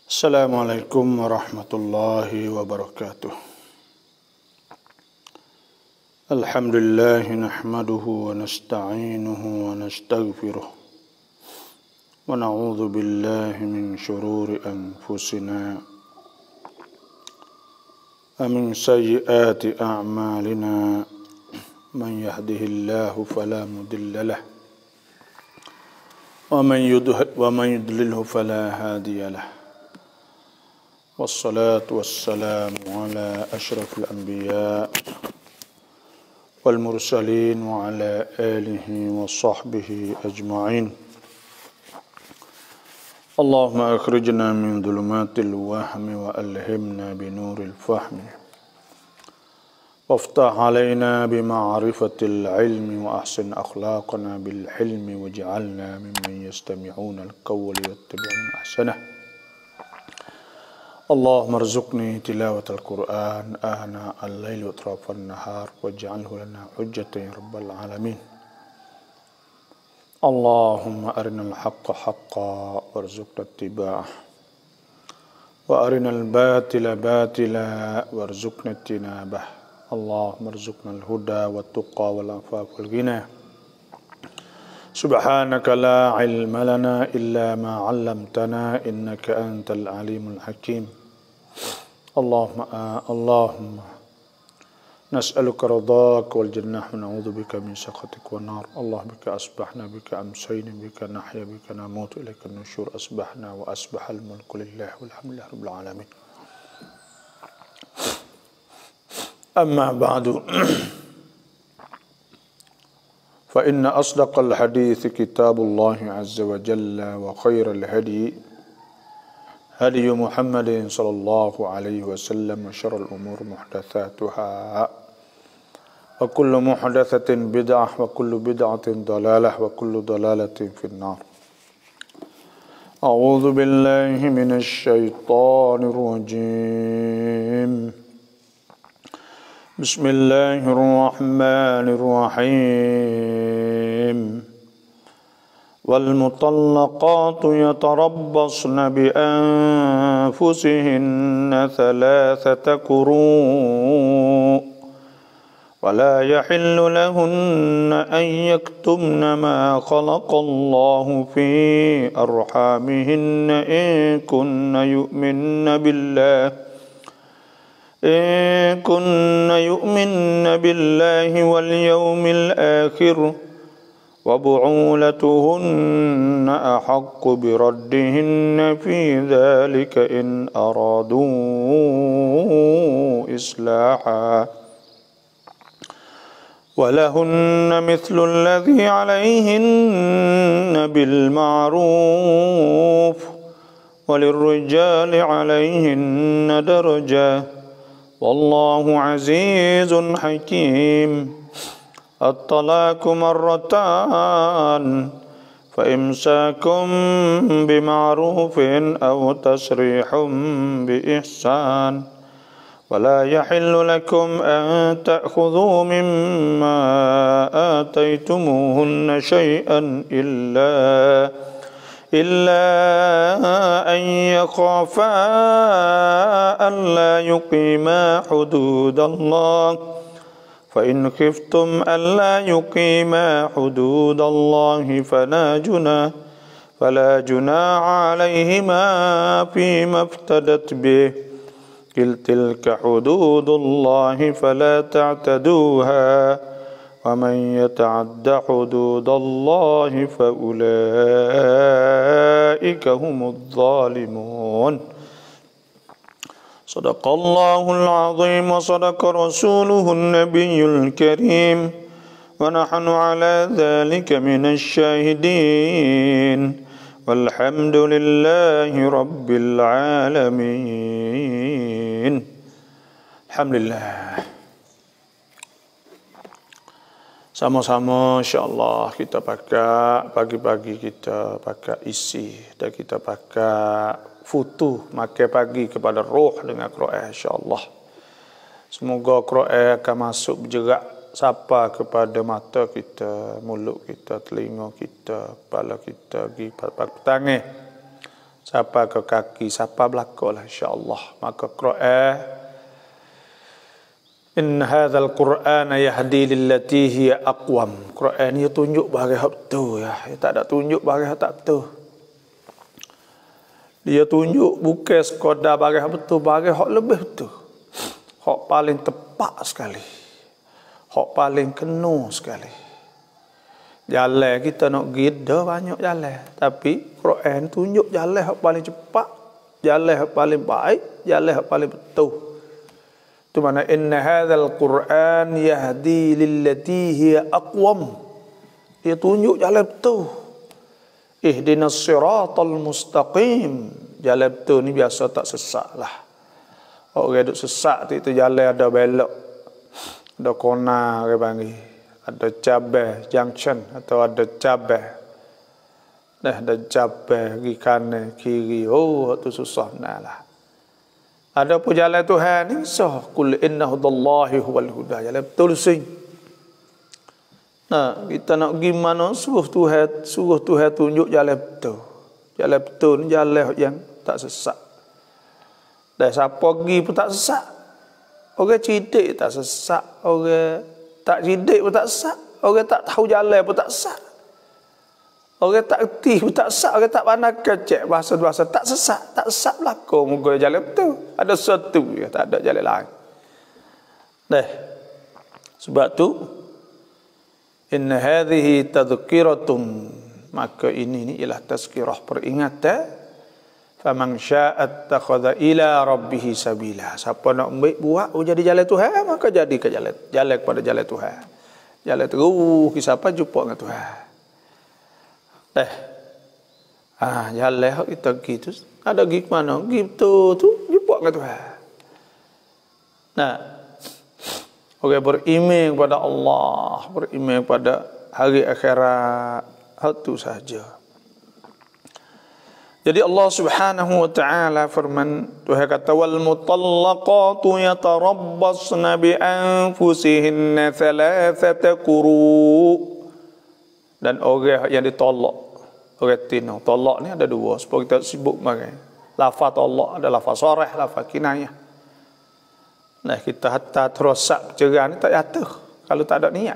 Assalamualaikum warahmatullahi wabarakatuh. Alhamdulillah nahmaduhu wa nasta'inuhu wa nastaghfiruh wa na'udzu billahi min syururi anfusina wa min sayyiati a'malina. Man yahdihillahu fala mudilla lahu wa man yudlilhu fala hadiya lahu. Wassalatu wassalamu ala ashrafil anbiya wal mursalin wa ala alihi wa sahbihi ajma'in. Allahumma akhrijna min dhulumatil wahmi wa alhimna binuril fahmi waftah alaina bima'rifatil ilmi wa ahsin akhlaqana bil hilmi waj'alna mimman yastami'una al-qawla yattabi'una ahsanah. Allahumma rzuqni tilawatal Qur'an ana al-laili wa atrafan nahar waj'alhu lana hujjatan ya rabbal alamin. Allahumma arinal haqqa haqqan warzuqna ittiba'ah wa arinal batila batila warzuqna ijtinabah. Allahumma rzuqna al-huda wat tuqa wal afaf wal ghina. Subhanaka la ilma lana illa ma 'allamtana innaka antal alimul hakim. Allahumma nas'aluka ridhaka wal jannah wa na'udzu bika min sakhatika wan nar. Allah bika asbahna bika amsayna bika nahya bika namutu ilaika nusyur asbahna wa asbahal mulku lillahi walhamdulillahi rabbil alamin. Amma ba'du. Fa inna asdaqal hadits kitabullahi azza wa jalla wa khairal hadi هدي محمد صلى الله عليه وسلم وشر الأمور محدثاتها وكل محدثة بدعة وكل بدعة ضلالة وكل ضلالة في النار. أعوذ بالله من الشيطان الرجيم. بسم الله الرحمن الرحيم. والمطلقات يتربصن بأنفسهن ثلاثة قروء ولا يحل لهن أن يكتمن ما خلق الله في أرحامهن إن كن يؤمن بالله واليوم الآخر وبعولتهن أحق بردهن في ذلك إن أرادوا إصلاحا ولهن مثل الذي عليهن بالمعروف وللرجال عليهن درجة والله عزيز حكيم. الطلاق مرتان فإمساك بمعروف أو تسريح بإحسان ولا يحل لكم أن تأخذوا مما آتيتموهن شيئا إلا أن يخافا ألا يقيما حدود الله فإن خفتم ألا يقيما حدود الله فلا جناح عليهما فيما افتدت به تلك حدود الله فلا تعتدوها ومن يتعد حدود الله فأولئك هم الظالمون. صدق الله العظيم وصدق رسوله النبي الكريم ونحن على ذلك من الشاهدين والحمد لله رب العالمين. Alhamdulillah. Sama-sama insyaAllah kita pakai pagi-pagi, kita pakai isi dan kita pakai futuh makai pagi kepada roh dengan Quran insyaAllah. Semoga Quran akan masuk bergerak sapa kepada mata kita, mulut kita, telinga kita, kepala kita, tangan Siapa ke kaki, siapa belakang lah insya-Allah. Maka Quran, in hadzal Qur'ana yahdi lillati hiya aqwam. Quran ni tunjuk bagi hak betul ya. Dia tak ada tunjuk bagi hak tak betul. Dia tunjuk bukan sekadar bagi hak betul, bagi hak lebih betul. Hak paling tepat sekali. Hak paling kena sekali. Jalan kita nak gida banyak jalan, tapi Quran tunjuk jalan yang paling cepat, jalan yang paling baik, jalan yang paling betul. Itu mana inna hadzal Qur'an yahdi lillati hiya aqwam. Dia tunjuk jalan betul. Ihdinas siratal mustaqim. Jalan betul ni biasa tak sesat lah. Orang duk sesat tu itu jalan ada belok, ada kona orang panggil. Ada cabai junction atau ada cabai. Ada cabai pergi kanan kiri. Oh, itu susah lah. Ada pun jalan Tuhan ni sah. Qul inna hudallahi huwal huda. Jalan betul sing. Nah, kita nak pergi mana suruh Tuhan tunjuk jalan betul. Jalan betul ni jalan yang tak sesat. Dan siapa pergi pun tak sesat. Orang cerdik tak sesat. Orang tak cerdik pun tak sesat. Orang tak tahu jalan pun tak sesat. Orang tak erti pun tak sesat. Orang tak pandai kecek bahasa-bahasa tak sesat. Tak sesat belakang muka jalan betul. Ada satu ya, tak ada jalan lain. Sebab tu inna hadhihi tadhkiratun, maka ini ialah tazkirah, peringatan. Faman syaa'a attakhadha ila rabbih sabila. Siapa nak buat jadi jalan Tuhan, maka jadi ke jalan kepada jalan Tuhan. Jalan terus siapa jumpa dengan Tuhan. Jalan kita gitu. Ada pergi ke mana? Gitu tu jumpa dengan Tuhan. Nah, orang beriman kepada Allah, beriman kepada hari akhirat, itu saja. Jadi Allah Subhanahu wa taala firman, Tuhan kata wal mutallaqatu yatarabbasna bi anfusihinna thalathata quru. Dan orang yang ditolak, orang tina, tolak ni ada dua, sebab kita sibuk makan. Lafaz tolak ada lafaz sarah, lafaz kinayah. Nah, kita hatta terosak cerah ni tak jatuh kalau tak ada niat.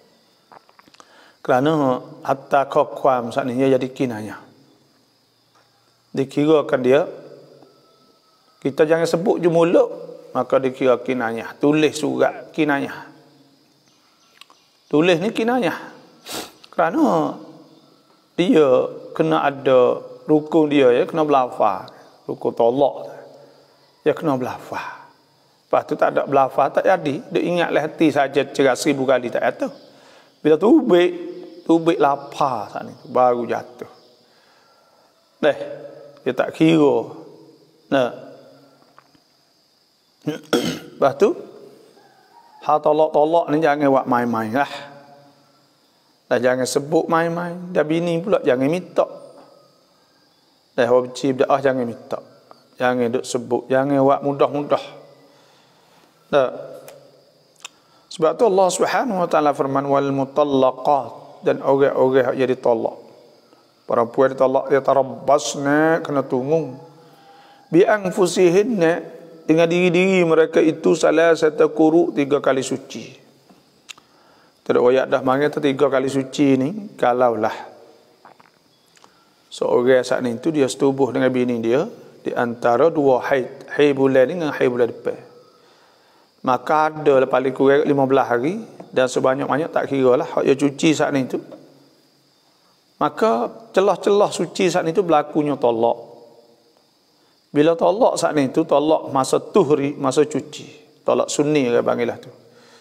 Kerana hatta qakwam saat ni dia jadi kinayah. Dikirakan dia, kita jangan sebut je mulut, maka dikira kinayah. Tulis surat kinayah. Tulis ni kinayah. Kerana dia kena ada rukun dia, ya, kena belafaz. Rukun tolak dia kena belafaz. Lepas tu tak ada belafaz tak jadi. Dia ingatlah hati saja cerah 1000 kali tak jatuh. Bila tubik lapar saat ni baru jatuh. Dia tak kira. Lepas tu hal tolak-tolak ni jangan buat main-main lah. Dan jangan sebut main-main. Dan bini pula jangan minta. Dan orang benci berdoa jangan minta. Jangan duk sebut, jangan buat mudah-mudah. Sebab tu Allah Subhanahu wa taala firman wal mutallaqat, dan orang-orang yang ditolak. Perempuan ditolak, dia tarabbasna, kena tunggu. Bi anfusihinna, dengan diri-diri mereka itu salasata quru, 3 kali suci. Terus dah mari 3 kali suci ni, kalaulah seorang saat ni tu dia setubuh dengan bini dia di antara 2 haid bulan ni dengan haid bulan depan. Maka ada paling kurang 15 hari, dan sebanyak-banyak tak kira lah hak dia cuci saat ni tu. Maka celah-celah suci saat itu berlakunya tolak. Bila tolak saat itu, tolak masa tuhri, masa cuci. Tolak sunni orang panggil lah tu.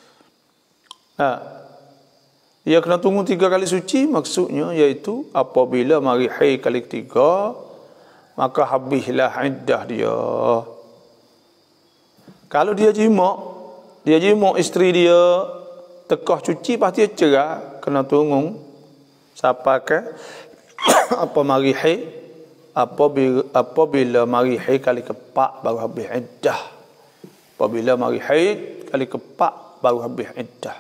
Dia kena tunggu 3 kali suci, maksudnya iaitu apabila mari haid kali ketiga, maka habislah iddah dia. Kalau dia jima isteri dia tekah cuci, pasti dia cerah, kena tunggu siapa ke apa mari haid, apabila mari haid kali keempat baru habis iddah. Apabila mari haid kali keempat baru habis iddah.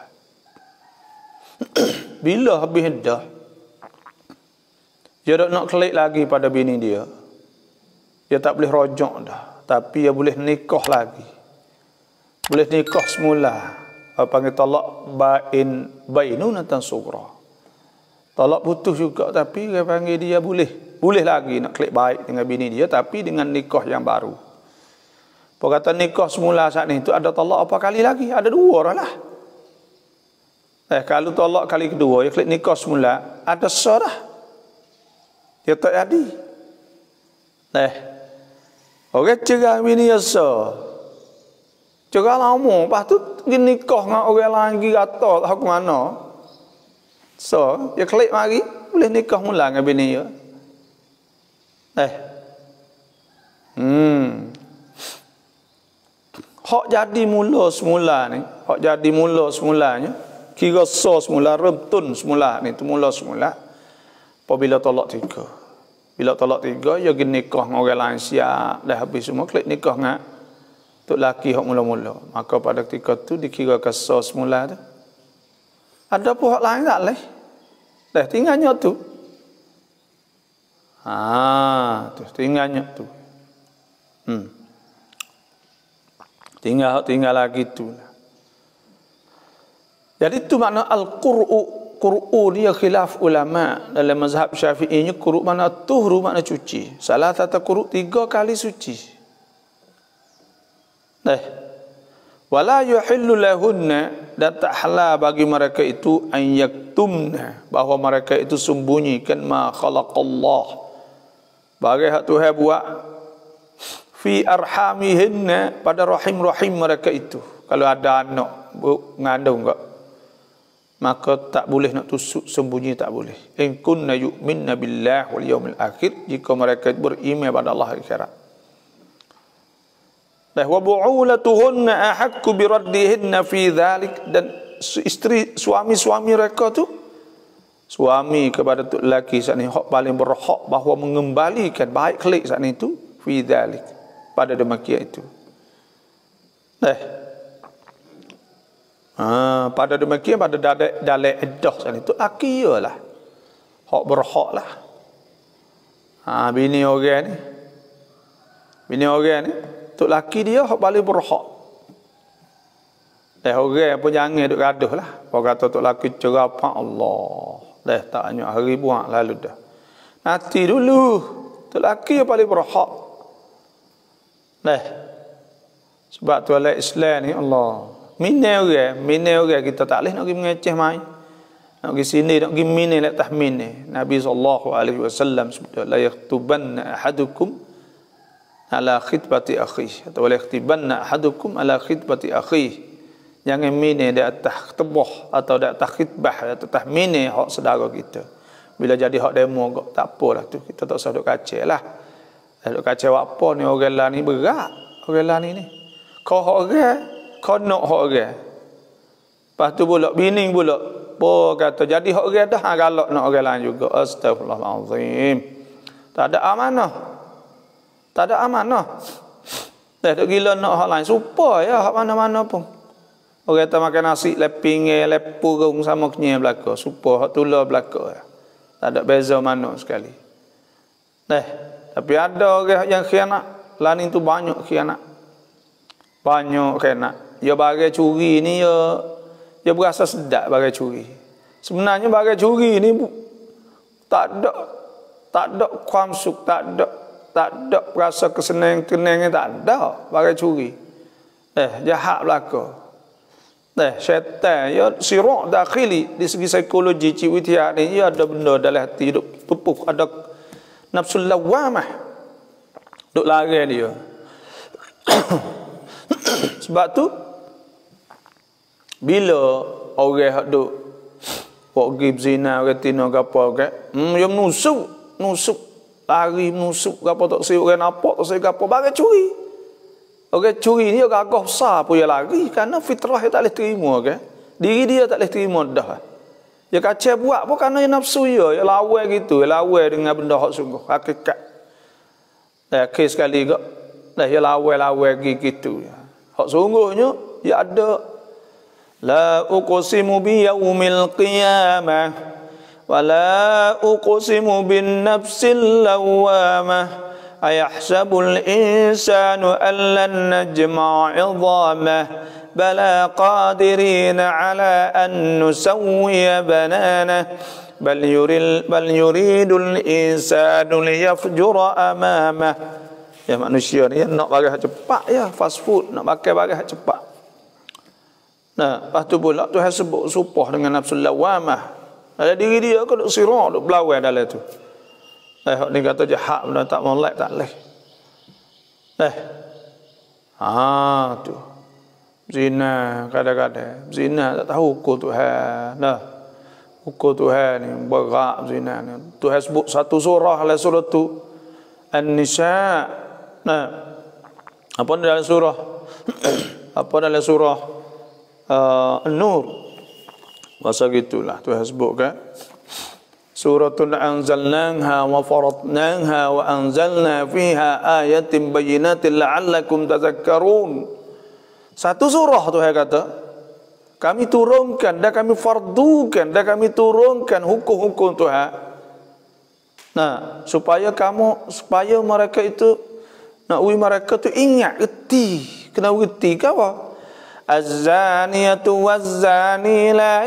Bila habis iddah, dia tak nak kelik lagi pada bini dia. Dia tak boleh rojok dah, tapi dia boleh nikah lagi. Boleh nikah semula. Apa panggil talak bainunatan sughra. Talak putus juga, tapi dia panggil dia boleh lagi nak klik baik dengan bini dia, tapi dengan nikah yang baru. Apa kata nikah semula saat ni tu ada talak apa kali lagi? Ada 2 orang lah. Kalau talak kali kedua, dia klik nikah semula, ada sah dah. Dia tak jadi. Orang cerah bini dia sah. Cerah lama, lepas tu pergi nikah dengan orang lain lagi kata tak ke mana. So, dia klik mari, boleh nikah mula dengan bini dia. Hak jadi mula semula ni, hak jadi mula semulanya, kira so semula, rentun semula ni, tu mula semula. Apabila talak 3. Bila talak 3, dia pergi nikah dengan orang lain siap, dah habis semua, klik nikah dengan tok laki hak mula-mula. Maka pada ketika tu dikira so semula tu. Ada pun hak lain tak leh. Dah tinggalnya tu. Tu tinggalnya tu. Tinggal lagi tu. Jadi tu makna Qur'u dia khilaf ulama dalam mazhab Syafi'inya. Qur'u makna tuhru, makna cuci. Salah satu Qur'u 3 kali suci. Wala yuhillu lahunna, dan tak halal bagi mereka itu an yaktumna, bahawa mereka itu sembunyikan ma khalaqallah, bagi hak Tuhan buat fi arhamihinna, pada rahim-rahim mereka itu. Kalau ada anak mengandung enggak, maka tak boleh nak tusuk sembunyi, tak boleh. In kunna yu'minna billahi wal yawmil akhir, jika mereka beriman pada Allah akhirat. Wa bu'ulatuhunna ahakku biraddihinna fi dhalik, dan isteri suami-suami mereka tu, suami kepada tu lelaki saat ni hak paling berhak bahawa mengembalikan baik klik saat ni tu fi dhalik, pada demikian itu. Pada demikian, pada dalil iddah saat ni tu laki ialah hak berhak lah. Bini orang ni tok laki dia hak paling berhak. Orang pun jangan duk gaduh lah. Orang kata tok laki cerai apa Allah. Tak banyak hari buat lalu dah. Nanti dulu tok laki yang paling berhak. Sebab tu oleh Islam ni Allah. Mine orang kita tak boleh nak pergi mengeceh main. Nak pergi sini, nak pergi mine letak mine. Nabi SAW sebut la yaktubanna ahadukum ala khitbati akhi, atau la yaktibanna ahadukum ala khitbati akhi. Jangan mine di atas tebah atau di atas khitbah atau atas mine hak saudara kita. Bila jadi hak demo tak apalah tu, kita tak usah duk kacau lah. Duk kacau apa ni, orang lah ni berat. Orang lah ni kau hak orang, kau nak hak orang. Lepas tu pula bini pula kata jadi hak orang dah, galak nak orang lain juga. Astagfirullahalazim. Tak ada amanah. Tak ada amanah. Duk gila nak hak lain, supaya hak mana-mana pun. Orang kata makan nasi leping lepurung sama kenyai belaka, supaya hak tular belaka. Tak ada beza mana sekali. Tapi ada orang yang khianat. Lain tu banyak khianat. Banyak khianat. Dia bagai curi ni, dia berasa sedap bagai curi. Sebenarnya bagai curi ni tak ada kuamsuk, tak ada rasa kesenang-kenangnya, tak ada bagai curi. Jahat belaka. Syaitan ya sirak dakhili, di segi psikologi ciwitia ni, ia ada benda dalam hati hidup pupuk, ada nafsul lawamah duk lari dia. Sebab tu bila orang hak duk pergi zina, orang tina ke apa ke, dia menusuk lari menusuk ke apa, tak siuk orang nampak, tak siuk ke apa, bagai curi. Orang curi ni orang agak besar pun dia lari, kerana fitrah dia tak boleh terima ke. Diri dia tak boleh terima dah. Dia kacau buat pun kerana dia nafsu dia lawan gitu, dia lawan dengan benda hak sungguh hakikat. Kes sekali kok dia lawan gitu. Hak sungguhnya dia ada la uqsimu bi yaumil qiyamah wa la uqsimu bin nafsil lawamah ayahsabul insanu an lan najma'a 'idhamah bala qadirina 'ala an nusawwiya bananah bal yuridul insanu liyafjura amamah. Ya manusia ni nak bagi cepat ya, fast food, nak pakai bagi cepat. Nah, lepas tu pula Tuhan sebut supah dengan nafsu lawamah. Ada diri dia ke duk sirah, duk belawai dalam tu. Hak ni kata jahat benda tak molek tak leh. Tu. Zina kadang-kadang. Zina tak tahu hukum Tuhan. Nah. Hukum Tuhan ni berat zina ni. Tuhan sebut satu surah dalam surah tu An-Nisa. Nah. Apa dalam surah? Apa dalam surah An-Nur? Masa gitulah Tuhan sebut kan. Suratun anzalnaha wa faradnaha wa anzalna fiha ayatin bayyinatin la'allakum tadhakkarun. Satu surah Tuhan kata, kami turunkan dan kami fardukan dan kami turunkan hukum-hukum Tuhan. Nah, supaya mereka itu mereka tu ingat reti. Kena reti ke apa? Az-zaniyatu waz-zani la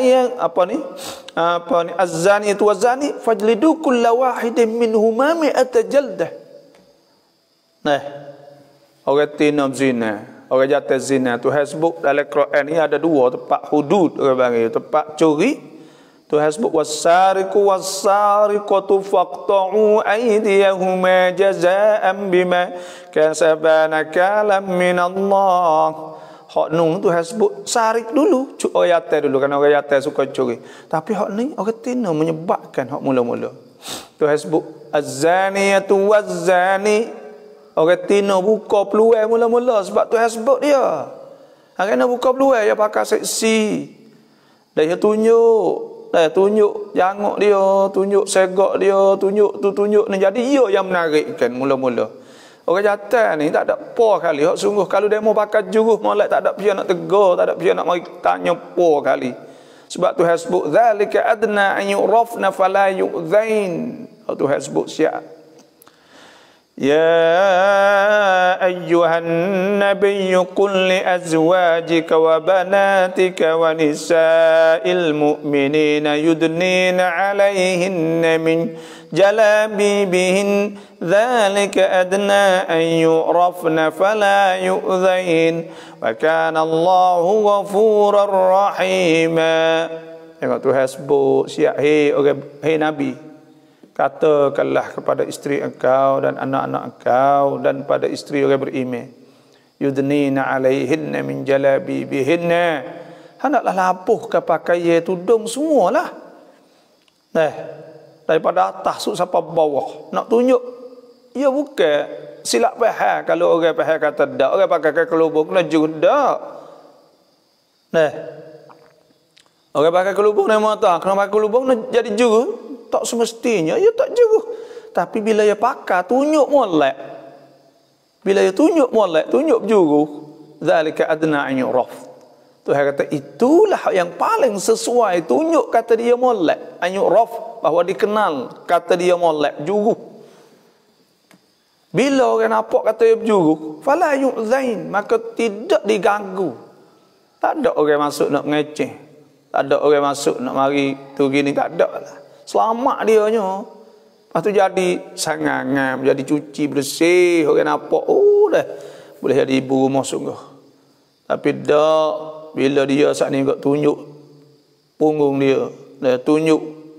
az-zaniyatu waz-zani fajlidu kulla wahidin minhuma mi'ata jaldah. Nah, orang tinam zina, orang jatuh zina tu hasbuk dalam Quran ni ada dua tempat hudud orang panggil, tempat curi. Tu hasbuk was-sariqu was-sariqatu faqta'u aydiyahuma jazaa'an bima kasabana kalam min Allah. Hak nung tu hasbuk sarik dulu, orang yatai dulu, kerana orang yatai suka curi. Tapi hak ni orang tina menyebabkan hak mula-mula. Tu hasbuk az-zaniyatu waz-zani. Orang tina buka peluang mula-mula sebab tu hasbuk dia. Kena buka peluang dia pakai seksi. Dan dia tunjuk jangok dia, tunjuk segak dia, tunjuk ni. Jadi ia yang menarikkan mula-mula. Orang jatuh ni tak ada apa kali. Hak sungguh kalau dia mau pakai juruh molek tak ada pihak nak tegur, tak ada pihak nak mari tanya apa kali. Sebab tu hasbuk zalika adna an yu'rafna fala yu'zain. Tu hasbuk siap. Ya ayyuhan nabiyyu qul li azwajika wa banatika wa nisa'il mu'minina yudnina 'alayhinna min jalabibihin dzalika adna an yu'rafna fala yu'zain wa kana Allahu ghafurar rahima. Tengok tu hasbuk siap hei nabi, katakanlah kepada isteri engkau dan anak-anak engkau dan pada isteri orang beriman, yudnina 'alaihinna min jalabibihinna, hendaklah lapuh ke pakaian tudung semualah. Daripada atas sampai bawah. Nak tunjuk ia bukan silap faham. Kalau orang faham kata dak, orang pakai kelubung kena judak. Orang pakai kelubung ni mata, kena pakai kelubung nak jadi juru. Tak semestinya ia tak juru. Tapi bila ia pakai tunjuk molek. Bila ia tunjuk molek, tunjuk juru, zalika adna an yu'raf. Tuhan kata itulah yang paling sesuai, tunjuk kata dia molek, an yu'raf, bahawa dikenal kata dia molek, juru. Bila orang nampak kata dia berjuru, fala yu'zain, maka tidak diganggu. Tak ada orang masuk nak mengeceh, tak ada orang masuk nak mari tu gini, tak ada lah. Selamat dia nya. Lepas tu jadi sangangan, jadi cuci bersih, orang nampak dah boleh jadi ibu rumah sungguh. Tapi dak, bila dia saat ni tunjuk punggung dia, tunjuk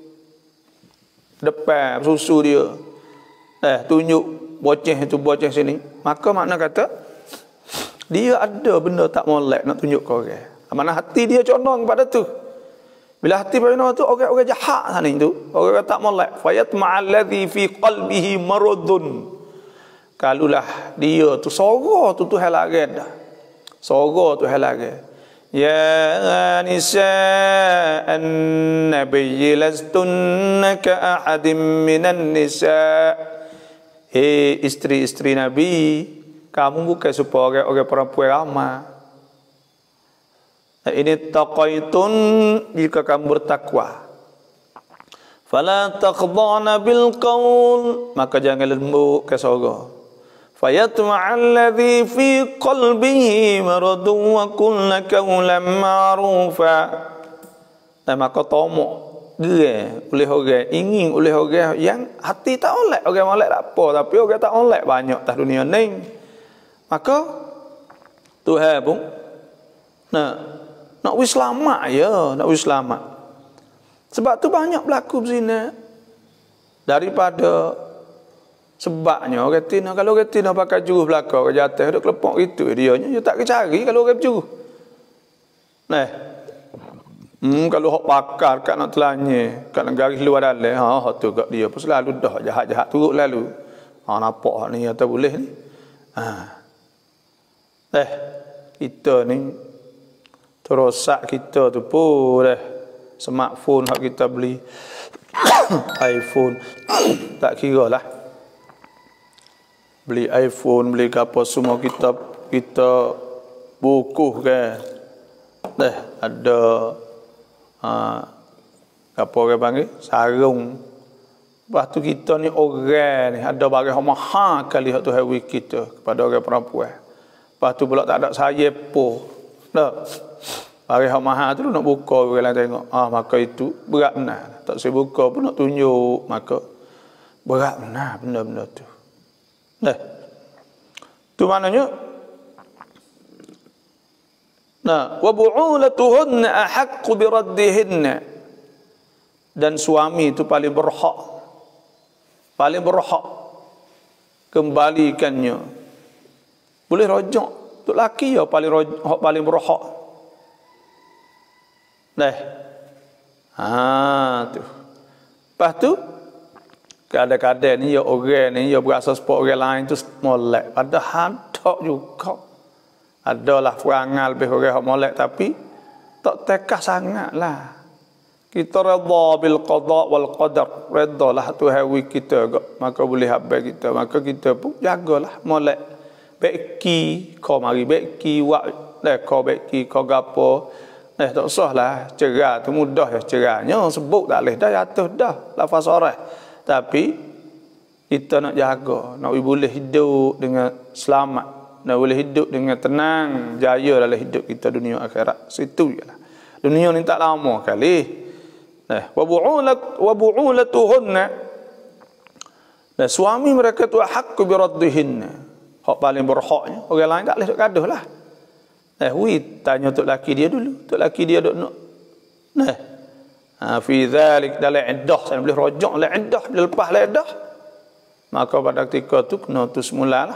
depan susu dia, tunjuk boceh sini, maka makna kata dia ada benda tak molek nak tunjuk ke orang. Mana hati dia condong kepada tu. Bila hati pada tu orang-orang jahat sana itu, orang tak molek, fayatma'al ladzi fi qalbihi maradun. Kalulah dia tu sora tu Tuhan larang dah. Sora Tuhan larang. Ya nisa an-nabiy lastunna ka ahadin minan nisa. Hei isteri-isteri Nabi, kamu bukan supaya orang perempuan ramah. Ini taqaitun, jika kamu bertakwa. Fala taqdana bil qaul, maka jangan lembut ke suara. fayatma'alladhi fi qalbihi maradun wa qulna qawlan ma'rufa. Dan maka tomok gerang oleh orang, ingin oleh orang yang hati tak oleh. Orang molek tak apa, tapi orang tak oleh banyak atas dunia ni. Maka Tuhan pun nak wis selamat ya, nak wis selamat. Sebab tu banyak berlaku berzina daripada sebabnya orang tina. Kalau orang tina pakai juruh belakang, orang jatuh duk kelepok gitu dia tak cari kalau orang berjuruh. Kalau hok pakar kat nak telanya, kat nak garis luar dalam, hok tu kat dia pun selalu dah jahat-jahat turut lalu. Nampak hak ni atau boleh ni. Kita ni terosak kita tu pun smartphone hak kita beli iPhone tak kira lah. Beli iPhone, beli apa semua kita bukuh kan. Ada apa orang panggil sarung. Lepas tu kita ni orang ni ada barang mahal kali hak tu hawi kita kepada orang perempuan. Lepas tu pula tak ada saya po. Barang mahal tu nak buka orang lain tengok. Maka itu berat benar. Tak saya buka pun nak tunjuk, maka berat benar benda-benda tu. Tu maknanya wa bu'ulatuhunna ahaqqu biraddihinna. Dan suami itu paling berhak kembalikannya. Boleh rojak untuk laki ya paling berhak. Tu. Lepas tu kadang-kadang ni ya orang ni ya berasa sepok orang lain tu molek, padahal tak juga. Adalah perangai lebih orang hak molek tapi tak tekah sangatlah. Kita redha bil qada wal qadar, redhalah Tuhan kita gak, maka boleh habis kita, maka kita pun jagalah molek. Beki kau mari beki wak kau beki kau gapo. Tak usahlah cerah tu mudah ya cerahnya sebut tak leh dah jatuh dah lafaz orah. Tapi kita nak jaga, nak boleh hidup dengan selamat, nak boleh hidup dengan tenang, jaya dalam hidup kita dunia akhirat. Situ jelah. Dunia ni tak lama kali. Wa bu'ulatuhunna. Dan suami mereka tu haqqu bi raddihinna. Hak paling berhaknya. Orang lain tak boleh duk gaduh lah. Tanya untuk laki dia dulu. Untuk laki dia duk nak. Fi dzalik dalam iddah, saya boleh rojak dalam iddah, bila lepas dalam iddah, maka pada ketika tu kena tu semulalah.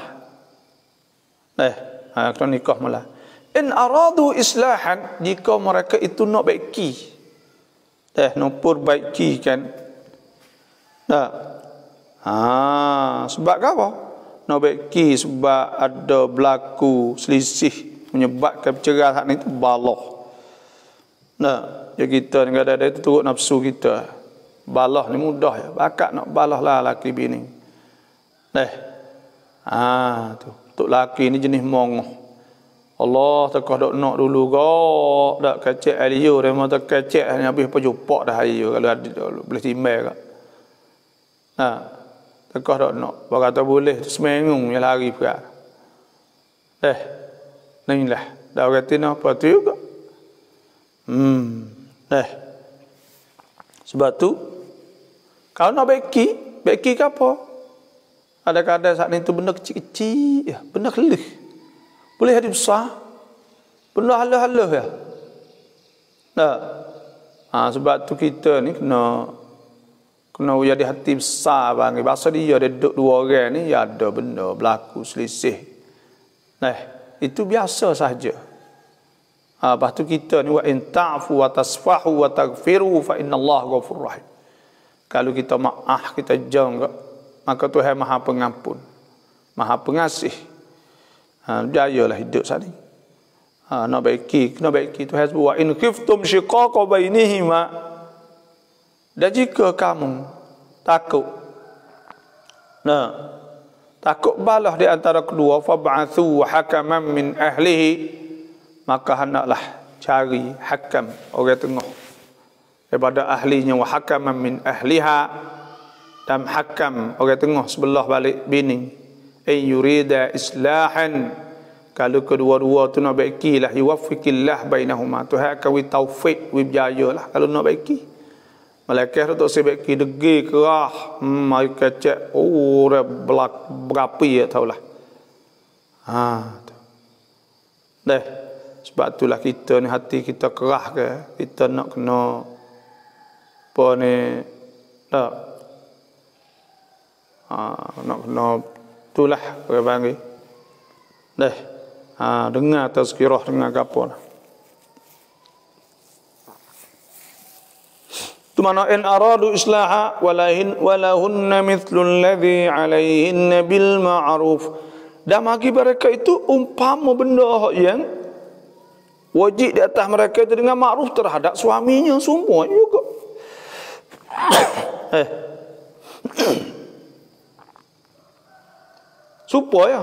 Kena nikah mula. In aradu islahan, jika mereka itu nak baiki. Nak perbaiki kan. Sebab apa? Nak baiki sebab ada berlaku selisih menyebabkan perceraian itu balah. Ya kita ni kadang-kadang itu turut nafsu kita. Balah ni mudah ya. Bakat nak balah lah laki bini. Tu. Untuk laki ni jenis mongoh. Allah tekah dok nak dulu kau. Dak kecek aliyo dia mata kecek hanya habis pejupak dah ayo kalau ada boleh timbal kak. Tekah dok nak. Berkata boleh semengung ya lari perang. Inilah. Dah kata apa tu juga. Sebab tu kalau nak beki ke apa? Ada kadang saat ni tu benda kecil-kecil ya, benda kelih. Boleh jadi besar. Benda halah-halah ya. Sebab tu kita ni kena jadi hati besar bang. Bahasa dia ada dua orang ni ya ada benda berlaku selisih. Itu biasa saja. Lepas tu kita ni wa in ta'fu wa tasfahu wa taghfiru fa innallaha ghafurur rahim. Kalau kita maaf, kita jangka, maka Tuhan Maha Pengampun, Maha Pengasih. Jayalah hidup saat ni. Nak baiki Tuhan sebut wa in khiftum shiqaqa bainihima. Dan jika kamu takut balah di antara kedua, fab'athu hakaman min ahlihi, maka hendaklah cari hakam orang tengah daripada ahlinya, wa hakaman min ahliha, dan hakam orang tengah sebelah balik bini. yurida islahan, kalau kedua-dua tu nak baikilah, yuwaffiqillah bainahuma, Tuhan akan wi taufik, wi berjayalah kalau nak baiki. Malaikat tu sebaiki degi kerah, mari kecek berapi ya taulah. Tu. Dah. Sebab itulah kita ni hati kita kerah ke, kita nak kena apa ni, tak. Nak kena itulah orang panggil. Dah. Dengar tazkirah, dengar apa lah. Tu mana in aradu islaha walahunna mithlul ladzi alaihinna bil ma'ruf. Dan bagi mereka itu umpama benda yang wajib di atas mereka itu dengan ma'ruf terhadap suaminya semua juga. Supaya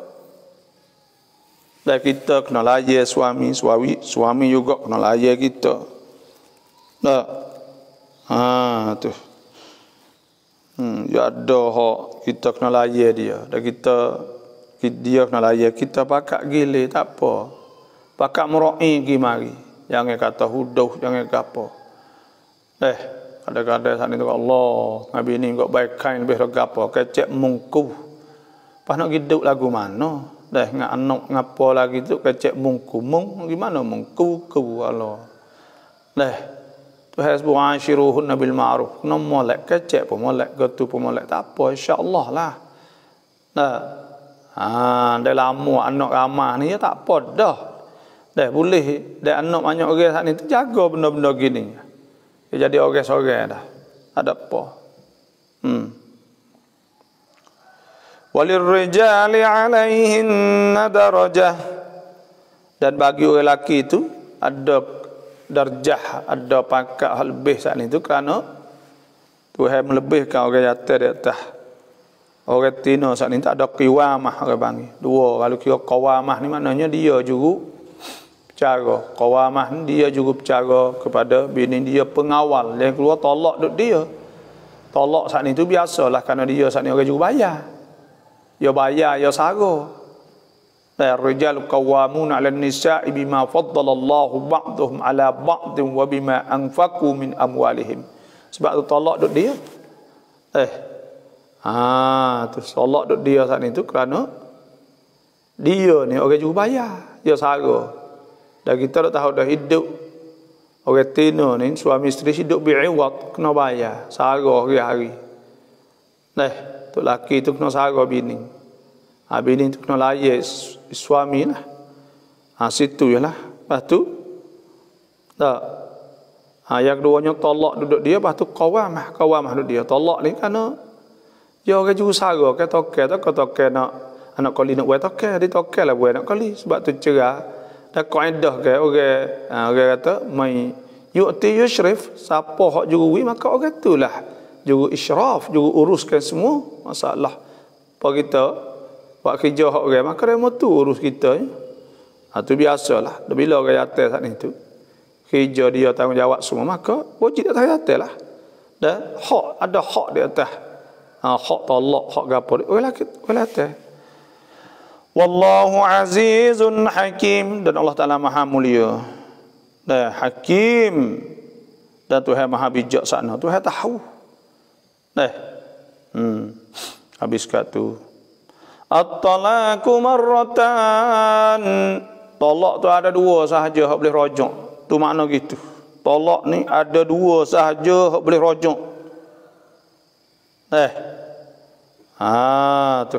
dan kita kena layan suami juga kena layan kita. Tak. Tu. Ya ada hak kita kena layan dia. Dan dia kena layan kita pakak gile tak apa. Pakak mero'i pergi mari. Jangan kata huduh, jangan kata apa. Kadang-kadang saat ini Allah, Nabi ni kok baikkan lebih lega apa. Kecek mungku. Pas nak hidup lagu mana? Ngak anak ngapa lagi tu kecek mungku. Gimana mungku Allah. Tu hasbu ashiruhun bil ma'ruf. Kena molek kecek pun molek, gotu pun molek tak apa, insya-Allah lah. Dah lama anak ramah ni ya tak apa dah. Dah boleh dah anak banyak orang saat ni tu jaga benda-benda gini. Dia jadi orang seorang dah. Ada apa? Walirrijali 'alaihinna darajah. Dan bagi orang lelaki itu ada darjah, ada pangkat lebih saat itu kerana Tuhan melebihkan orang jatuh di atas orang tino saat ini. Tak ada qiwamah orang panggil. Dua, kalau kira qawamah ni maknanya dia juga bercara. Qawamah ni dia juga bercara kepada bini dia, pengawal. Yang keluar tolak duk dia. Tolak saat itu biasalah kerana dia saat ini orang juga bayar. Ya bayar, ya sara. Ar-rijal qawwamuna 'alan nisa'i bima faddala Allahu ba'dahum 'ala ba'din wa bima anfaqu min amwalihim. Sebab tu tolak duk dia. Tu tolak duk dia saat itu kerana dia ni orang juga bayar, dia sara. Dan kita dah tahu dah hidup orang tino ni suami isteri hidup bi'iwad, kena bayar sara hari-hari. Tu laki tu kena sara bini. Bini tu kena layan suami lah. Situ je lah. Lepas tu tak. Yang keduanya tolak duduk dia. Lepas tu qawamah duduk dia. Tolak ni kerana dia orang juga sara. Tokai nak anak kali nak buat tokai. Dia tokai lah buat anak kali. Sebab tu cerah. Dan kaedah ke orang kata mai yu'ti yushrif. Siapa hak jurui maka orang tu lah juru israf, juru uruskan semua masalah. Apa kita buat kerja hak orang, maka dia tu urus kita. Tu biasalah. Bila orang jatuh saat itu, kerja dia tanggungjawab semua, maka wajib atas jatuh lah. Dan ada hak di atas. Hak tolak, hak gapo. Orang jatuh. Wallahu azizun hakim. Dan Allah Ta'ala maha mulia. Dan hakim. Dan Tuhan maha bijaksana. Tuhan tahu. Habis kat tu. At-talaqu marratan. Tolak tu ada dua sahaja hak boleh rojok. Tu makna gitu. Tolak ni ada dua sahaja hak boleh rojok. Tu.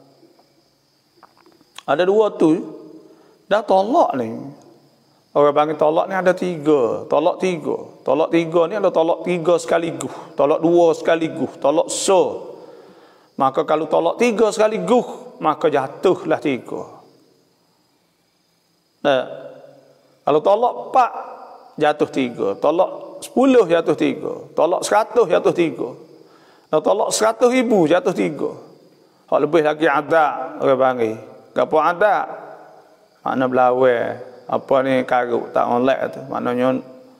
Ada dua tu. Dah tolak ni. Orang panggil tolak ni ada tiga. Tolak tiga ni ada tolak tiga sekaligus. Tolak dua sekaligus. Tolak so. Maka kalau tolak tiga sekaligus, maka jatuhlah tiga. Kalau tolak 4, jatuh 3. Tolak 10, jatuh 3. Tolak 100, jatuh 3. Kalau tolak 100,000, jatuh 3. Hak lebih lagi ada orang panggil. Gapo ada? Makna belawai. Apa ni karuk tak molek tu. Maknanya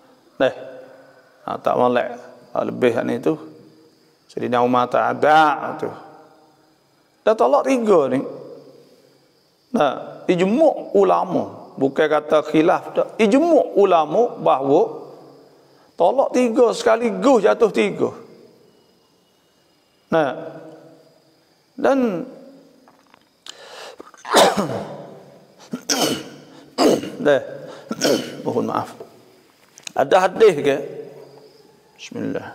tak molek. Hak lebih ni tu. Jadi Umar tak ada tu. Dah tolak 3 ni. Nah, ijmu' ulama, bukan kata khilaf dah. Ijmu' ulama bahawa tolak 3 sekaligus jatuh 3. Nah, dan dah, mohon maaf. Ada hadis ke? Bismillah.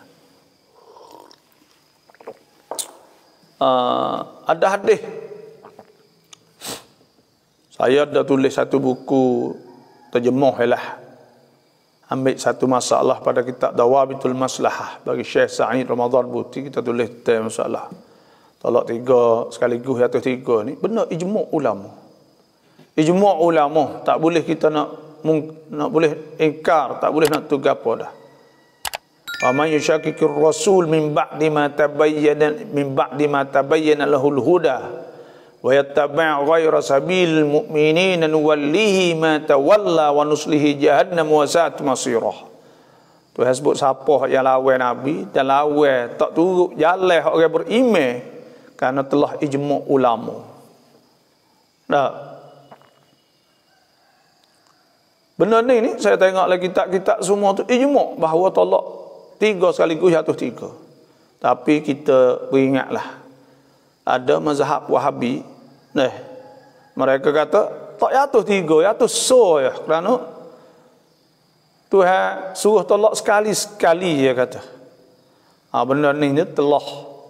Ada hadis. Saya dah tulis satu buku terjemah lah. Ambil satu masalah pada kitab Dawabitul Maslahah bagi Syekh Sa'id Ramadan Buti. Kita tulis tentang masalah tolak 3 sekaligus jatuh 3 ni. Benar ijmu' ulama. Ijmu' ulama. Tak boleh kita nak boleh ingkar, tak boleh nak tugap apa dah. Wa man yushakkikir rasul min ba'di ma tabayyana lahul huda wa yattabi' ghayra sabilil mu'minina nuwallihi ma tawalla wa nuslihi jahannam wa sa'at masirah. Tu sebut siapa yang lawan nabi dan lawan tak turut jalan orang beriman kerana telah ijmu' ulama. Dah. Benar ni saya tengok lagi kitab-kitab semua tu ijmu' bahawa tolak 3 sekaligus jatuh 3. Tapi kita beringatlah ada mazhab Wahabi, mereka kata tak jatuh 3, jatuh so ya, kerana Tuhan suruh tolak sekali-sekali dia kata. Benda ni telah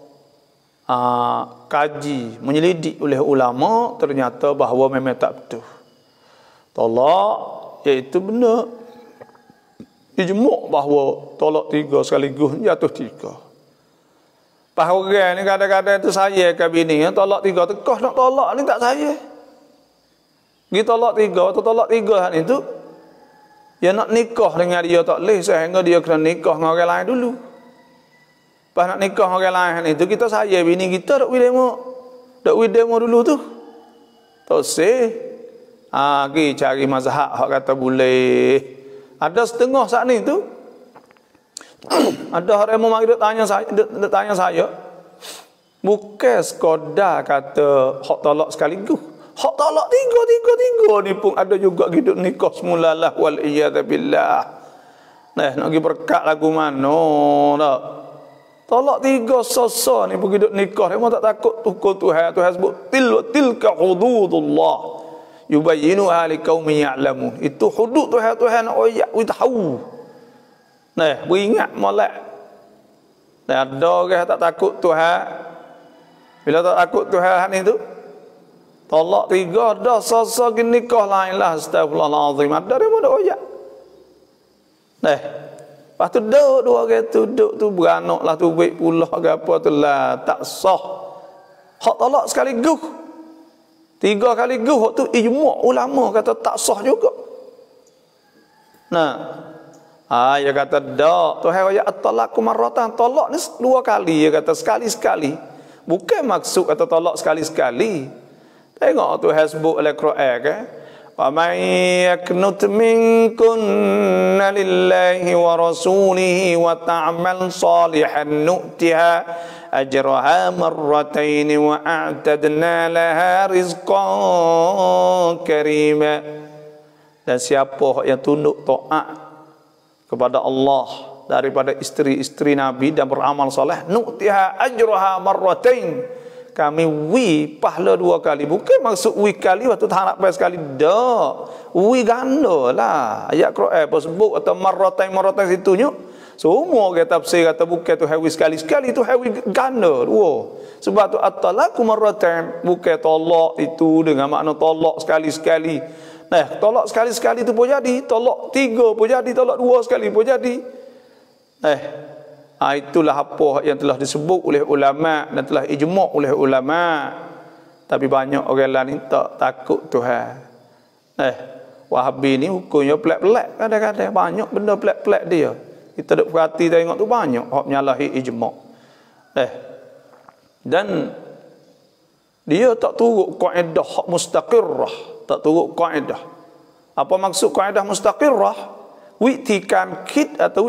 kaji, menyelidik oleh ulama, ternyata bahawa memang tak betul. Tolak iaitu benar ijmu' bahawa tolak 3 sekaligus jatuh 3. Bahawa orang ni kadang-kadang tu saya ke bini tolak 3 tekah nak tolak ni tak saya. Pergi tolak 3 atau tolak 3 ni tu dia nak nikah dengan dia tak boleh sehingga dia kena nikah dengan orang lain dulu. Pas nak nikah dengan orang lain itu kita saya bini kita dak demo dulu tu. Tak seh. Pergi cari mazhab hak kata boleh. Ada setengah saat ni tu ada orang yang mari tanya saya bukan sekadar kata hak tolak sekaligus, hak tolak 3 ni pun ada juga hidup nikah semulalah wal iyadzabillah. Nak pergi berkat lagu mana tak? Tolak 3 sosa ni pun hidup nikah, dia tak takut hukum Tuhan. Tuhan sebut tilka hududullah yubayyinuha liqaumin ya'lamun. Itu hudud Tuhan nak oyak tahu. Beringat molek. Ada orang tak takut Tuhan. Bila tak takut Tuhan ni tu tolak 3 dah sasa nikah lain lah. Astagfirullahalazim. Ada dia mana oyak. Lepas tu dua orang tu duduk tu beranak lah tu baik pula ke apa tu lah tak sah. Hak tolak sekaligus 3 sekaligus hak tu ijmu' ulama kata tak sah juga. Dia kata dak, Tuhan ayat at-talaqu marratan, tolak ni 2 kali, dia kata sekali-sekali. Bukan maksud kata tolak sekali-sekali. Tengok Tuhan sebut oleh Quran kan. Wa may yaknut minkunna lillahi wa rasulihi wa ta'mal salihan nu'tiha ajraha marratain wa a'tadna laha rizqan karima. Dan siapa yang tunduk taat kepada Allah daripada isteri-isteri Nabi dan beramal soleh, nu'tiha ajraha marratain, kami pahala 2 kali. Bukan maksud kali waktu tak nak bayar sekali dah, ganda lah. Ayat Quran apa sebut atau marratain situnya semua kita tafsir kata bukan tu hawi sekali-sekali, tu hawi ganda 2. Sebab tu at-talaqu marratain bukan tolak itu dengan makna tolak sekali-sekali. Tolak sekali-sekali itu pun jadi, tolak 3 pun jadi, tolak 2 sekali pun jadi. Itulah apa yang telah disebut oleh ulama dan telah ijmu' oleh ulama. Tapi banyak orang lain tak takut Tuhan. Wahabi ni hukumnya pelik-pelik kadang-kadang, banyak benda pelik-pelik dia. Kita duk perhati tengok tu banyak hak menyalahi ijmu'. Dan dia tak turut kaedah hak mustaqirrah, tak turut kaedah. Apa maksud kaedah mustaqirrah? Wiktikan kit atau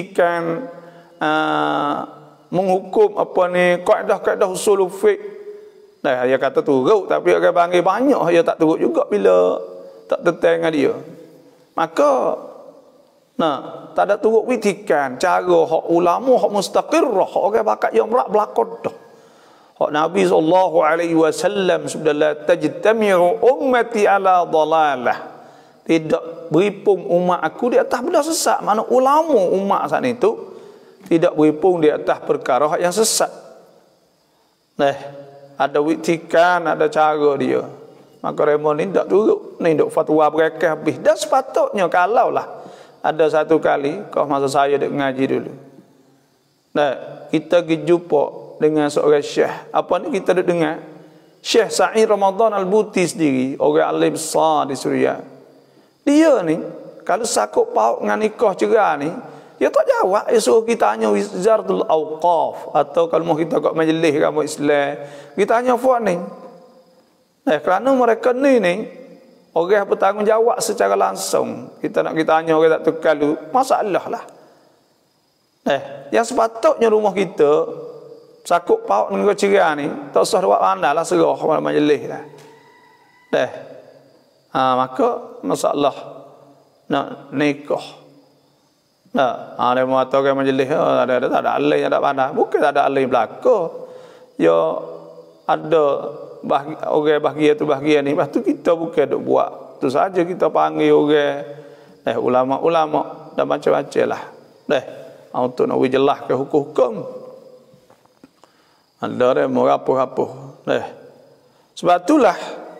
wiktikan menghukum apa ni kaedah-kaedah usul fiqh Nah, dia kata turut, tapi orang panggil banyak, dia tak turut juga bila tak terteng dengan dia. Maka, tak ada turut witikan cara hak ulama, hak mustaqirrah, hak orang bakat yang berlakon dah. Hak Nabi SAW sudah la tajtami'u ummati ala dhalalah. Tidak beripung umat aku di atas benda sesat. Mana ulama umat saat itu tidak beripung di atas perkara yang sesat. Nah, ada witikan, ada cara dia. Maka remon ni tak turut, ni duk fatwa mereka habis. Dan sepatutnya kalau lah ada satu kali, kau masa saya duk ngaji dulu. Nah, kita pergi jumpa dengan seorang syekh. Apa ni kita duk dengar? Syekh Sa'id Ramadan Al-Buti sendiri, orang alim besar di Suria. Dia ni, kalau sakut paut dengan nikah cerah ni, dia tak jawab. Dia suruh kita tanya Wizaratul Awqaf. Atau kalau mau kita kat majlis agama Islam, kita tanya fuad ni. Kerana mereka ni orang bertanggungjawab secara langsung. Kita nak kita tanya orang tak terkalu, masalah lah. Yang sepatutnya rumah kita sakut paut dengan cerah ni, tak usah buat mana lah, serah pada majlis lah. Maka masalah nak nikah. Dia mengatakan majlis tak ada alih yang tak pandai. Bukan tak ada alih belaka. Ya ada orang bahagia tu bahagia ni. Lepas tu kita bukan duk buat. Tu saja kita panggil orang ulama-ulama dan macam-macam lah. Untuk nak jelaskan hukum-hukum. Ada yang merapuh-rapuh. Sebab itulah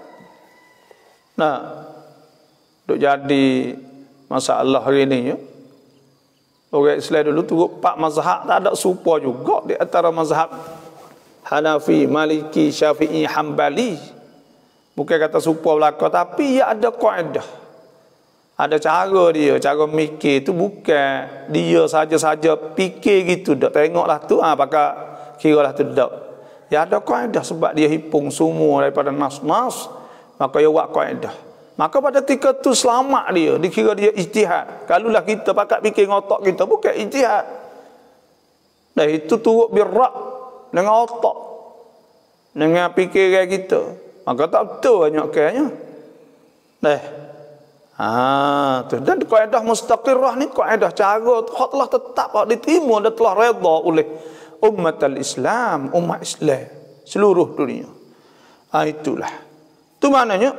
duk jadi masalah hari ni ya. Orang Islam dulu turut 4 mazhab tak ada serupa juga di antara mazhab Hanafi, Maliki, Syafi'i, Hambali. Bukan kata serupa belaka, tapi ia ada kaedah. Ada cara dia, cara mikir tu bukan dia saja-saja fikir gitu dak tengoklah tu pakai kiralah tu dak. Ya ada kaedah sebab dia hipung semua daripada nas-nas. Maka dia buat kaedah. Maka pada ketika tu selamat dia, dikira dia ijtihad. Kalulah kita pakat fikir otak kita, bukan ijtihad. Itu turut birrak dengan otak, dengan fikiran kita. Maka tak betul banyak kayaknya. Dan kaedah mustaqirrah ni, kaedah cara hak telah tetap, hak diterima dan telah redha oleh umat al-Islam, umat Islam seluruh dunia. Itulah. Itu maknanya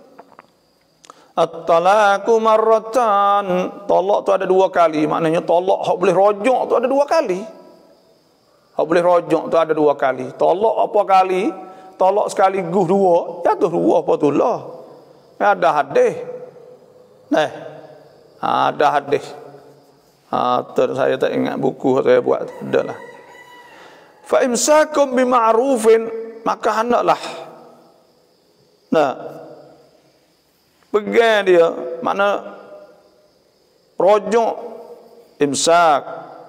at-talaqu marratan. Talak tu ada 2 kali. Maknanya talak hak boleh rojok tu ada 2 kali. Hak boleh rojok tu ada 2 kali. Talak apa kali? Talak sekaligus 2, jatuh 2 apa tu lah. Ada hadis. Ada hadis. Saya tak ingat buku saya buat. Adalah. Fa imsakum bima'rufin, maka hendaklah pegang dia, makna rojok, imsak.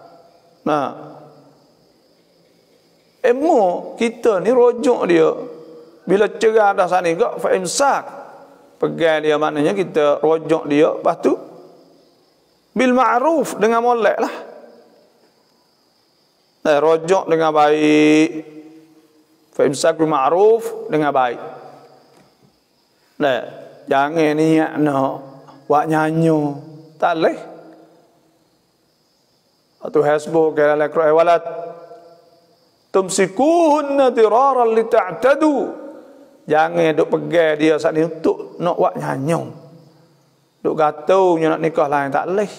Kita ni rojok dia bila cerah dah sana juga fa imsak, pegang dia maknanya kita rojok dia. Lepas tu bil ma'ruf, dengan molek lah. Rojok dengan baik. Fa imsak bil ma'ruf, dengan baik. Jangan niat nak buat nyanyo, tak leh. Atau hasbu kala lakra walat tumsikuhunna diraran li ta'tadu. Jangan duk pegang dia saat ni untuk nak buat nyanyo. Duk gataunya nak nikah lain, tak leh.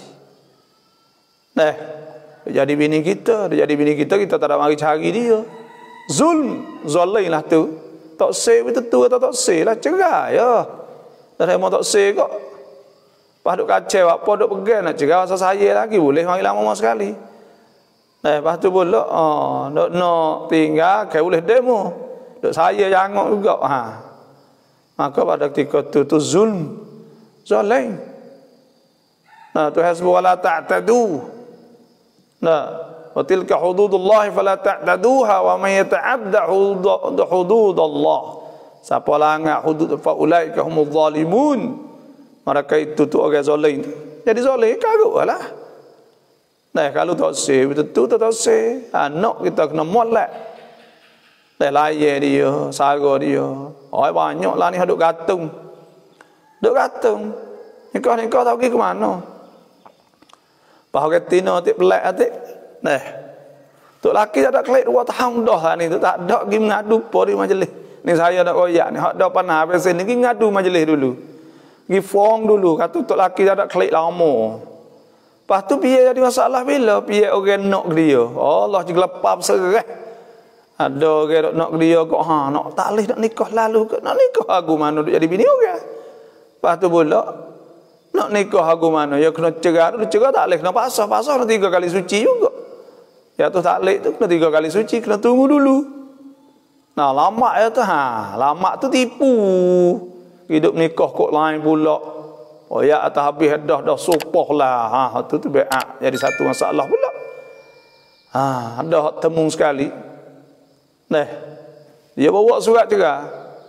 Jadi bini kita, kita tak ada mari cari dia. Zalim lah tu. Tak say betul tu atau tak say lah, cerah ya. Dan mau tak say kok. Pas duk kacau apa duk pegang nak cerah asal saya lagi boleh mari lama sekali. Lepas tu pula nak tinggal kai boleh demo. Duk saya jangok juga. Maka pada ketika tu zalim. Tu hasbu wala ta'tadu. Wa tilka hududullah fala ta'taduha wa man yata'adda hududallah. Siapa langgar hudud fa ulaika humuz zalimun. Mereka itu tu orang zalim. Jadi zalim karuklah. Kalau tak say betul tak say, anak kita kena molek. Dah layan dia, sara dia. Oi banyaklah ni duk gantung. Duk gantung. Nikah tahu pergi ke mana? Bahawa tina tik pelak atik. Nah. Tok laki tak ada kelik 2 tahun dah lah ni tu tak ada pergi mengadu apa di majlis. Ni saya nak koyak ni hak dah panah habis ni pergi ngadu majlis dulu. Pergi form dulu kata tok laki tak ada kelik lama. Lepas tu biar jadi masalah bila biar orang nak dia. Allah juga lepap serah. Ada orang nak dia kok nak taklih nak nikah lalu ke nak nikah aku mana duk jadi bini orang. Lepas tu pula nak nikah aku mana ya kena cerah tak boleh kena pasah kena 3 kali suci juga. Ya tu taklid tu kena 3 kali suci, kena tunggu dulu. Nah, lama ya tu lama tu tipu. Hidup nikah kok lain pula. Oh ya atas habis dah sopoh lah. Tu baiat jadi satu masalah pula. Ada hak temung sekali. Nah. Dia bawa surat cerah.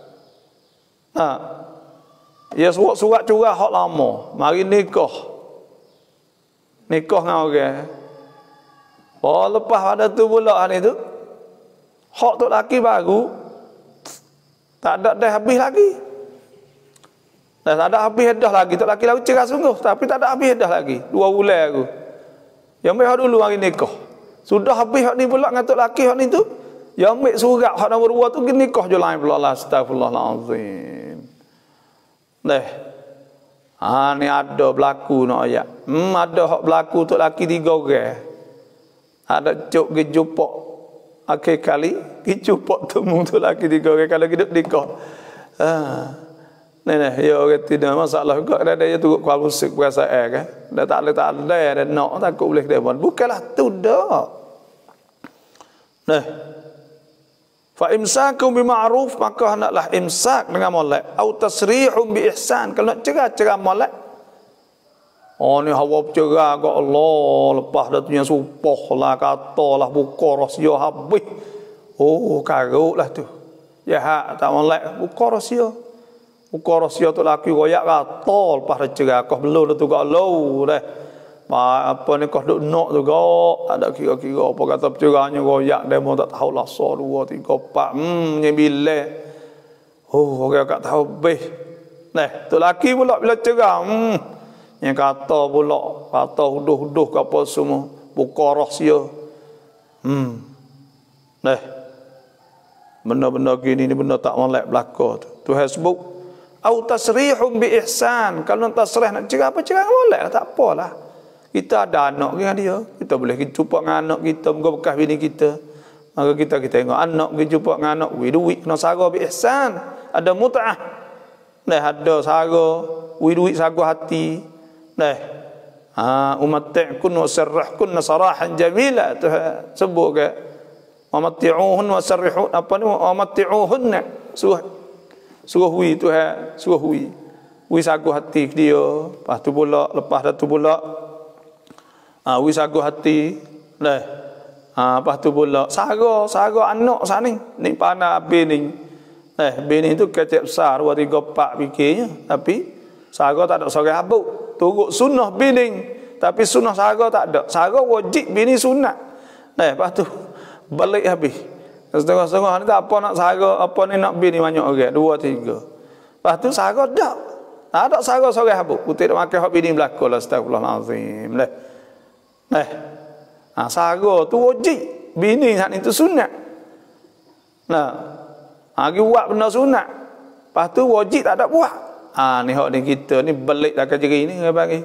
Dia bawa surat cerah hak lama, mari nikah. Nikah dengan orang. Oh lepas pada tu pula ni tu hak tok laki baru tak ada dah habis lagi. Dah tak ada habis dah lagi. Tok laki lalu cerah sungguh tapi tak ada habis dah lagi. 2 bulan aku. Yang ambil hak dulu hari nikah. Sudah habis hak ni pula dengan tok laki hak ni tu. Yang ambil surat hak nombor 2 tu pergi nikah je lain pula lah. Astagfirullahalazim. Dah. Ni ada berlaku nak ayat. Ada hak berlaku tok laki 3 orang. Ada cuk ke jupok akhir kali ke jupok temu tu lagi 3 orang kalau hidup nikah. Nah ya orang tidak masalah juga ada dia turut kual musik perasaan kan. Dah tak ada nak takut boleh dia pun. Bukanlah tu dah. Nah. Fa imsakum bi ma'ruf maka hendaklah imsak dengan molek au tasrihum bi ihsan. Kalau nak cerah molek. Oh ni hawa bercerah ke Allah. Lepas dah tu yang supoh lah. Katalah buka rahsia habis. Oh karut lah tu. Jahat tak molek. Buka rahsia. Buka rahsia tu laki royak kata. Lepas dah cerah. Kau belum dah tu kau lalu dah. Apa ni kau duk nak tu kau. Ada kira-kira apa kata bercerahnya royak. Dia mau tak tahu lah. 1, 2, 3, 4. Nyebilah. Oh orang tak tahu habis. Nah tu laki pula bila cerah. Yang kata pula, kata huduh-huduh ke apa semua, buka rahsia. Benda-benda gini ni benda tak molek belaka tu. Tuhan sebut, au tasrihum bi ihsan. Kalau nak tasrih nak cerah apa cerah molek tak apalah. Kita ada anak dengan dia, kita boleh jumpa dengan anak kita, moga bekas bini kita. Maka kita tengok anak pergi jumpa dengan anak, duit kena sara bi ihsan. Ada mut'ah. Ada sara, duit sara hati. Umatti'kun wa sarrihkun sarahan jamila tu sebut ke umatti'uhun wa sarrihun apa ni umatti'uhun suruh wi tu suruh wi sagu hati dia lepas dah tu pula wi sagu hati lepas tu pula sara anak sana ni pana bini bini tu kecil besar 2 3 4 fikirnya tapi sara tak ada seorang habuk. Turut sunnah bini. Tapi sunnah sara tak ada. Sara wajib bini sunat. Lepas tu balik habis. Setengah-setengah ni tak apa nak sara. Apa ni nak bini banyak orang. 2, 3. Lepas tu sara tak. Tak ada sara seorang habuk. Putih tak makan hak bini belakang lah. Astagfirullahalazim. Sara tu wajib. Bini hak ni tu sunat. Lagi buat benda sunat. Lepas tu wajib tak ada buat. Ni hak ni kita ni balik dah kejeri ni apa lagi.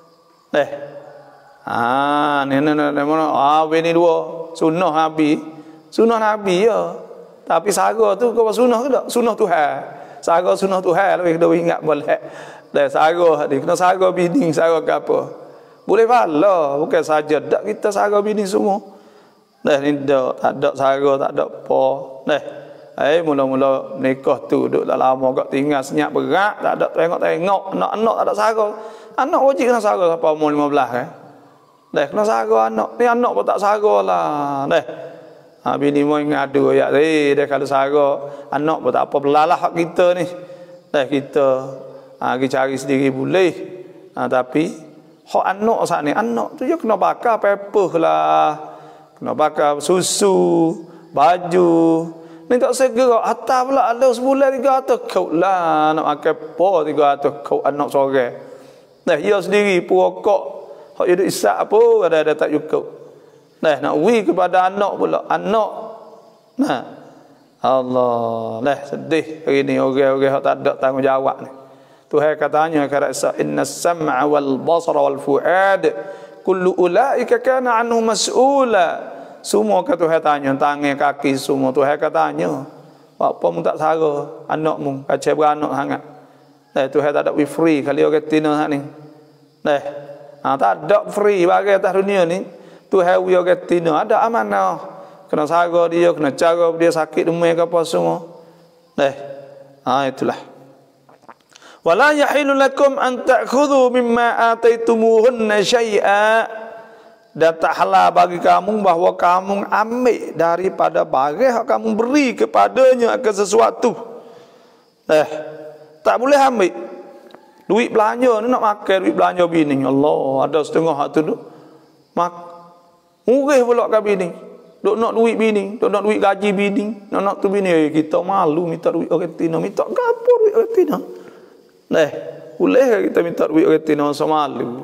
Ni mana bini 2 sunnah Nabi ya. Tapi sara tu kau sunnah ke tak? Sunnah Tuhan. Sara sunnah Tuhan lebih kena ingat boleh. Sara ni kena sara bini sara ke apa. Boleh pahala bukan saja dak kita sara bini semua. Ni tak ada sara tak ada apa. Mula-mula nikah tu duduk dah lama kau tinggal senyap berat tak ada tengok anak tak ada sara. Anak wajib kena sara sampai umur 15 kena sara anak. Ni anak pun tak sara lah. Bini mau ngadu ayat dia kalau sara anak pun tak apa belalah hak kita ni. Kita pergi cari sendiri boleh. Tapi hak anak saat ni anak tu je kena bakar paper lah. Kena bakar susu, baju. Ni tak segera hatta pula ada sebulan 300 kau lah nak makan po 300 kau anak seorang. Nah, dia sendiri pokok hak dia isak apa ada tak cukup. Nah, nak wi kepada anak pula. Anak. Nah. Allah, nah sedih hari ni orang-orang hak tak ada tanggungjawab ni. Tuhan katanya kat Isa, innas sam'a wal basara wal fuad kullu ulaika kana anhu mas'ula. Semua kata Tuhan tanya, tangan kaki semua Tuhan katanya. Apa mu tak sara anakmu, kacau beranak sangat. Tuhan tak ada free kali orang tina hak ni. Tak ada free bagi atas dunia ni. Tuhan wi orang tina ada amanah. Kena sara dia, kena cara dia sakit demam ke apa semua. Itulah. Wala yahilu lakum an ta'khudhu mimma ataitumuhunna syai'a. Dan tak halal bagi kamu bahawa kamu ambil daripada barang yang kamu beri kepadanya ke sesuatu. Tak boleh ambil. Duit belanja ni nak makan duit belanja bini. Allah, ada setengah hak tu duk. Murih pula ke bini. Duk nak duit bini, duk nak duit gaji bini. Nak tu bini, kita malu minta duit orang tina. Minta apa duit orang tina? Boleh kita minta duit orang tina sama malu.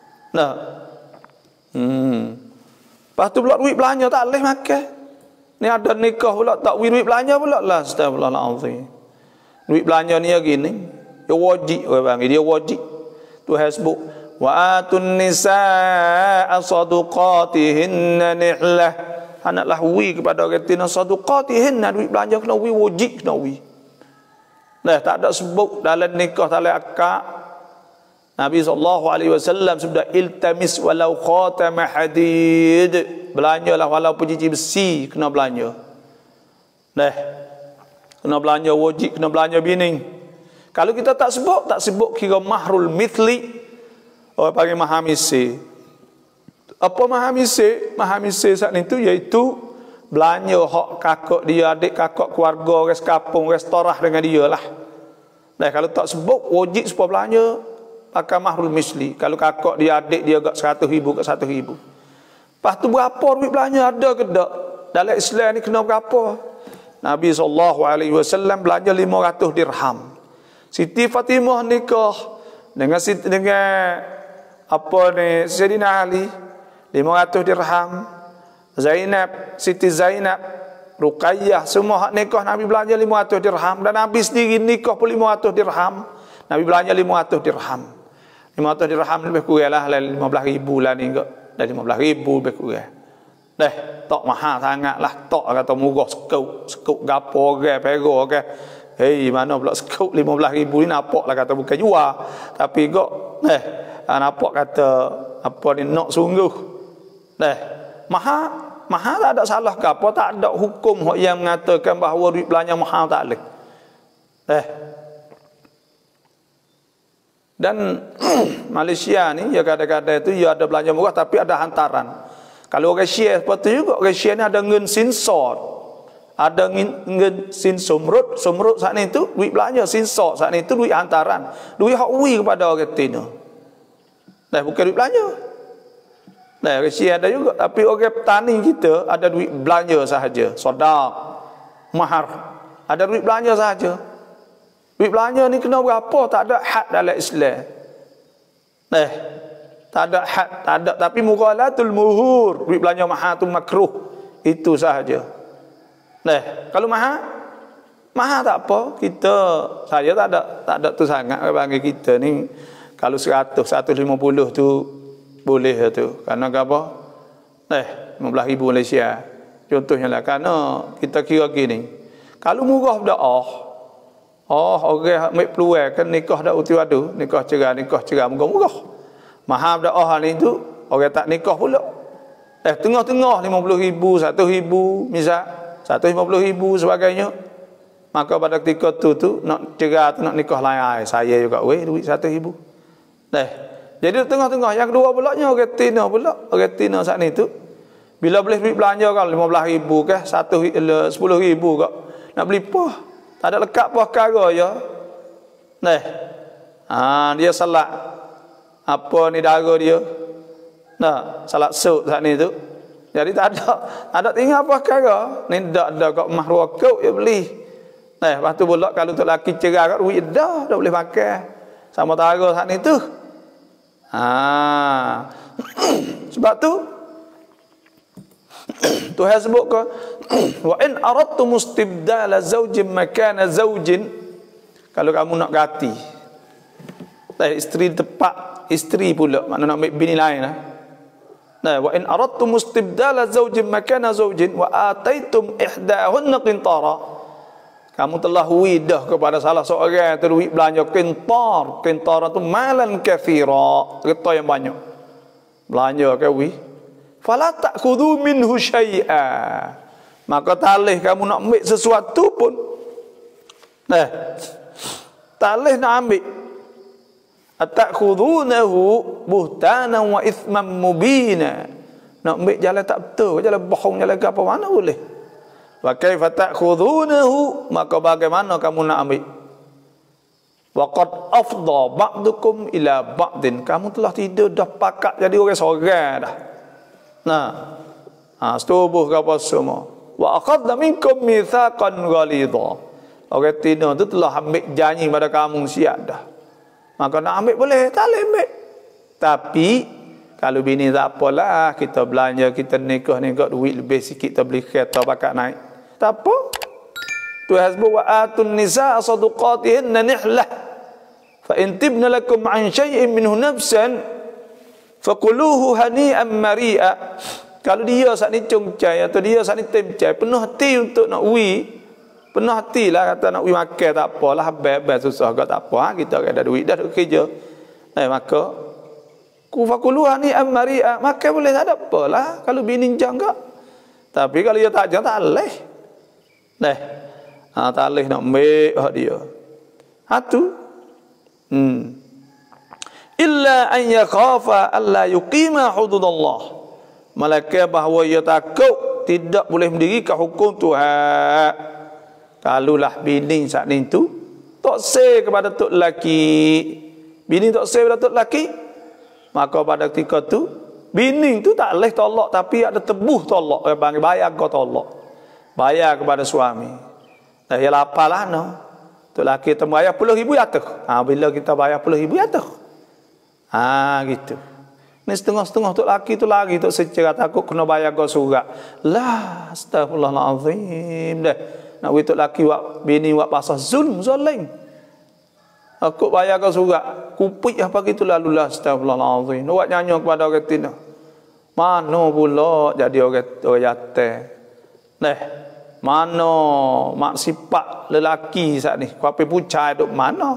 Lepas tu pula duit belanja tak boleh makan. Ni ada nikah pula tak duit belanja pula lah. Astagfirullahalazim. Duit belanja ni gini. Dia wajib orang panggil, dia wajib. Tuhan sebut wa atun nisaa sadaqatihinna nihlah. Hendaklah wi kepada orang tina sadaqatihinna, duit belanja kena wi, wajib kena wi. Tak ada sebut dalam nikah dalam akad. Nabi SAW sudah iltamis walau khatama hadid. Belanjalah walaupun cincin besi kena belanja. Kena belanja wajib, kena belanja bini. Kalau kita tak sebut kira mahrul mithli. Orang panggil mahamisi. Apa mahamisi? Mahamisi saat itu iaitu belanja hak kakak dia, adik kakak keluarga, orang sekampung, orang setorah dengan dia lah. Kalau tak sebut wajib supaya belanja pakai mahrul misli. Kalau kakak dia, adik dia agak 100 ribu, kat 100 ribu. Lepas tu berapa duit belanja ada ke tak? Dalam Islam ni kena berapa? Nabi SAW belanja 500 dirham. Siti Fatimah nikah dengan Sayyidina Ali 500 dirham. Zainab, Siti Zainab, Ruqayyah, semua hak nikah Nabi belanja 500 dirham. Dan Nabi sendiri nikah pun 500 dirham. Nabi belanja 500 dirham. 500 dirham lebih kurang lah 15,000 lah ni kot. Dah 15,000 lebih kurang. Tak mahal sangat lah. Tak kata murah sekut gapo orang pera orang. Hei, mana pula sekut 15,000 ni nampak lah kata bukan jual. Tapi kok nampak kata apa ni nak sungguh. Mahal tak ada salah ke apa, tak ada hukum yang mengatakan bahawa duit belanja mahal tak boleh. Dan Malaysia ni ya kadang-kadang itu ya ada belanja murah tapi ada hantaran. Kalau orang Syiah seperti juga, orang Syiah ni ada ngen sinsor. Ada ngen sin sumrut saat ni tu duit belanja, sinsor saat ni tu duit hantaran. Duit hak wi kepada orang tina. Bukan duit belanja. Orang Syiah ada juga, tapi orang petani kita ada duit belanja sahaja, sedekah, mahar. Ada duit belanja sahaja. Duit belanja ni kena berapa? Tak ada had dalam Islam. Tak ada had, tak ada. Tapi mughalatul muhur, duit belanja mahal tu makruh. Itu sahaja. Kalau mahal tak apa. Saya tak ada tu sangat bagi kita ni. Kalau 100, 150 tu boleh tu. Karena apa? 15,000 Malaysia. Contohnya lah, karena kita kira gini. Kalau murah berdakwah, orang ambil peluang kan nikah dak uti wadu, nikah cerai murah. Mahal berdakwah ni tu orang tak nikah pula. Tengah-tengah 50,000, 100,000 misal 150,000 sebagainya. Maka pada ketika tu nak cerai tu nak nikah lain, saya juga duit 100,000. Jadi tengah-tengah yang kedua pula nya orang tina saat ni tu bila boleh duit belanja kan 15,000 ke 10,000 kak nak beli apa? Tak ada lekat apa perkara ya. Dia salat apa ni dara dia. Salat sup saat ni tu. Jadi tak ada tinggal apa kara. Ni dak ada kat mah rokok ya beli. Lepas tu pula kalau untuk laki cerah kat duit dah boleh pakai. Sama tara saat ni tu. Sebab tu Tuhan sebut ke wa in aradtum istibdala zawjin makana zawjin, kalau kamu nak ganti isteri tepat isteri pula, makna nak ambil bini lain lah. Nah, wa in aradtum istibdala zawjin makana zawjin wa ataitum ihdahunna qintara, kamu telah widah kepada salah seorang tu duit belanja qintar. Qintar tu malan kathira, harta yang banyak. Belanja ke wi. Fala ta'khudhu minhu syai'a, maka talih kamu nak ambil sesuatu pun. Nah, talih nak ambil. Atakhudhunahu buhtanan wa ithman mubina, nak ambil jalan tak betul, jalan bohong, jalan apa mana boleh. Wa kaifa ta'khudhunahu, maka bagaimana kamu nak ambil. Wa qad afdha ba'dukum ila ba'din, kamu telah tidur dah pakat jadi orang seorang dah. Setubuh ke apa semua. Wa akhadna minkum mitsaqan ghalidha, orang tina tu telah ambil janji pada kamu siap dah. Maka nak ambil boleh, tak boleh ambil. Tapi kalau bini tak apalah, kita belanja, kita nikah duit lebih sikit, kita beli kereta pakat naik, tak apa. Tuhan sebut wa atun nisaa sadaqatihinna nihlah fa in tibna lakum an syai'in minhu nafsan fakuluhu hani'an mari'a. Kalau dia saat ni congcai atau dia saat ni temcai, penuh hati untuk nak penuh hati lah kata nak makan, tak apalah, habis susah ke tak apa, kita ada duit dah duk kerja. Maka fakuluhu hani'an mari'a, makan boleh, tak ada apalah kalau bini jang ke. Tapi kalau dia tak jang tak leh. Tak leh nak ambil hak dia. Tu illa an yakhafa alla yuqima hududallah, malaikat bahawa ia takut tidak boleh mendirikan hukum Tuhan. Kalulah bini saat ni tu tak say kepada tok lelaki, bini tak say kepada tok lelaki, maka pada ketika tu bini tu tak boleh tolak, tapi ada tebuh tolak, panggil bayar kau tolak, bayar kepada suami. Dah ya lapalah no, tok lelaki tu bayar 10,000 jatuh. Bila kita bayar 10,000 jatuh. Gitu. Ni setengah-setengah tok laki tu lagi tok secara takut kena bayar kau surat. Lah, astagfirullahalazim dah. Nak wei tok laki wak bini wak pasal zulm zalim. Aku bayar kau surat. Kupik apa gitu lalu lah, astagfirullahalazim. Nak nyanyi kepada orang tina. Mana pula jadi orang yatim. Mana mak sifat lelaki saat ni. Kau api pucai duk mana?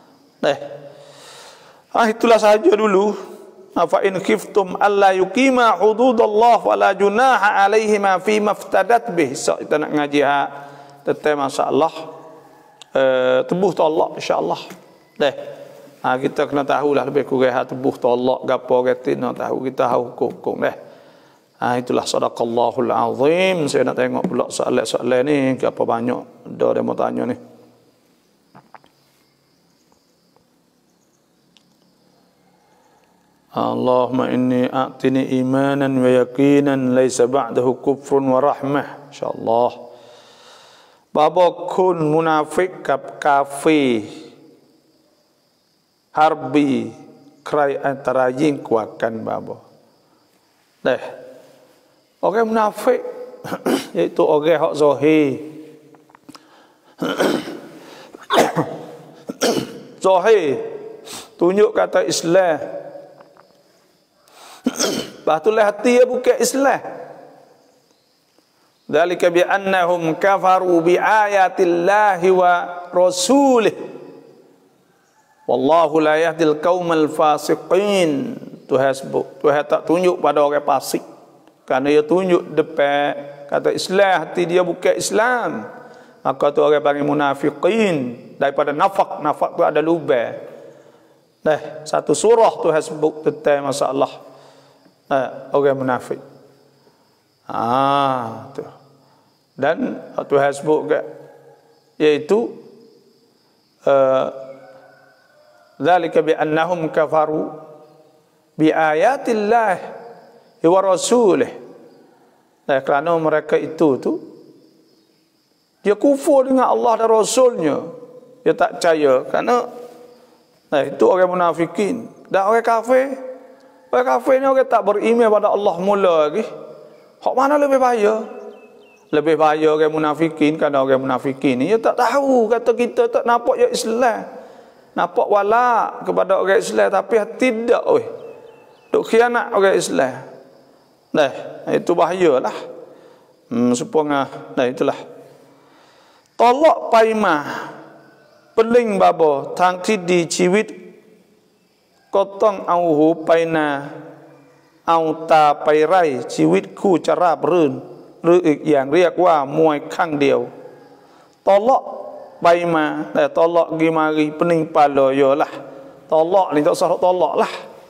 Itulah sahaja dulu. Fa in khiftum alla yuqima hududallah fala junaha alaihima fi maftadat bih. So kita nak ngaji tentang masalah tebuh tolak insya-Allah. Kita kena tahulah lebih kurang tebuh tolak gapo retina tahu, kita tahu hukum itulah sadaqallahul azim. Saya nak tengok pula soalan-soalan ni gapo banyak dah mau tanya ni. Allahumma inni a'tini imanan wa yaqinan laysa ba'dahu kufrun wa rahmah. InsyaAllah. Baba kun munafik kafir harbi krai antara yin kuakan baba. Orang munafik iaitu orang hak zahir. Zahir tunjuk kata Islam. Bahtulah hati dia bukan Islam. Dzalika bi annahum kafaru bi ayatillahi wa rasulih. Wallahu la yahdil qaumal fasiqin. Tuhan tak tunjuk pada orang fasik. Kerana dia tunjuk depan kata Islam, hati dia bukan Islam, maka tu orang panggil munafiqin. Daripada nafaq, nafaq tu ada lubang. Satu surah Tuhan sebut tentang masalah orang munafik. Tu. Dan Tuhan sebut ke, iaitu dzalika bi annahum kafaru bi ayatillah wa rasulih. Kerana mereka itu dia kufur dengan Allah dan Rasulnya. Dia tak percaya. Kerana itu orang munafikin. Dan orang kafir ni orang tak beriman pada Allah mula lagi. Hak mana lebih bahaya? Lebih bahaya orang munafikin. Kerana orang munafikin ni dia tak tahu. Kata kita tak nampak ya Islam. Nampak wala kepada orang Islam. Tapi tidak. Duk khianat orang Islam. Itu bahayalah. Supaya itulah. Tolak paimah peling babo tang di ชีวิตก็ต้องเอาหูไปนาเอาตาไปไร่ชีวิตคู่จะราบรื่นหรืออีกอย่างเรียกว่ามวยข้างเดียวตลอดไปมาแต่ตลอดกี่มากี่pening pala yalah tolak ni tak sah tolak lah.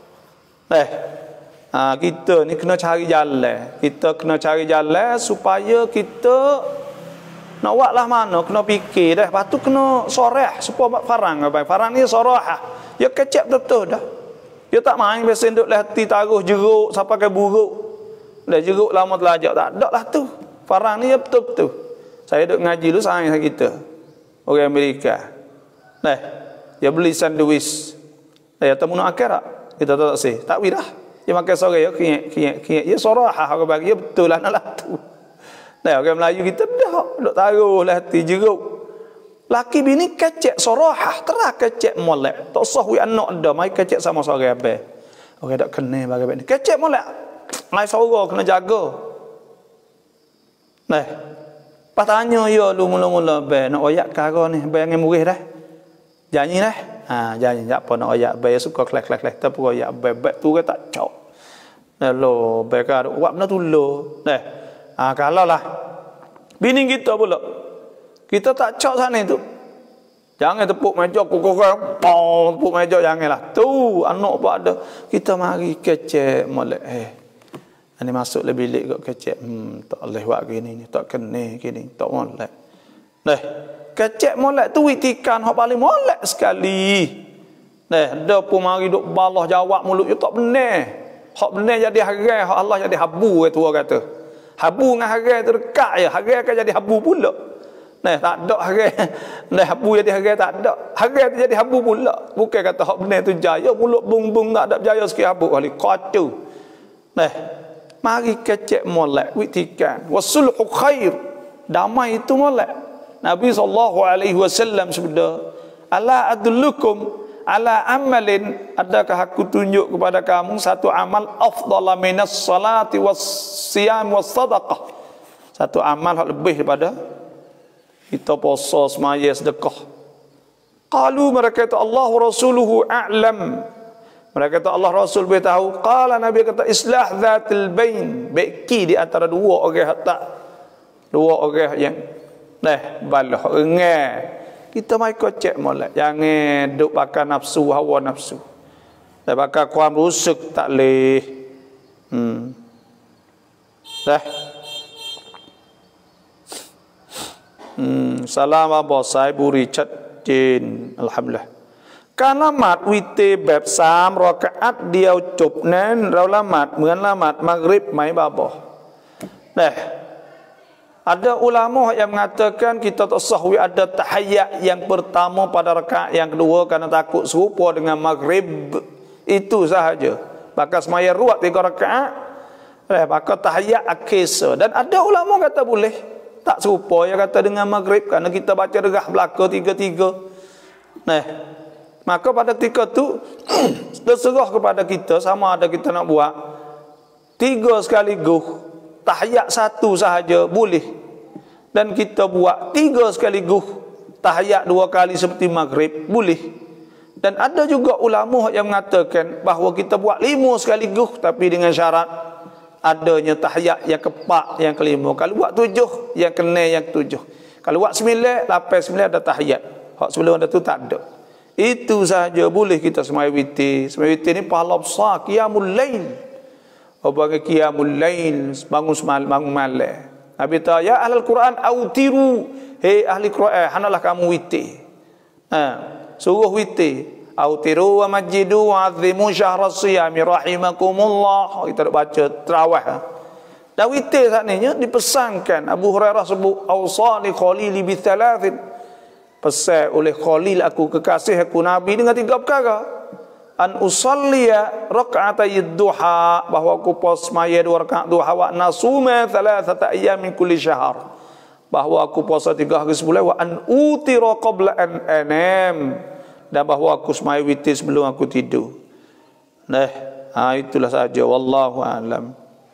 Kita ni kena cari jalan. Kita kena cari jalan supaya kita nak buat lah mana, kena fikir dah. Lepas tu kena sorah supaya farang. Farang ni sorah. Dia kecek betul dah. Dia tak main biasa duduk lah hati taruh jeruk sampai ke buruk. Dah jeruk lama telajak tak ada lah tu. Farang ni betul-betul. Saya duduk ngaji dulu sayang sama kita. Orang Amerika. Dia beli sandwich. Dia temu nak akhirat. Kita tak sih. Tak wih dah. Dia makan sore ya kiyak. Dia sorah orang bagi dia betul lah nak lah tu. Orang Melayu kita dah duk taruh lah hati jeruk. Laki bini kecek sorahah, terah kecek molek. Tak sah wi anak dah, mai kecek sama sore abe. Orang dak kena bagi ni. Kecek molek. Mai sore kena jaga. Pas tanya ya lu mula-mula be nak oyak kara ni, be dengan murih dah. Janji dah. Janji tak apa nak oyak be suka klek-klek tapi oyak be tu ke tak cok. Lo be ka buat benda tu lo. Kalau lah bini kita pula kita tak cok sana tu, jangan tepuk meja kokok tepuk meja janganlah tu anak apa ada kita mari kecek molek ini masuk lebih bilik kok kecek tak boleh buat gini ni tak kena gini tak molek kecek molek tu witikan hak paling molek sekali dah pun mari duk balah jawab mulut you tak benar hak benar jadi haram hak Allah jadi habu itu orang kata. Habu dengan haram tu dekat je. Haram akan jadi habu pula. Tak ada haram. Habu jadi haram tak ada. Haram tu jadi habu pula. Bukan kata hak benar tu jaya. Mulut bung-bung tak ada berjaya sikit habu. Kali kacau. Mari kecek molek. Witikan. Wasulhu khair. Damai itu molek. Nabi SAW sebut. Ala adullukum ala amalin, adakah aku tunjuk kepada kamu satu amal afdala minas salati was siyam was sadaqah, satu amal yang lebih daripada kita puasa, semaya, sedekah. Qalu, mereka kata Allah rasuluhu a'lam, mereka kata Allah Rasul lebih tahu. Qala, Nabi kata islah dhatil bain, baiki di antara dua orang yang balah rengai. Kita mai kocek molek. Jangan duk bakar nafsu, hawa nafsu. Dah bakar kuam rusuk tak leh. Salam abah saya buri chat jin. Alhamdulillah. การละหมาดวิเตแบบ3รอกะอัตเดียวจบนั้นเราละหมาดเหมือนละหมาดมักริบไหมบาบ่ada ulama yang mengatakan kita tak sahwi ada tahiyyat yang pertama pada rakaat yang kedua kerana takut serupa dengan maghrib. Itu sahaja. Maka semaya ruat 3 rakaat. Maka tahiyyat akhir. Dan ada ulama kata boleh tak serupa yang kata dengan maghrib kerana kita baca derah belaka 3-3. Maka pada ketika tu terserah kepada kita sama ada kita nak buat 3 sekaligus. Tahiyat 1 sahaja boleh. Dan kita buat 3 sekaligus. Tahiyat 2 kali seperti maghrib boleh. Dan ada juga ulama yang mengatakan bahawa kita buat 5 sekaligus tapi dengan syarat adanya tahiyat yang keempat, yang kelima. Kalau buat 7, yang kena yang 7. Kalau buat 9, 8, 9 ada tahiyat. Hak sebelum ada tu tak ada. Itu sahaja boleh kita semai witir. Semai witir ni pahala besar, qiyamul lail. Bagi qiyamul lail, bangun malam. Nabi ta ya ahlul Quran autiru, hei ahli Quran hanalah kamu witir. Suruh witir. Autiru wa majidu wa azimu syahra siyami rahimakumullah. Kita baca tarawih. Dan witir saat ni dipesankan. Abu Hurairah sebut, "Awsani khalili bi thalathin." Pesan oleh Khalil aku, kekasih aku Nabi, dengan 3 perkara. An usalliya rak'atay duha, bahawa aku pos semaya 2 rakaat duha, wa nasuma thalathata ayyam min kulli syahr, bahawa aku puasa 3 hari sebulan, wa an utira qabla an anam, dan bahawa aku semaya witir sebelum aku tidur. Itulah saja, wallahu a'lam.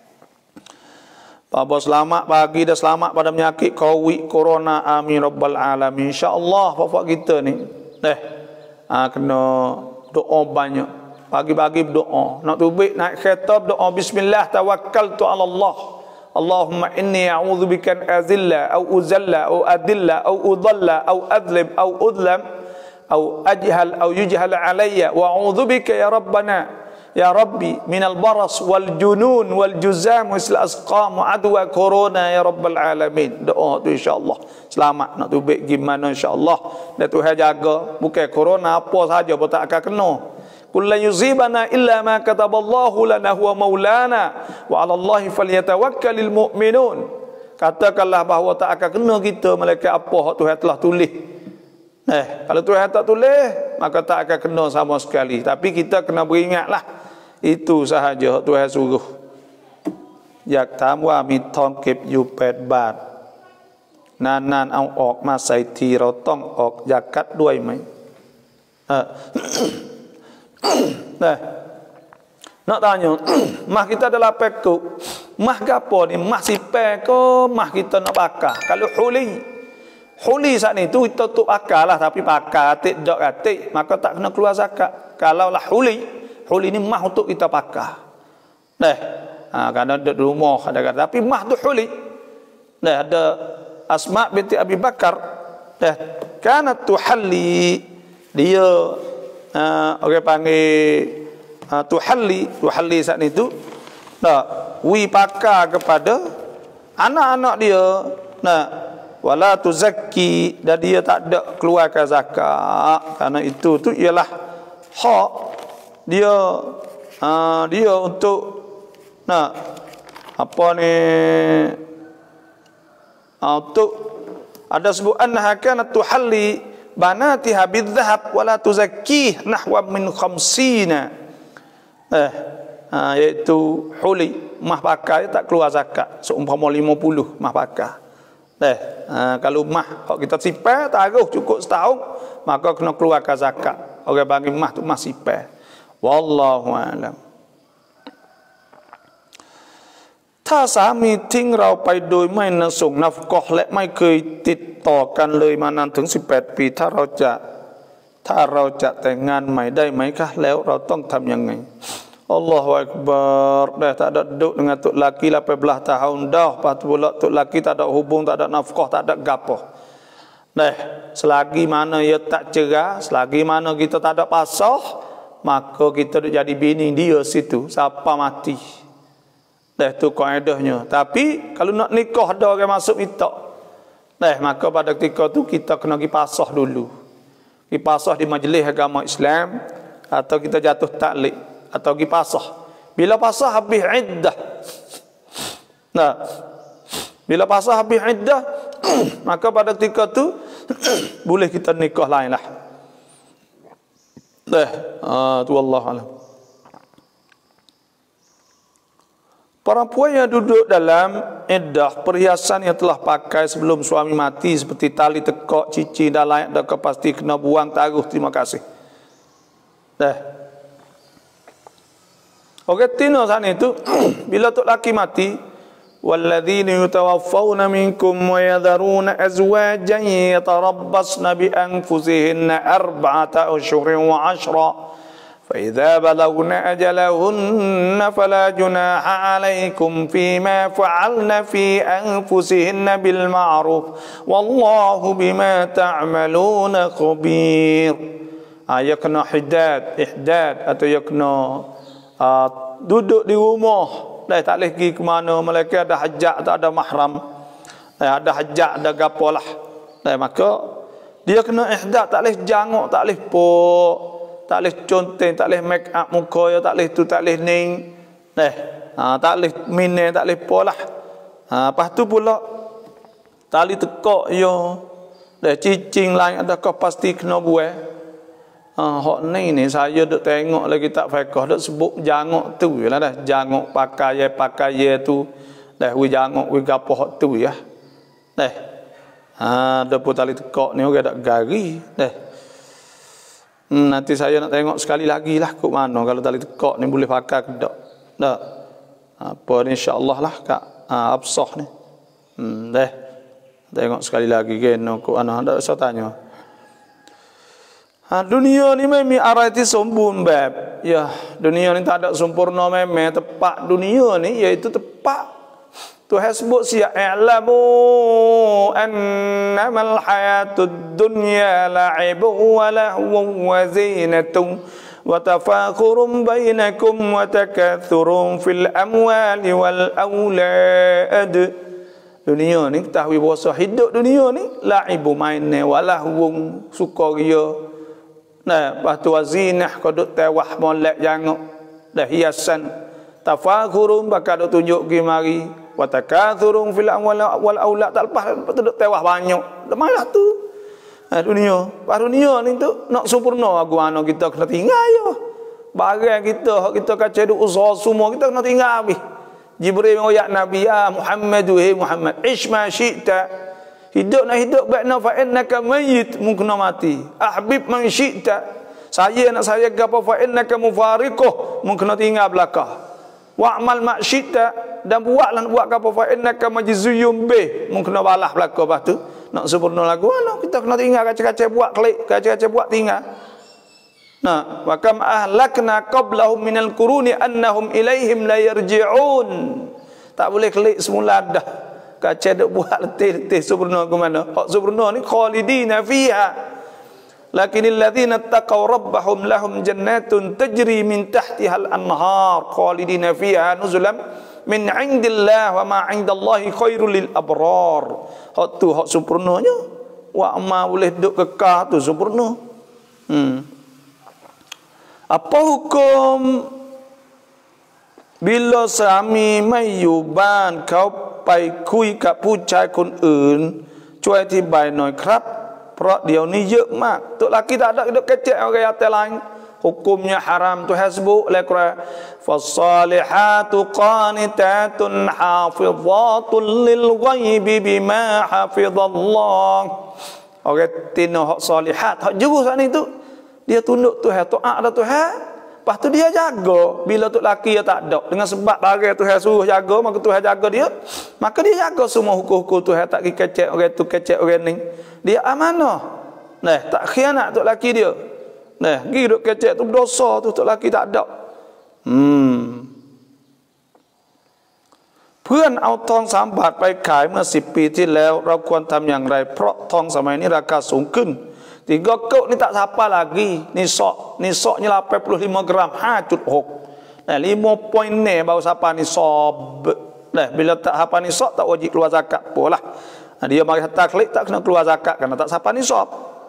Bapa selamat pagi dan selamat pada penyakit COVID corona, amin rabbal alamin. Insya-Allah bapak kita ni kena doa banyak. Pagi-pagi berdoa. Nak tubik naik kereta berdoa bismillah tawakkaltu ala Allah. Allahumma inni a'udzubika an azilla au uzalla au adilla au udalla au adlib au udlam au ajhal au yujhal alayya wa a'udzubika ya rabbana ya Rabbi minal baras wal junun wal juzam wasl asqam wa adwa corona ya rabbal alamin. Doa tu insyaallah selamat nak tubik gimana insyaallah, dan Tuhan jaga bukan corona apa saja pun tak akan kena. Kullu yuzibana illa ma kataballahu lana huwa maulana wa 'ala Allahi falyatawakkalul mu'minun. Katakanlah bahawa tak akan kena kita malaikat apa Tuhan telah tulis. Kalau Tuhan tak tulis, maka tak akan kena sama sekali. Tapi kita kena beringatlah, itu sahaja Tuhan suruh. Yak tam wa mi thong kep yu 8 บาท นานๆเอาออกมาใส่ทีเราต้องออกยากัดด้วยไหม nak tanya mah kita adalah pekuk, mah gapo ni, mah sipai ke mah kita nak bakar. Kalau huli saat ni tu kita tu akal lah, tapi pakar atik dok atik maka tak kena keluar zakat. Kalau lah huli ni mah untuk kita pakar. Kadang ada di rumah ada, tapi mah tu huli. Ada Asma binti Abi Bakar, kanat tuhalli, dia orang panggil tuhalli saat ni tu wi pakar kepada anak-anak dia, wala tuzakki, dan dia tak ada keluarkan zakat. Karena itu tu ialah hak dia, dia untuk apa ni, untuk ada sebut annaha kanat tuhalli banatiha bidzahab wala tuzakki nahwa min 50, iaitu huli mah pakar tak keluar zakat seumpama 50 mah pakar. Kalau mah kalau kita sipai taruh cukup setahun, maka kena keluarkan zakat. Orang bagi mah tu mah sipai. Wallahu a'lam. ถ้าสามีทิ้งเราไปโดยไม่ส่งนัฟกะห์และไม่เคยติดต่อกันเลยมานานถึง18 ปีถ้าเราจะแต่งงานใหม่ได้ไหมคะแล้วเราต้องทำยังไง Allahu Akbar. Tak ada duduk dengan tok laki 18 tahun dah, lepas tu pula tok laki tak ada hubung, tak ada nafkah, tak ada gapo. Selagi mana ia tak cerah, selagi mana kita tak ada pasah, maka kita duk jadi bini dia situ siapa mati. Tu kaedahnya. Tapi kalau nak nikah ada orang masuk minta, maka pada ketika tu kita kena pergi pasah dulu. Pergi pasah di majlis agama Islam, atau kita jatuh taklid, atau pergi pasah. Bila pasah habis iddah, bila pasah habis iddah, maka pada ketika tu boleh kita nikah lain lah. Tu wallahu a'lam. Perempuan yang duduk dalam iddah, perhiasan yang telah pakai sebelum suami mati seperti tali tekak, cincin dan lain, dah pasti kena buang, taruh. Terima kasih. Okey, tino sana itu bila tok laki mati, walladzina yatawaffawna minkum wa yadharuna azwajan yatarabbasna bi anfusihinna 4 ashhurin wa 'ashra. فإذا بلغن أجلهن فلا جناح عليكم فيما فعلن في أنفسهن بالمعروف والله بما تعملون خبير. Ya kena ihdad atau ya kena duduk di rumah, tak boleh pergi ke mana, mereka ada hajat, tak ada mahram, ada hajat, ada gapolah, maka dia kena ihdad, tak boleh janguk, tak boleh pok, tak boleh conteng, tak boleh make up muka, tak boleh tu, tak boleh ning. Tak boleh mine, tak boleh polah. Lepas tu pula tali tekak yo. Cicing lain adakah pasti kena buat. Hak ni saya duk tengok lagi tak fiqh duk sebut jangok tu lah dah. Jangok pakai tu. We jangok we gapo hak tu ya. Ada pun tali tekak ni orang dak gari. Nanti saya nak tengok sekali lagi lah kok mana kalau tali tekak ni boleh pakai ke tak. Apa ni insya-Allah lah kak absah ni. Tengok sekali lagi kena kok ana usah tanya. Dunia ni memang arati sempurna bab. Ya, dunia ni tak ada sempurna memang tepat dunia ni iaitu tepat. Tuhan sebut siya i'lamu annamal hayatud dunya la'ibun wa lahwun wa zinatun wa tafakhurun bainakum wa takathurun fil amwali wal aulad. Dunia ni ketahui bahawa hidup dunia ni la'ibu mainnya wa lahwun sukaria. Lepas tu wazinah kodok tewah molek jangok dah hiasan tafakhurun bakal dok tunjuk gi mari wa takathurun fil amwal wal aulad tak lepas tu dok tewah banyak malah tu dunia ni tu nak sempurna aku ana kita kena tinggal yo barang kita kaca duk usaha semua kita kena tinggal habis. Jibril ngoyak Nabi ya Muhammad Muhammad ish ma syi'ta. Hidup nak hidup bakna fa innaka mayyit mungkin mati. Ahbib man syi'ta. Saya nak saya gapo fa innaka mufariquh mungkin tinggal belakang. Wa'mal ma syi'ta dan buat gapo fa innaka majzuyum bih mungkin balah belakang lepas tu. Nak sempurna lagu mana kita kena tinggal kaca-kaca buat klik, kaca-kaca buat tinggal. Wa kam ahlakna qablahum minal quruni annahum ilaihim la yarji'un. Tak boleh klik semula dah. Kaca duk buat letih sempurna ke mana? Hak sempurna ni khalidina fiha. Lakinil ladzina taqaw rabbahum lahum jannatun tajri min tahtiha al-anhar khalidina fiha nuzulan min 'indillah wa ma 'indallahi khairul lil abrar. Hak tu hak sempurnanya. Wa ma boleh duk kekal tu sempurna. Apa hukum bila sami mayuban kau ไปคุยกับผู้ชายคนอื่นช่วยอธิบายหน่อยครับเพราะเดี๋ยวนี้เยอะมากตัวลaki tak ada hidup kecil orang yang lain hukumnya haram tu hasbu oleh Quran fasalihatu qanitatun hafizatun lil ghaibi bima hafizallah. Orang tino hak salihat hak juru sana itu dia tunduk Tuhan taat ada Tuhan. Lepas tu dia jaga. Bila tu laki dia tak ada. Dengan sebab barang Tuhan suruh jaga, maka Tuhan jaga dia. Maka dia jaga semua hukum-hukum Tuhan. Tak pergi kecek orang tu, kecek orang ni. Dia amanah. Tak khianat tu laki dia. Pergi duk kecek tu berdosa tu laki tak ada. เพื่อนเอาทอง3 บาทไปขายเมื่อ10 ปีที่แล้วเราควรทำอย่างไรเพราะทองสมัยนี้ราคาสูงขึ้น 3 kok ni tak siapa lagi nisoknya 85 gram 5.6 5 poin ni baru siapa nisab bila tak siapa nisab tak wajib keluar zakat polah dia mari taklid tak kena keluar zakat kerana tak siapa nisab.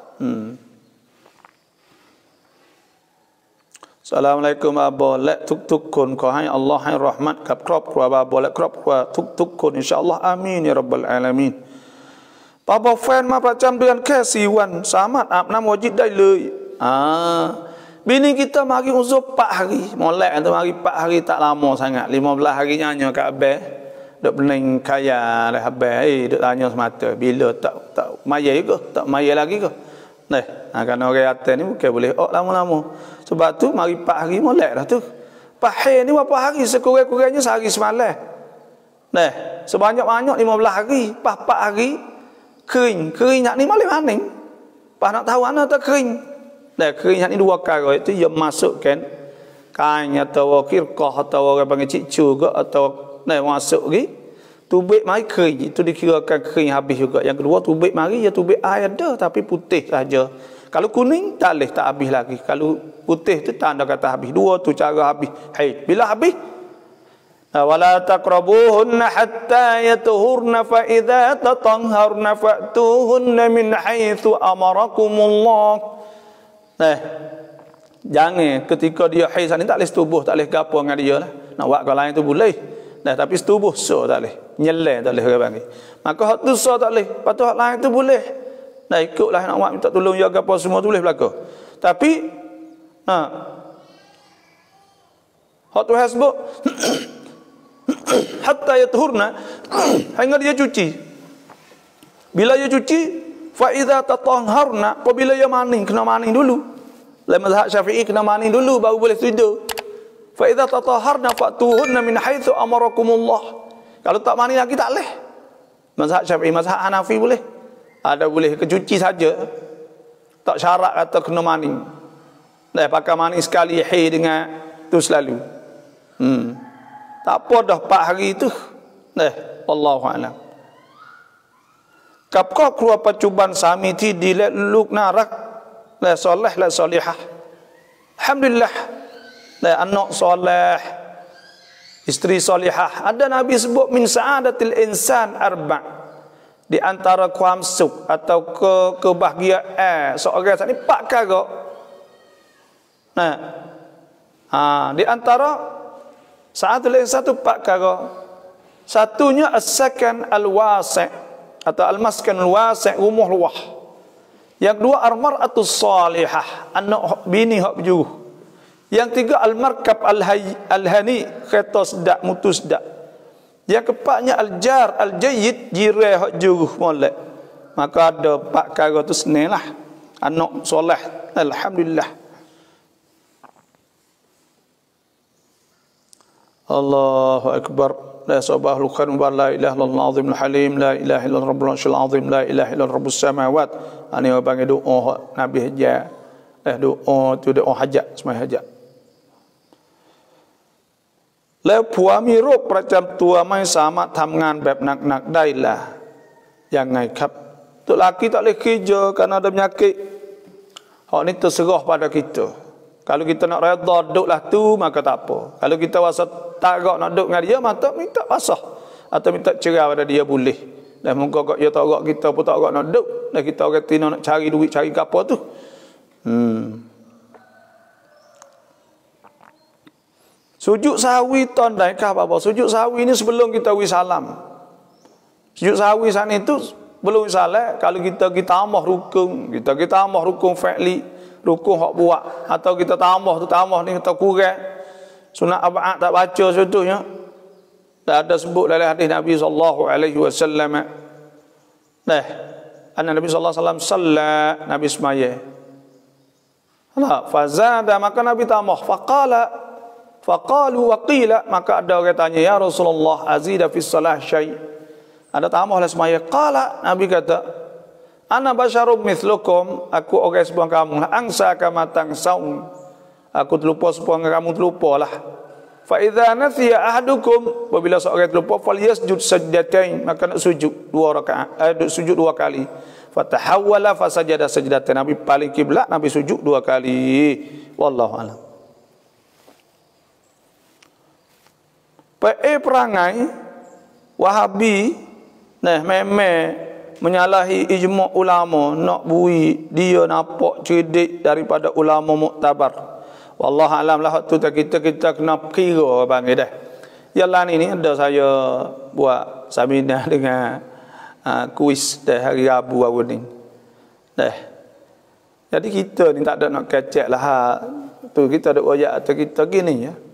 Assalamualaikum Abahและทุกๆคนขอให้อัลลอฮ์ให้รอห์มัตกับครอบครัวAbahและครอบครัวทุกๆคนอินชาอัลลอฮ์อามีนya rabbal alamin ป้าบอกแฟนมาประจำเดือนแค่4 วันสามารถอาบน้ำวาญิบได้เลยbini kita mari uzur 4 hari molek tu mari 4 hari tak lama sangat 15 hari nyanyi kat Abah duk pening kaya dah Abah duk tanya semata bila tak mayai ke tak mayai lagi ke kerana orang atas ni bukan boleh lama-lama sebab tu mari 4 hari molek dah tu pahir ni berapa hari sekurang-kurangnya sehari semalam sebanyak-banyak 15 hari 4 hari kering nak ni maling-maling pas nak tahu mana tak kering kering nak ni 2 kali itu dia masukkan kain atau kirqah atau orang panggil cikcu ke atau masuk lagi tubik mari kering itu dikirakan kering habis juga. Yang kedua tubik mari ya tubik air ada tapi putih saja. Kalau kuning tak boleh tak habis lagi. Kalau putih tu tanda kata habis. 2 tu cara habis haid. Bila habis wala taqrabuhunna hatta yatuhurna fa idza tatahharna fa'tuhunna min haitsu amarakumullah. Jangan ketika dia haid ni tak boleh setubuh, tak boleh gapo dengan dia lah. Nak buat kau lain tu boleh. Dah tapi setubuh so tak boleh. Nyelai tak boleh orang panggil. Maka hak tu so tak boleh. Lepas tu hak lain tu boleh. Dah ikutlah nak buat minta tolong jaga apa semua tu boleh berlaku. Tapi hak tu hasbuk hatta yatuhurna hingga dia cuci. Bila dia cuci, fa idza tatahharna, apabila dia mani, kena mani dulu. Dalam mazhab Syafi'i kena mani dulu baru boleh tidur. Fa idza tatahharna fatuhunna min haitsu amarakumullah. Kalau tak mani lagi tak boleh. Mazhab Syafi'i, mazhab Hanafi boleh. Ada boleh kecuci saja. Tak syarat kata kena mani. Dah pakai mani sekali hai dengan tu selalu. Tak apa dah 4 hari tu. Wallahu a'lam. Kapkah keluar percubaan sami ti diluk narak la soleh la solihah. Alhamdulillah. La anak soleh, isteri solihah. Ada Nabi sebut min sa'adatil insan arba'. Di antara kuamsuk atau kebahagiaan seorang ni 4 perkara. Di antara sa'adatil insan tu 4 perkara. Satunya as-sakan al-wasi' atau al-maskan al-wasi', rumah luah. Yang kedua al-mar'atus salihah, anak bini hak berjuruh. Yang tiga al-markab al-hani, kereta sedak, mutu sedak. Yang keempatnya al-jar al-jayyid, jiran hak juruh molek. Maka ada 4 perkara tu senanglah. Anak soleh, alhamdulillah. Allahu akbar. La sabah lukhan wa la ilaha illallah azim al-halim, la ilaha illallah rabbul arsyil azim, la ilaha illallah rabbus samawat. Ini orang doa Nabi hajat. Doa tu doa hajat, semai hajat.แล้วผัวมีโรคประจำตัวไม่สามารถทำงานแบบหนักๆได้ล่ะยังไงครับ Tok laki tak boleh kerja kerana ada penyakit. Hak ni terserah pada kita. Kalau kita nak redha duduklah tu, maka tak apa. Kalau kita rasa tak nak duduk dengan dia, maka minta pasah atau minta cerai pada dia boleh. Dan moga dia tak agak kita pun tak agak nak duduk. Dan kita orang tina nak cari duit, cari apa tu. Sujud sahwi tandai-kah apa? Sujud sahwi ni sebelum kita wi salam. Sujud sahwi saat itu belum salam. Kalau kita tambah rukun, kita tambah rukun fi'li, rukun hak buat, atau kita tambah ni kita kurang. Sunat ab'ad tak baca contohnya. Tak ada sebut dalam hadis Nabi sallallahu alaihi wasallam. Anna Nabi sallallahu alaihi wasallam salla, Nabi semaya. Fazada, maka Nabi tambah. Faqalu wa qila, maka ada orang tanya, ya Rasulullah, azida fi salah syai'. Ada tambahlah semaya. Qala, Nabi kata, ana basyarum mithlukum, aku orang sebuah kamu, angsa kama tangsaun. Aku terlupa sebuah kamu terlupalah. Fa idza nasiya ahadukum, apabila seorang terlupa, falyasjud sajdatain, maka nak sujud 2 rakaat, sujud 2 kali. Fatahawwala fasajada sajdatan, Nabi paling kiblat, Nabi sujud 2 kali. Wallahu a'lam. Perangai Wahabi memang menyalahi ijma' ulama, nak bui dia nampak cerdik daripada ulama muktabar. Wallahu alam lah tu kita kena kira panggil dah. Yalah ni ada saya buat seminar dengan kuis dah hari Rabu awal ni. Jadi kita ni tak ada nak kecek lah tu, kita ada ayat atau kita gini ya.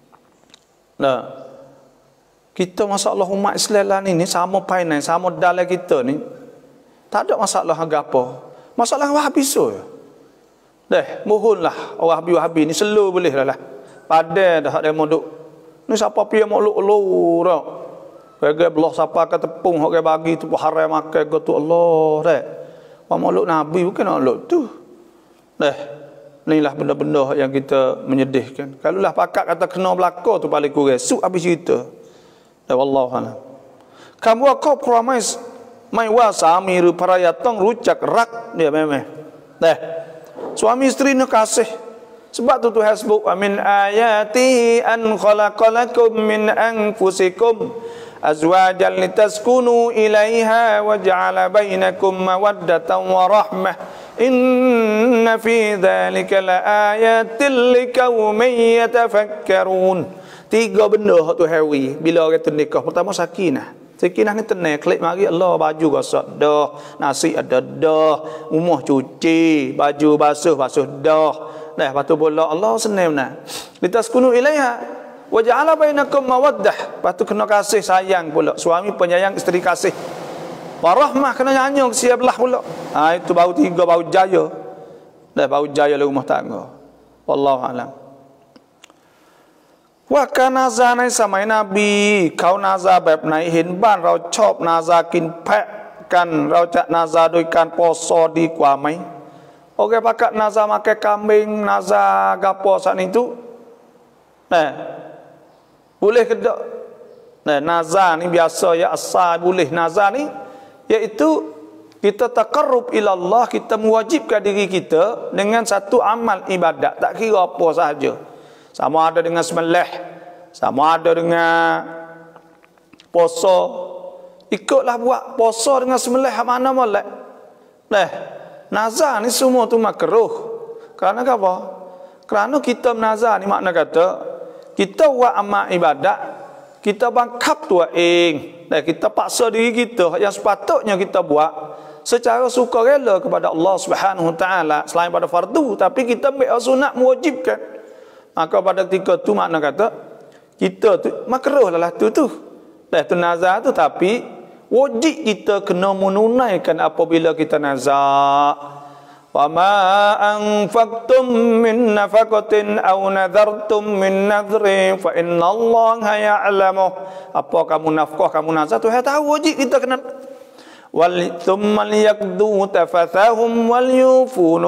Kita masalah umat Islam ni sama painai, sama dalam kita ni tak ada masalah apa. Masalah Wahabi so. Mohonlah Wahabi ni selo boleh lah. Pada dah ada moduk. Ni siapa pi mau lu dah. Bagi belah siapa ke tepung hok bagi tu haram makan go tu Allah dah. Mau Nabi bukan nak tu. Inilah benda-benda yang kita menyedihkan. Kalau lah pakat kata kena belaka tu paling kurang. Suk habis cerita. Wallahu a'lam. Kamu akop kuramai mai wasa miru parayatong rucak rak dia memang. Suami isteri nak kasih. Sebab tu Tuhan sebut min ayatihi an khalaqalakum min anfusikum azwajan litaskunu ilaiha wa ja'ala bainakum mawaddatan wa rahmah. Inna fi dzalika laayatil liqaumin yatafakkarun. Tiga benda hak tu hawi bila orang tu nikah. Pertama sakinah. Sakinah ni tenang, klik mari Allah baju gosok dah, nasi ada dah, rumah cuci, baju basuh dah. Dah lepas tu pula Allah senang nah. Litaskunu ilaiha wa ja'ala bainakum mawaddah. Lepas tu kena kasih sayang pula. Suami penyayang, isteri kasih. Warahmah kena nyanyi siap belah pula. Ha, itu baru tiga baru jaya. Dah baru jaya dalam rumah tangga. Wallahu a'lam. Wa kana zanai samai Nabi เขานาซาแบบไหนเห็นบ้านเราชอบนาซากินแพะกันเราจะนาซาโดยการปอซอดีกว่าไหม Okey pakat naza makan kambing, naza gapo saat itu. Nah. Boleh ke tak? Nah, naza ni biasa ya asal boleh naza ni iaitu kita taqarrub ila Allah, kita mewajibkan diri kita dengan satu amal ibadat, tak kira apa sahaja. Sama ada dengan sembelih, sama ada dengan puasa. Ikutlah buat puasa dengan sembelih mana molek. Nah, nazar ni semua tu makruh. Kerana apa? Kerana kita nazar ni makna kata kita buat amal ibadat, kita bangkap tua dan kita paksa diri kita yang sepatutnya kita buat secara sukarela kepada Allah Subhanahu Wa Taala selain pada fardu, tapi kita ambil sunat mewajibkan. Maka pada ketika tu makna kata kita tu makruh lah tu. Dah tu nazar tu, tapi wajib kita kena menunaikan apabila kita nazar. Wa ma anfaqtum min nafaqatin aw nadartum min nadrin fa innallaha ya'lamu. Apa kamu nafkah, kamu nazar, Tuhan tahu, wajib kita kena. Wal thumma liyaqdu tafathahum wal yufu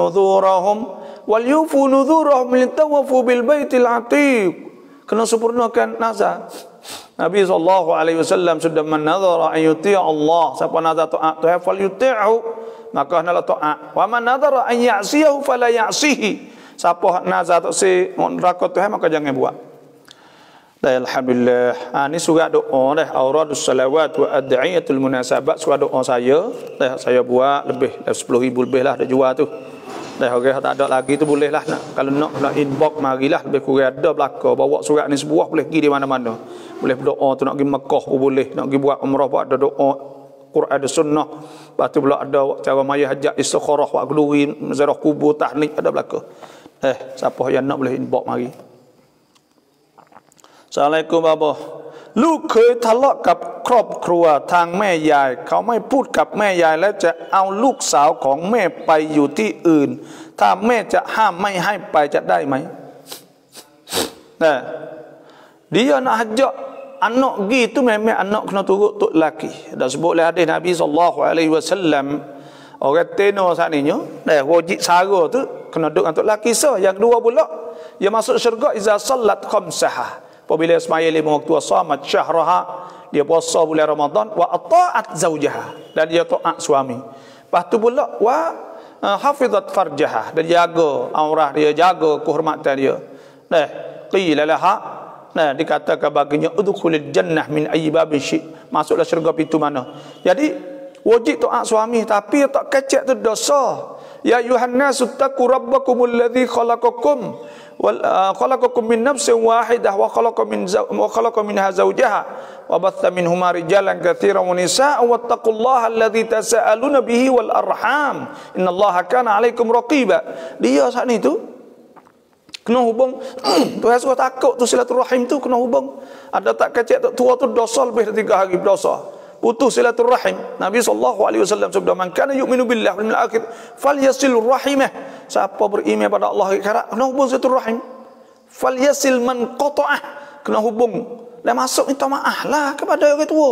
nudhurahum litawafu bil baitil atiq. Kena sempurnakan nazar. Nabi SAW sudah menazara an yuti' Allah. Siapa nazar taat Tuhan fal yuti'hu, maka hendaklah taat. Wa man nazara an ya'siyahu fala ya'sihi. Siapa nazar tak si neraka Tuhan maka jangan buat. Dan alhamdulillah, ini surat doa dah, auradus salawat wa ad'iyatul munasabat, surat doa saya. Dah saya buat lebih 10,000 lebih lah dah jual tu. Dah orang tak ada lagi tu boleh lah kalau nak inbox marilah, lebih kurang ada belaka bawa surat ni sebuah boleh pergi di mana-mana. Boleh berdoa tu, nak pergi Mekah pun boleh, nak pergi buat umrah pun ada doa Quran ada sunnah. Lepas tu pula ada cara maya hajat istikharah, buat keluri ziarah kubur, tahnik, ada belaka. Siapa yang nak boleh inbox mari. Assalamualaikum Abah. ลูกเคยทะเลาะกับครอบครัวทางแม่ยายเขาไม่พูดกับแม่ยายและจะเอาลูกสาวของแม่ไปอยู่ที่อื่นถ้าแม่จะห้ามไม่ให้ไปจะได้ไหม Nah, dia nak ajak anak pergi tu memang anak kena turut tok lelaki. Dah sebut oleh hadis Nabi SAW, orang tenor saat ni wajib sara tu kena duduk untuk lelaki. Yang kedua pula, dia masuk syurga iza sallat khamsah. Apabila semaya 5 waktu, samat syahraha, dia puasa bulan Ramadan, wa ata'at zaujaha, dan dia taat suami. Lepas tu pula wa hafizat farjaha, dan jaga aurah dia, jaga kehormatan dia. Nah, qila laha, nah dikatakan baginya udkhulil jannah min ayyi babin syi', masuklah syurga pintu mana. Jadi wajib taat suami, tapi tak kecek tu dosa. Ya ayuhan nasu taqu rabbakumul ladzi khalaqakum khalaqakum min nafsin wahidah wa khalaqa minha zawjaha wa batha minhuma rijalan katsiran wa nisaa wattaqullaha alladzi tasaaluna bihi wal arham innallaha kana 'alaikum raqiba. Dia saat ni tu kena hubung Tuhan suruh takut tu, silaturahim tu kena hubung. Ada tak kecek tak tua tu dosa lebih dari 3 hari berdosa. Putus silaturahim. Nabi SAW sabda, man kana yu'minu billahi wal yawmil akhir falyasil rahimah. Siapa beriman pada Allah akhirat kena hubung silaturahim. Falyasil man qata'ah, kena hubung dan masuk minta maaf lah kepada orang tua.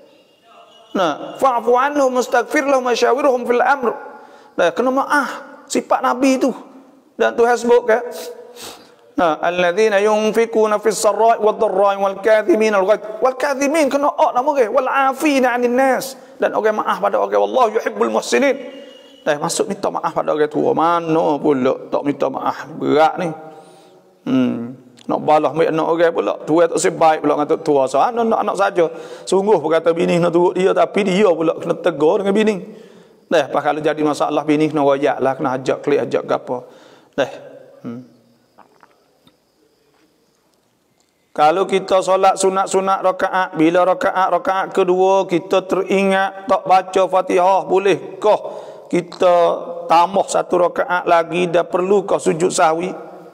Nah, fa'fu anhum mustaghfir lahum masyawirhum fil amr. Nah, kena maaf, sifat Nabi tu. Dan Tuhan sebut kan, alladzina yunfikuna fis sarra'i wad dharra'i wal kadhimin al ghaidh wal kadhimin kena nama ke wal afina 'anil nas, dan orang maaf pada orang, wallahu yuhibbul muhsinin. Dah masuk minta maaf pada orang tua, mana pula tak minta maaf, berat ni. Nak balas mai anak orang pula, tua tak sebaik pula dengan tua. So anak saja. Sungguh berkata bini nak turut dia, tapi dia pula kena tegur dengan bini. Dah pas kalau jadi masalah bini kena royaklah, kena ajak klik ajak gapo. Dah. Kalau kita solat sunat-sunat rakaat, bila rakaat kedua kita teringat tak baca Fatihah, bolehkah kita tambah satu rakaat lagi dan perlukah sujud sahwi?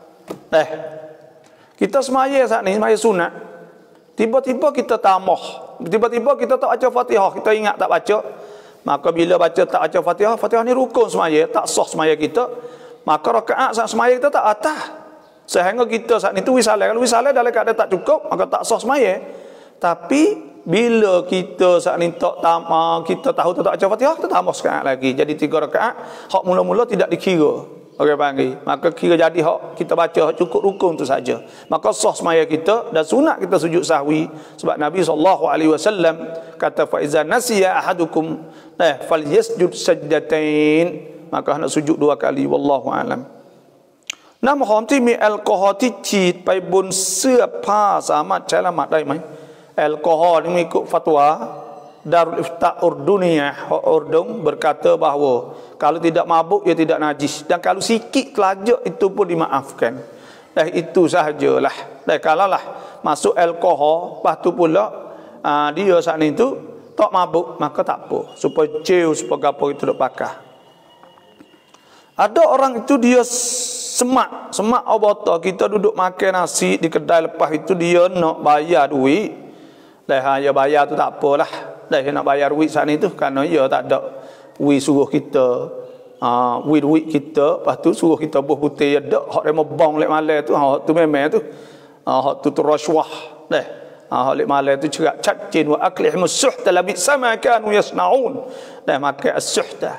Kita semaya saat ni, semaya sunat. Tiba-tiba kita tambah, tiba-tiba kita tak baca Fatihah, kita ingat tak baca. Maka bila baca tak baca Fatihah, Fatihah ni rukun semaya, tak sah semaya kita. Maka rakaat saat semaya kita tak atah. Sehingga kita saat itu wisalah. Kalau wisalah dalam keadaan tak cukup, maka tak sah semaya. Tapi bila kita saat ini kita tahu tak baca Fatihah, kita tambah sekarang lagi. Jadi 3 rakaat, hak mula-mula tidak dikira. Okey panggil. Maka kira jadi hak kita baca hak cukup rukun tu saja. Maka sah semaya kita dan sunat kita sujud sahwi. Sebab Nabi SAW kata fa iza nasiya ahadukum falyasjud sajdatain. Maka hendak sujud 2 kali, wallahu alam. น้ำหอมที่มีแอลกอฮอล์ที่ฉีดไปบนเสื้อผ้าสามารถใช้ละหมาดได้ไหมแอลกอฮอล์นี่มีfatwa Darul Ifta Urduniyah Urdung berkata bahawa kalau tidak mabuk ia tidak najis dan kalau sikit telajak itu pun dimaafkan. Itu sahajalah. Kalau lah masuk alkohol, lepas tu pula dia saat itu tak mabuk, maka tak apa. Supaya jauh, supaya apa itu tak pakai. Ada orang itu dia semak obat, kita duduk makan nasi di kedai, lepas itu dia nak bayar duit. Ya bayar tu tak apalah. Dia nak bayar duit saat itu kerana dia tak ada duit suruh kita duit kita, lepas tu suruh kita buh putih ada hak remo bong lek malam tu, hak tu memang tu hak tu rasuah hak lek malam tu cerak cacin wa aklihmus suhta labi sama kanu yasnaun makan as-suhta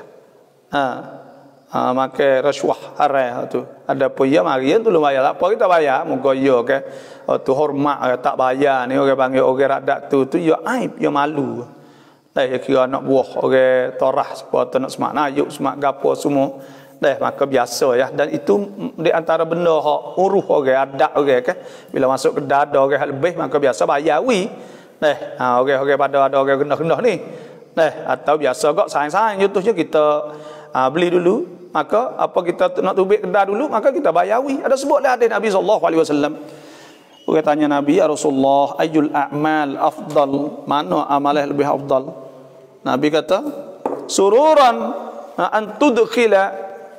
makan rasuah haram tu. Ada apa ya marian tu lumayan apa kita bayar moga ya ke tu hormat tak bayar ni orang panggil orang radak tu ya aib, ya malu. Ya kira anak buah orang torah sepatu nak semak nayuk, semak gapo semua. Maka biasa ya. Dan itu di antara benda hak uruh orang adat orang ke. Bila masuk ke dada orang lebih maka biasa bayar wi. Orang-orang pada ada orang genah-genah ni. Atau biasa gak sayang-sayang contohnya kita beli dulu, maka apa kita nak tubik kedah dulu, maka kita bayar wi. Ada sebutlah hadis Nabi SAW. Orang tanya Nabi, ya Rasulullah, ayyul a'mal afdal? Mana amalah lebih afdal? Nabi kata, sururan an tudkhila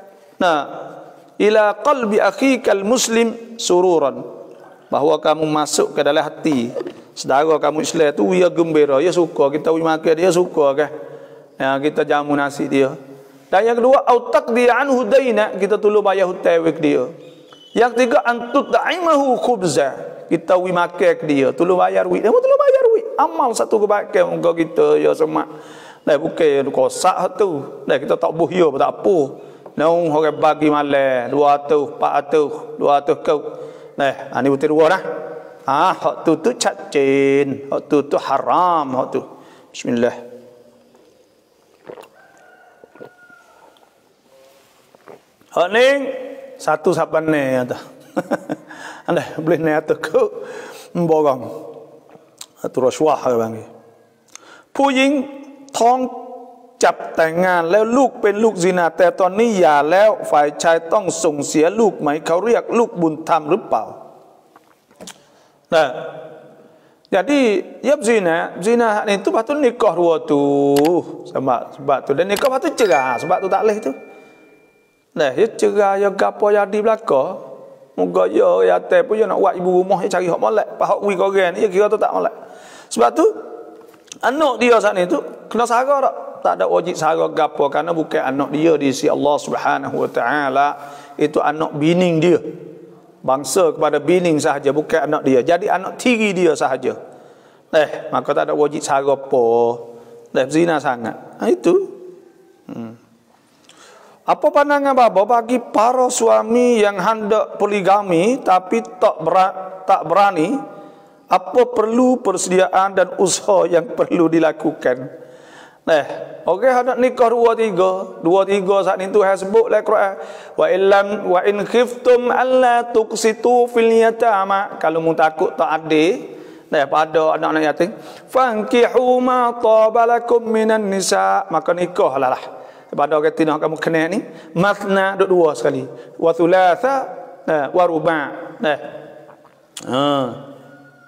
ila qalbi akhikal muslim sururan. Bahawa kamu masuk ke dalam hati saudara kamu Islam tu, dia gembira, dia suka kita makan, dia suka ke. Kita jamu nasi dia. Dan yang kedua, au taqdi anhu daina, kita tolong bayar hutang ke dia. Yang ketiga, antut ta'imahu khubza, kita makan ke dia, tolong bayar duit. Dia tolong bayar duit. Amal satu kebaikan muka kita ya semak. Bukan kosak tu. Kita tak buhya pun tak apa. Nang orang bagi malam 200, 400, 200 kau. Ni betul dua dah. Hak tu cacin, hak tu haram, hak tu. Bismillah. Hak ni satu saban ni ada. Anda boleh ni atau kau borang. Atau rasuah ke bang. ผู้หญิงท้องจับแต่งงานแล้วลูกเป็นลูกซินาแต่ตอนนี้หย่าแล้วฝ่ายชายต้องส่งเสียลูกไหมเขาเรียกลูกบุญธรรมหรือเปล่า jadi ya zina itu patut nikah dua tu sebab tu dan nikah patut cerai sebab tu tak leh tu. Ya cerai ya gapo jadi belaka. Moga ya teh pun nak buat ibu rumah cari hak molek, hak wi korang ni ya kira tu tak molek. Sebab tu anak dia saat ni tu kena sara tak ada wajib sara gapo kerana bukan anak dia di sisi Allah Subhanahu wa taala, itu anak bining dia. Bangsa kepada bining sahaja, bukan anak dia. Jadi anak tiri dia sahaja. Maka tak ada wajib sara apa. Zina sangat. Itu. Apa pandangan bapa bagi para suami yang hendak poligami tapi tak berani? Apa perlu persediaan dan usaha yang perlu dilakukan? Okey, hendak nikah dua tiga saat itu saya sebut dalam Quran. Wa in khiftum alla tuqsitu fil yatama, kalau mu takut tak adil pada anak-anak yatim, fankihu ma tabalakum minan nisa, maka nikahlah pada orang tina kamu kena ni mathna dua sekali, wa thulatha wa ruba'.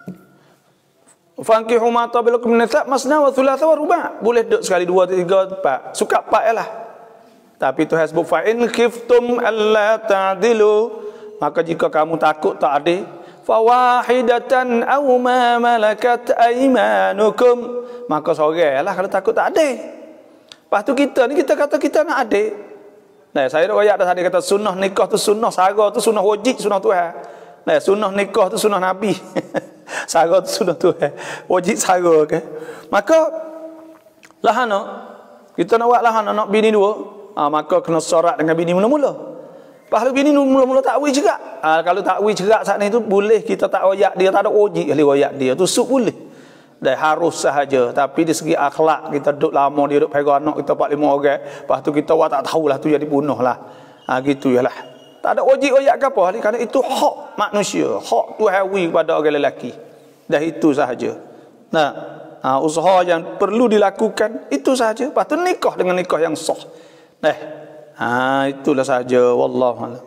Fankihu ma tabilakum min nisa masna wa thulatha wa ruba'. Boleh duduk sekali, dua, tiga, empat. Suka empat lah. Tapi Tuhan sebut fa in khiftum alla ta'dilu, maka jika kamu takut tak adil, fawahidatan aw ma malakat aymanukum, maka seoranglah kalau takut tak adil. Lepas tu kita ni kita kata kita nak adil. Nah, saya dah royak dah tadi kata sunnah nikah tu sunnah sara tu sunnah wajib sunnah Tuhan. Nah, sunnah nikah tu sunnah Nabi. Sara tu sunnah Tuhan. Wajib sara ke. Maka lahana kita nak buat lahana nak bini dua, maka kena syarat dengan bini mula-mula. Pahala bini mula-mula takwil cerak. Kalau takwil cerak saat ni tu boleh kita tak royak dia, tak ada wajib ahli royak dia tu suk boleh. Dah harus sahaja, tapi di segi akhlak kita duduk lama dia duduk pegang anak kita 4-5 orang, lepas tu kita buat tak tahulah tu jadi bunuh lah. Gitu yalah. Tak ada wajib royak ke apa, kerana itu hak manusia, hak Tuhan kepada orang lelaki. Dah itu sahaja. Nah, usaha yang perlu dilakukan itu sahaja. Lepas tu nikah dengan nikah yang sah. Itulah sahaja. Wallahu a'lam.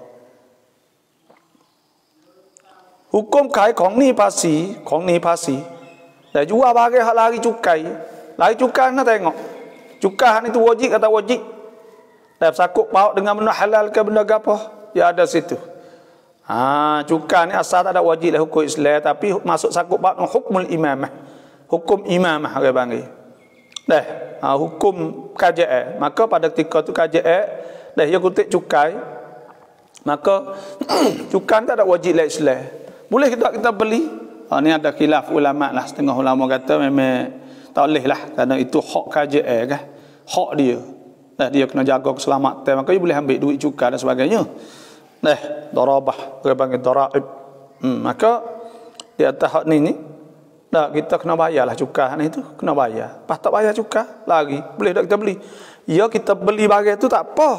Hukum kai kong ni pasi. Dah jual barang hak lari cukai. Lari cukai nak tengok. Cukai ni tu wajib atau wajib. Dah sakut paut dengan benda halal ke benda apa? Ya ada situ. Cukai ni asal tak ada wajib lah hukum Islam, tapi masuk sakut paut dengan hukumul imamah. Hukum imamah orang panggil. Hukum KJA. Maka pada ketika tu KJA dah dia kutip cukai. Maka cukai tak ada wajib lah Islam. Boleh kita beli. Ni ada khilaf ulama lah. Setengah ulama kata memang tak boleh lah, kerana itu hak KJA kan. Hak dia. Dia kena jaga keselamatan. Maka dia boleh ambil duit cukai dan sebagainya. Darabah. Dia panggil daraib. Maka di atas hak ni kita kena bayar lah cukai ni tu. Kena bayar. Lepas tak bayar cukai lagi. Boleh tak kita beli? Ya kita beli barang tu tak apa.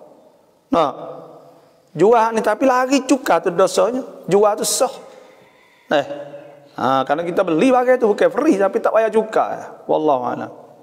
Jual ni tapi lagi cukai tu dosanya. Jual tu sah. Karena kita beli barang tu bukan free, tapi tak payah cukai. Wallahu a'lam.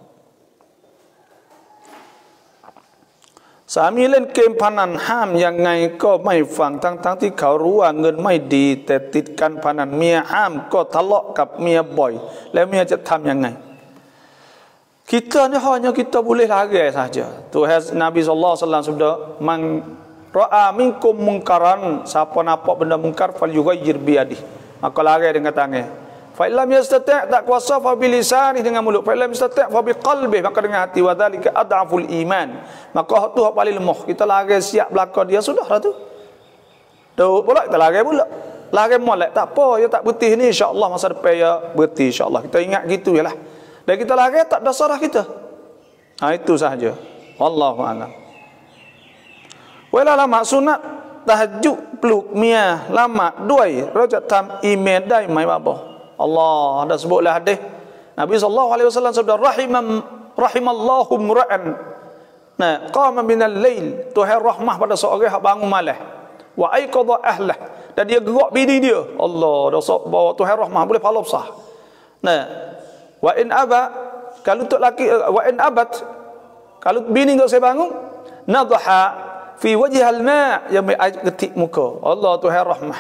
Samilen kempanan ham yang ngai ko mai fang tang ti kau ruang งิน ไม่ดี แต่ติดกันพนันเมียห้ามก็ทะเลาะกับเมียบ่อยแล้วเมียจะทำยังไง Kita ni hanya kita boleh lari saja. Tuhan Nabi sallallahu alaihi wasallam sabda, man ra'a minkum munkaran, siapa nampak benda mungkar falyughayyir bi yadihi, maka lari dengan tangan. Fa illam yastati' tak kuasa fa bi lisani, dengan mulut. Fa illam yastati' fa bi qalbi, maka dengan hati. Wa dzalika ad'aful iman, maka tu hak paling lemah. Kita lari siap belaka dia sudahlah tu. Tu pula kita lari pula. Lari molek tak apa, ya tak betih ni insya-Allah masa depan ya betih insya-Allah. Kita ingat gitu yalah. Dan kita lari tak ada sarah kita. Itu sahaja. Wallahu a'lam. Wala lama sunat tahajud peluk mia lama duai rajat tam email dai mai apa. Allah ada sebutlah hadis Nabi sallallahu alaihi wasallam sabda rahimallahu mura'an qama minal lail, Tuhan rahmah pada seorang yang bangun malam wa aiqadha ahlah, dan dia gerak bini dia. Allah dah bawa Tuhan rahmah boleh pahala besar. Wa in aba, kalau untuk laki wa in abat, kalau bini tak saya bangun, nadha fi wajhil ma', yang air ketik muka. Allah Tuhan rahmah.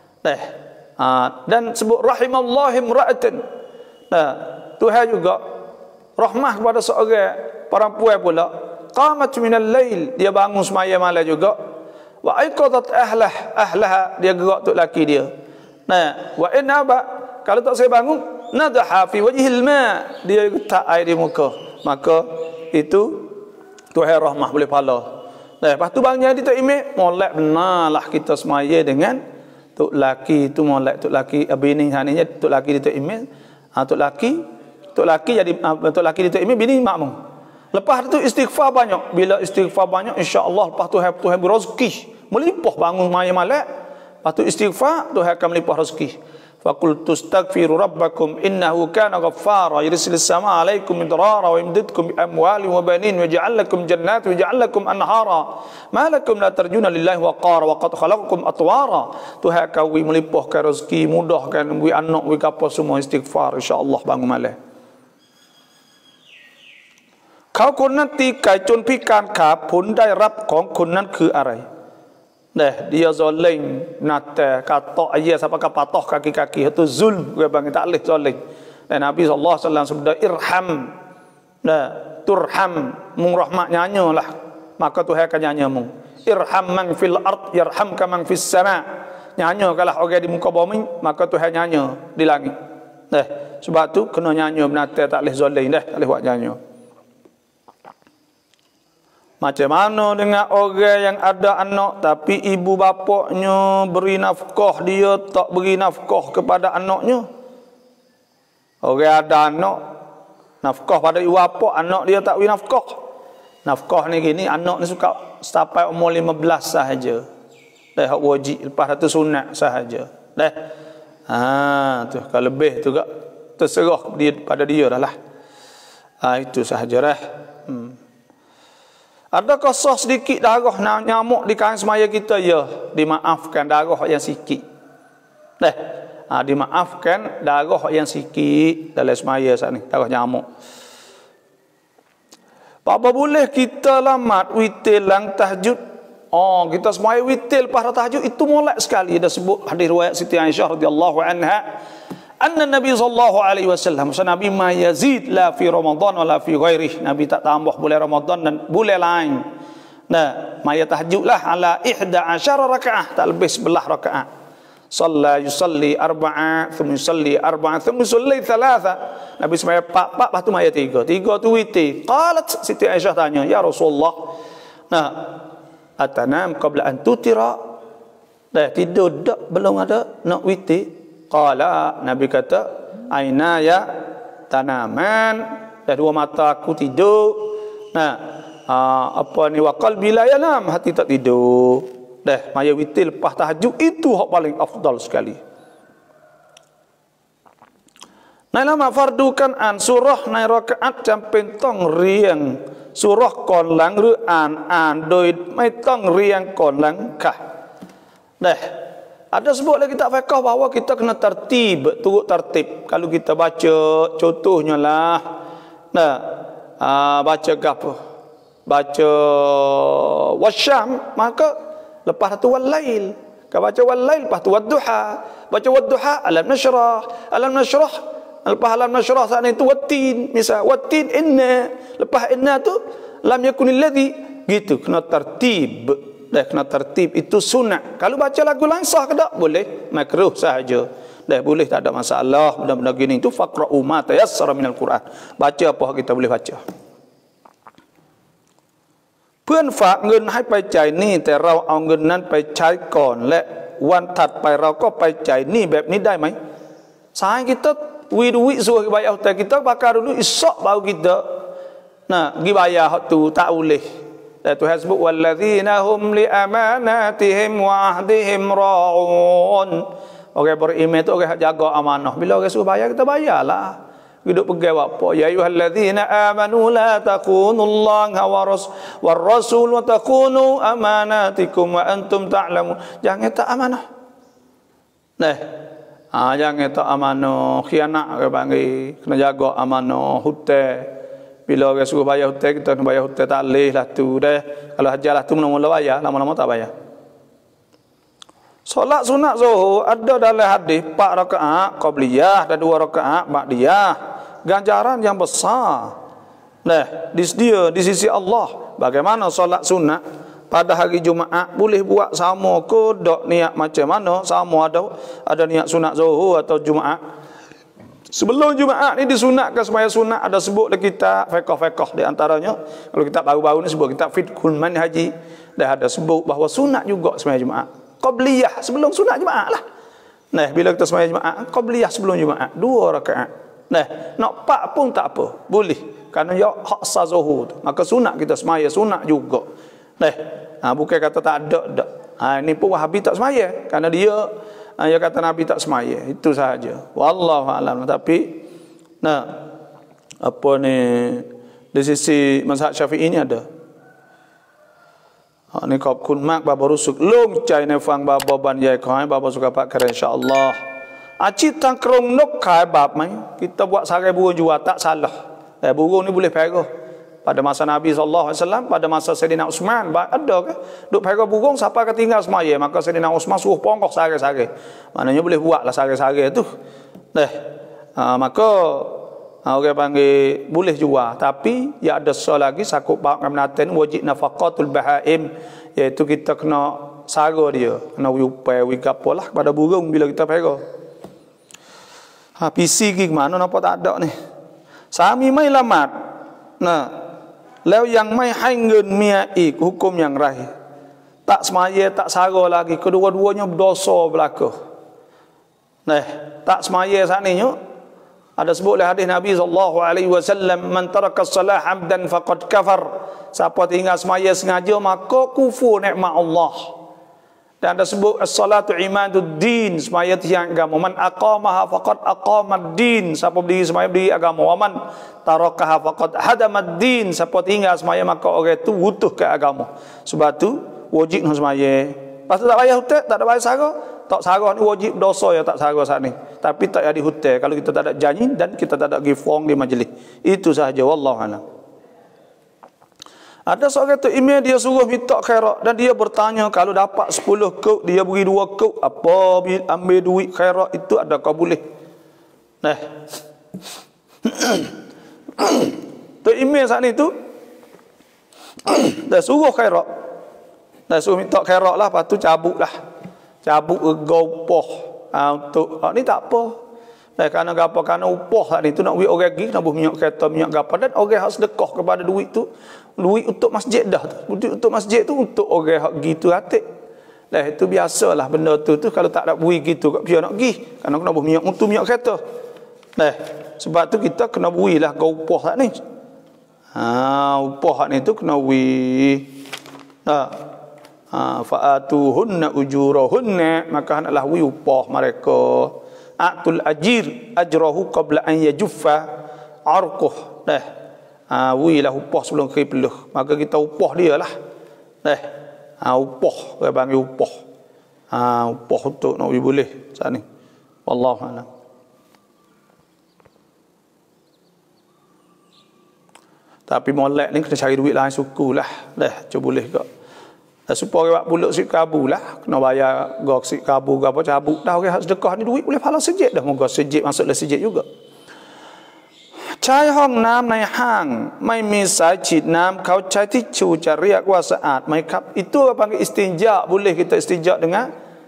Dan sebut rahimallahi imra'atan. Tuhan juga rahmah kepada seorang perempuan pula. Qamat minal lail, dia bangun semaya malam juga. Wa aiqadat ahlaha, dia gerak untuk laki dia. Wa in aba, kalau tak saya bangun, nadaha fi wajhil ma', dia letak air di muka. Maka itu Tuhan rahmah boleh pahala. Lepas tu bang jadi tu imej molek benarlah kita semaya dengan tok laki tu, molek tok laki bini haninya tok laki di tu imej. Tok laki jadi tok laki di tu imej, bini makmum. Lepas tu istighfar banyak. Bila istighfar banyak insya-Allah lepas tu Tuhan beri rezeki, melimpah bangun semaya malam. Lepas tu istighfar Tuhan akan melimpah rezeki. Faqul tastaghfiru rabbakum innahu kana ghaffara yursilis samaa 'alaikum midrara wa yumdidkum bi amwalin wa banin wa yaj'al lakum jannatin wa yaj'al lakum anhara ma lakum la tarjuna lillahi waqara wa qad khalaqakum atwara. Tuhan kau melimpahkan rezeki, mudahkan bui anak bui apa semua istighfar insya-Allah bangun malam. Kau คนนั้นตีไก่จนพิการขาผลได้รับของคนนั้นคืออะไร dia zalim nate katok ayah sampai ke patah kaki-kaki itu zulm, gue bang tak boleh zalim. Dan Nabi SAW sebut irham, turham, mung rahmat nyanyalah, maka Tuhan akan nyanya mung. Irham man fil ard yarhamka man fis sama. Nyanyakanlah orang di muka bumi, maka Tuhan nyanya di langit. Sebab tu kena nyanya benata tak boleh zalim dah, tak boleh buat nyanya. Macam mana dengan orang yang ada anak tapi ibu bapaknya beri nafkah, dia tak beri nafkah kepada anaknya? Orang ada anak, nafkah pada ibu bapa, anak dia tak beri nafkah. Nafkah ni gini, anak ni suka sampai umur 15 sahaja. Dah hak wajib, lepas tu sunat sahaja. Dah. Tu kalau lebih tu gak terserah dia pada dia dah lah. Itu sahaja dah. Ada kosong sedikit darah nyamuk di kain semaya kita, ya, dimaafkan darah yang sikit. Dimaafkan darah yang sikit dalam semaya saat ni, darah nyamuk. Apa boleh kita lamat witil lang tahajud? Kita semaya witil lepas tahajud itu molek sekali. Dah sebut hadis riwayat Siti Aisyah radhiyallahu anha, anna Nabi sallallahu alaihi wasallam, Nabi ma yazid la fi Ramadan wala fi ghairih. Nabi tak tambah bulan Ramadan dan bulan lain. Maya tahajudlah ala 11 rakaat, tak lebih 11 rakaat. Yusalli arba'a, thumma yusalli arba'a, thumma yusalli thalatha. Nabi semaya 4, lepas tu maya 3 tu witir. Qalat Siti Aisyah tanya, ya Rasulullah, atanam qabla an tutira? Tidur dak belum ada nak witir? Qala, Nabi kata, aina ya tanaman, dua mata aku tidur. Apa ni, wa qalbi la yanam, hati tak tidur. Maya witir lepas tahajud itu hak paling afdal sekali. Nai lama fardukan an surah nai rakaat camping tong riang surah kon lang ru an doi mai tong riang kon lang kah. Ada sebut lagi kitab fiqh bahawa kita kena tertib, turut tertib. Kalau kita baca contohnya lah, baca gapo? Baca wasyam, maka lepas tu wal-lail. Kalau baca wal-lail, lepas tu wad-duha. Baca wad-duha, alam nashrah. Lepas alam nashrah saat itu wattin. Misal, wattin inna. Lepas inna tu, lam yakunil ladhi. Gitu, kena tertib. Kena tertib, itu sunat. Kalau baca lagu lain sah ke tak? Boleh. Makruh sahaja. Boleh, tak ada masalah. Benda-benda gini itu faqra'u ma tayassara minal Quran. Baca apa kita boleh baca. เพื่อนฝากเงินให้ไปจ่ายหนี้แต่เราเอาเงินนั้นไปใช้ก่อนและวันถัดไปเราก็ไปจ่ายหนี้แบบนี้ได้ไหม Sayang kita duit suruh bayar hutang kita bakar dulu esok baru kita pergi bayar hak tu, tak boleh. Dan Tuhan sebut walladzina hum li amanatihim wa ahdihim ra'un. Orang beriman tu orang jaga amanah. Bila orang suruh bayar kita bayarlah. Hidup pegawai apa? Ya ayyuhalladzina amanu la taqunullaha war rasul wa taqunu amanatikum wa antum ta'lamun. Jangan tak amanah. Jangan tak amanah, khianat ke panggil. Kena jaga amanah hutang. Bila orang suruh bayar hutang, kita kena bayar hutang, tak leh lah tu dah. Kalau hajalah tu mula-mula bayar, lama-lama tak bayar. Solat sunat zuhur ada dalam hadis 4 rakaat qabliyah dan 2 rakaat ba'diyah. Ganjaran yang besar. Disdia di sisi Allah. Bagaimana solat sunat pada hari Jumaat boleh buat sama ke dak niat macam mana? Sama ada niat sunat zuhur atau Jumaat. Sebelum Jumaat ni disunatkan sembahyang sunat, ada sebut dalam kitab fiqh di antaranya. Kalau kitab baru-baru ni sebut kitab Fiqhul Manhaji, dah ada sebut bahawa sunat juga sembahyang Jumaat. Qabliyah sebelum sunat Jumaat lah. Bila kita sembahyang Jumaat, qabliyah sebelum Jumaat 2 rakaat. Nak 4 pun tak apa, boleh. Kerana ya hak sah zuhur tu. Maka sunat kita sembahyang sunat juga. Bukan kata tak ada. Ini pun Wahabi tak sembahyang kerana dia kata Nabi tak sembahyang. Itu sahaja. Wallahu a'lam. Tapi apa ni, di sisi mazhab Syafi'i ni ada. Ni kau kun mak baba rusuk long cai ne fang baba ban yai khoi baba suka pak keren insyaallah. Aci tangkrong nok kai bab mai. Kita buat sarai burung juga tak salah. Burung ni boleh perah. Pada masa Nabi SAW, pada masa Sayyidina Uthman, ada ke? Duk perah burung, siapa ketinggal semaya. Maka Sayyidina Uthman suruh pongkok sarai-sarai. Maknanya boleh buatlah sarai-sarai tu. Maka orang panggil boleh jual, tapi ya ada soal lagi sakup bab ngamnaten wajib nafaqatul bahaim, iaitu kita kena sara dia, kena upai wigapolah kepada burung bila kita pera. PC ki mana nampak tak ada ni. Sami mai lamat. Nah,แล้วยังไม่ให้เงินเมียอีก hukum yang lain. Tak semaya, tak sara lagi, kedua-duanya berdosa berlaku. Nah, tak semaya saat ni ada sebut oleh hadis Nabi SAW, man taraka salah hamdan faqad kafar. Siapa tinggal semaya sengaja maka kufur nikmat Allah. Dan ada sebut as-salatu imaduddin, semaya tiang agama. Man aqamaha faqad aqamaddin, siapa berdiri semaya berdiri agama. Wa man tarakaha faqad hadamaddin, siapa tinggal semaya maka orang itu butuh ke agama. Sebab tu wajib nak semaya. Lepas tu tak payah hutan, tak ada payah sara. Tak sara ni wajib dosa ya tak sara saat ni. Tapi tak ada hutan kalau kita tak ada janji dan kita tak ada gifong di majlis. Itu sahaja, wallahu a'lam. Ada seorang tu email dia suruh minta khairat dan dia bertanya kalau dapat 10 kau dia beri 2 kau apa ambil duit khairat itu adakah boleh? Nah. Tu email saat ni tu dah suruh khairat. Dah suruh minta khairat lah, lepas tu cabut lah. Cabut gopoh untuk ni tak apa. Kerana apa? Kerana upah tadi tu nak duit orang pergi, nak buh minyak kereta, minyak gapa, dan orang harus sedekah kepada duit tu. Duit untuk masjid dah tu. Duit untuk masjid tu untuk orang hak gitu hati. Lah itu biasalah benda tu kalau tak ada bui gitu kat pihak nak pergi. Kerana kena buh minyak untuk minyak kereta. Nah, sebab tu kita kena builah ke upah hak ni. Upah hak ni tu kena bui. Fa'atuhunna ujurahunna, maka hendaklah bui upah mereka. Atul ajir ajrahu qabla an yajuffa arquh. Wilah upah sebelum kering peluh, maka kita upah dia lah. Upah, dia panggil upah. Upah untuk nak boleh saat ni. Wallahu a'lam. Tapi molek ni kena cari duit lain suku lah. Cuba boleh ke. Supaya buat puluk sik kabu lah, kena bayar gok sik kabu ke apa cabut dah orang hak sedekah ni duit boleh pahala sejid dah, moga sejid masuklah sejid juga. ใช้ห้องน้ำในห้างไม่มีสายฉีดน้ำเขาใช้ทิชชู่จะเรียกว่าสะอาดไหมครับ itu panggil istinja, boleh kita istinja dengan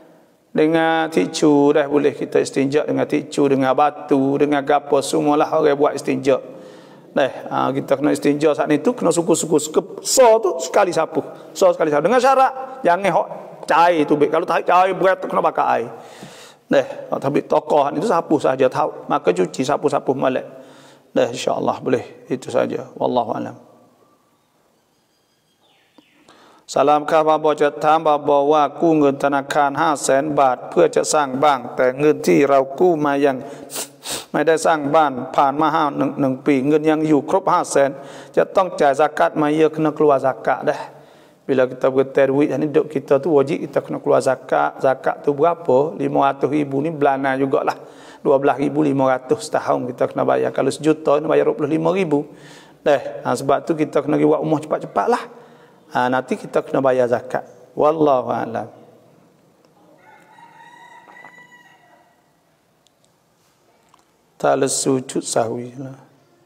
tisu dah, boleh kita istinja dengan tisu, dengan batu, dengan gapo, semualah orang buat istinja. Kita kena istinja saat itu kena suku-suku so tu sekali sapu, dengan syarat jangan hok cair tu, kalau tak cair berat tu kena pakai air. Tapi tokoh itu sapu saja tahu, maka cuci sapu-sapu molek. InsyaAllah boleh. Itu saja. Wallahu a'lam. สลามข้าพเจ้าจะถามบาบอว่ากู้เงินธนาคาร 500,000 บาทเพื่อจะสร้างบ้านแต่เงินที่เรากู้มายังไม่ได้สร้างบ้านผ่านมา1 ปีเงินยังอยู่ครบ 500,000 จะต้องจ่ายซะกัตไหมya kena keluar zakat dah. Bila kita bergetar duit ni duk kita tu wajib kita kena keluar zakat. Zakat tu berapa? 500,000 ni bulanan jugalah. 12,500 setahun kita kena bayar. Kalau sejuta ni bayar 25,000. Sebab tu kita kena buat umur cepat-cepat lah. Nanti kita kena bayar zakat. Wallahu a'lam. Tak sujud sahwi lah.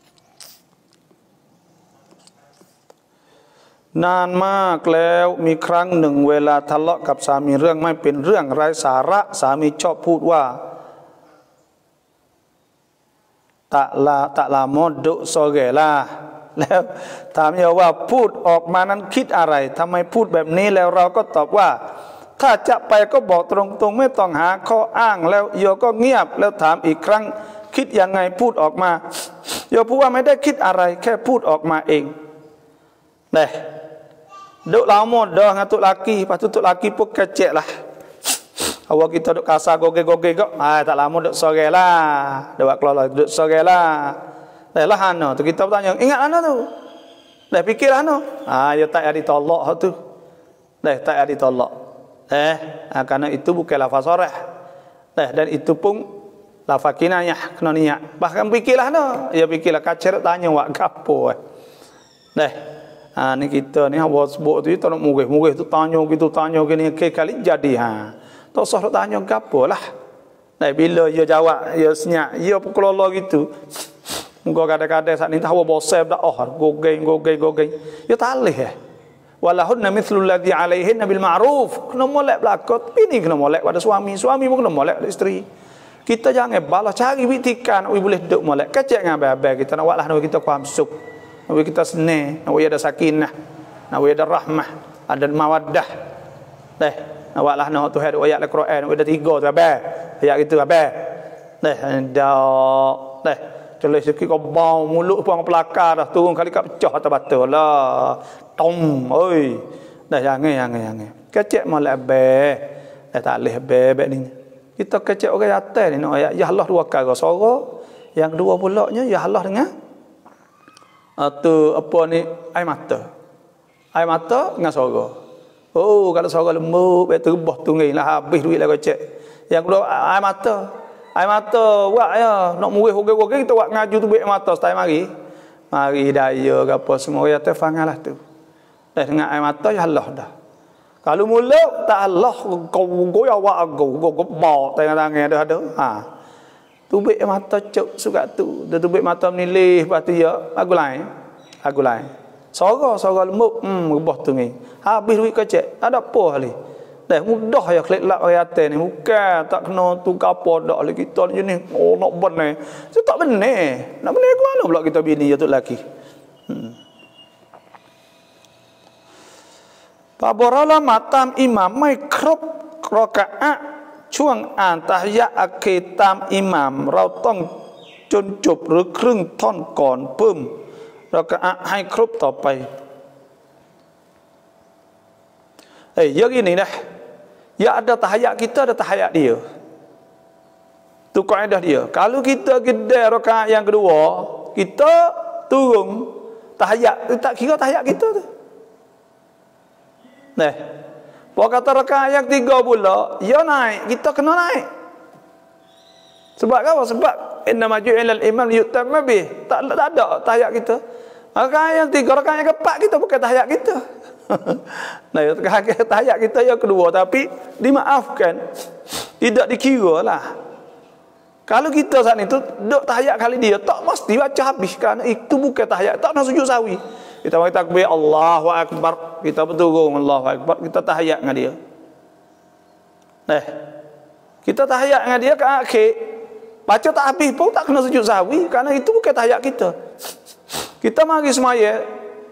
นานมากแล้วมีครั้งหนึ่งเวลาทะเลาะกับสามีเรื่องไม่เป็นเรื่องไร้สาระสามีชอบพูดว่าตะลามดดุโซเกลาแล้วถามโยว่าพูดออกมานั้นคิดอะไรทำไมพูดแบบนี้แล้วเราก็ตอบว่าถ้าจะไปก็บอกตรงๆไม่ต้องหาข้ออ้างแล้วโยก็เงียบแล้วถามอีกครั้งคิดยังไงพูดออกมาโยพูดว่าไม่ได้คิดอะไรแค่พูดออกมาเองduk lama dah dengan tok laki, lepas tu tok laki pun kecek lah. Awak kita duk kasar goge-goge kok. Tak lama duk sore lah. Dak keluar duk sore lah. Lah hano tu kita bertanya, ingat hano tu? Dah fikir hano? Ya tak ada ditolak hak tu. Tak ada ditolak. Kerana itu bukan lafaz sharah. Dan itu pun lafaz kinayah, kena niat. Bahkan fikirlah hano. Ya fikirlah kacer tanya wak gapo. Ni kita ni awak sebut tu tak nak mugih tu tanya gitu tanya gini kali jadi tak usah tanya gapo lah. Nah, bila dia jawab, dia senyap, dia kelola gitu. Muka kadang-kadang saat ni tahu bosep dah, gogeng. Dia tak boleh walahunna mithlu alladhi alaihinna bil ma'ruf. Kena molek belakang, bini kena molek pada suami pun kena molek pada isteri. Kita jangan balas cari bitikan, boleh duduk molek. Kecek dengan abang kita nak buatlah nak kita faham suk. Nak kita senang, nak ada sakinah, nak ada rahmah, ada mawaddah. Deh, nak buatlah nak tu ayat Al-Quran, ada 3 tu abang. Ayat gitu abang. Deh. Kalau sikit kau bau mulut pun pelakar dah turun kali kat pecah atas batu lah. Tong, oi. Dah jangan. Kecek molek abang. Dah tak boleh abang ni. Kita kecek orang atas ni nak ayat ya Allah 2 kali suara. Yang kedua pulaknya ya Allah dengan tu apa ni air mata. Air mata dengan suara. Oh, kalau suara lembut betul rebah tungging lah habis duit lah kecek. Yang kedua air mata. Air mata buat ya nak murih hogel-hogel kita buat ngaju tu air mata setai mari daya ke apa semua ya tefangalah tu dah dengan air mata ya Allah dah kalau mulut tak Allah kau goya wa go bau tangan dah ada tu air mata cuk sukat tu dah tu air mata menilih lepas tu ya lagu lain suara lembut rebah tu ni habis duit kecek ada apa hali. Dah mudah ya klik lap ayat ni bukan tak kena tukar apa dak le kita ni jenis nak benar. Tu tak benar. Nak benar ke mana pula kita bini ya tu lelaki. Pabaralah matam imam mai krop rakaat ช่วงอ่านตะฮิยะอะเคตามอิหม่ามเราต้องจนจบหรือครึ่งท่อนก่อนเพิ่มเราก็ให้ครบต่อไปอย่างini dah. Ya ada tahiyat kita, ada tahiyat dia. Tu kaedah dia. Kalau kita gede rakaat yang kedua, kita turun tahiyat, tak kira tahiyat kita tu. Nah. Kalau kata rakaat yang 3 pula, ya naik, kita kena naik. Sebab apa? Sebab innama ju'ilal imam liyutamma bih. Tak ada tahiyat kita. Rakaat yang 3, rakaat yang keempat kita bukan tahiyat kita. Nah, tahiyat kita yang kedua tapi dimaafkan, tidak dikira lah. Kalau kita saat itu duk tahiyat kali dia tak mesti baca habis kerana itu bukan tahiyat, tak nak sujud sawi. Kita bagi takbir Allahu Akbar, kita berturung Allahu Akbar, kita tahiyat dengan dia. Nah, kita tahiyat dengan dia ke akhir, baca tak habis pun tak kena sujud sawi kerana itu bukan tahiyat kita. Kita mari semaya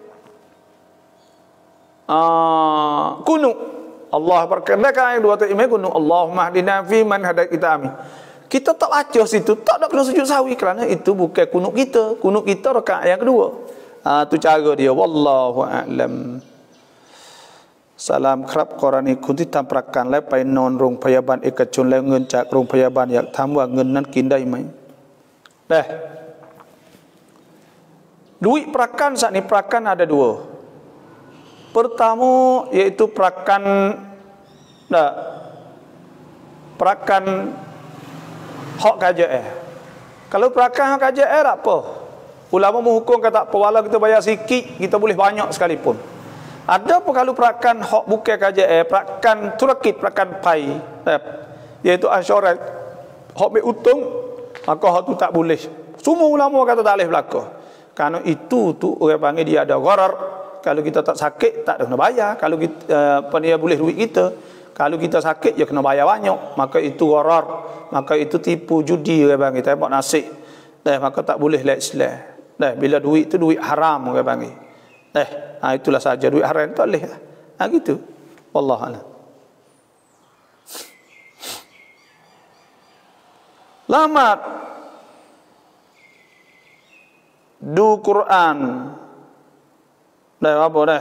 kunut Allah perkenalkan yang 2 tu imam kunut Allahumma hdina fi man hadait kita amin. Kita tak baca situ tak nak kena sujud sawi kerana itu bukan kunut kita rakaat yang kedua. Tu cara dia wallahu a'lam. Salamครับกรณีคุณที่ทำประกันและไปนอนโรงพยาบาลเอกชนแล้วเงินจากโรงพยาบาลอยากถามว่าเงินนั้นกินได้ไหมได้duit prakan saat ni prakan ada 2. Pertama iaitu prakan hak KJR. Kalau prakan hak KJR tak apa. Ulama menghukum kata apa walau kita bayar sikit kita boleh banyak sekalipun. Ada apa kalau prakan hak bukan KJR, prakan turakit, prakan pai, iaitu asyarat hak beruntung, maka hak tu tak boleh. Semua ulama kata tak boleh berlaku. Kerana itu tu orang panggil dia ada gharar. Kalau kita tak sakit tak kena bayar. Kalau kita dia boleh duit kita. Kalau kita sakit ya kena bayar banyak. Maka itu gharar. Maka itu tipu judi orang panggil tembak nasib. Maka tak boleh Islam. Bila duit itu duit haram orang panggil. Itulah saja duit haram tak boleh. Gitu. Wallahu a'lam. Lamat du Quran. Dah apa dah?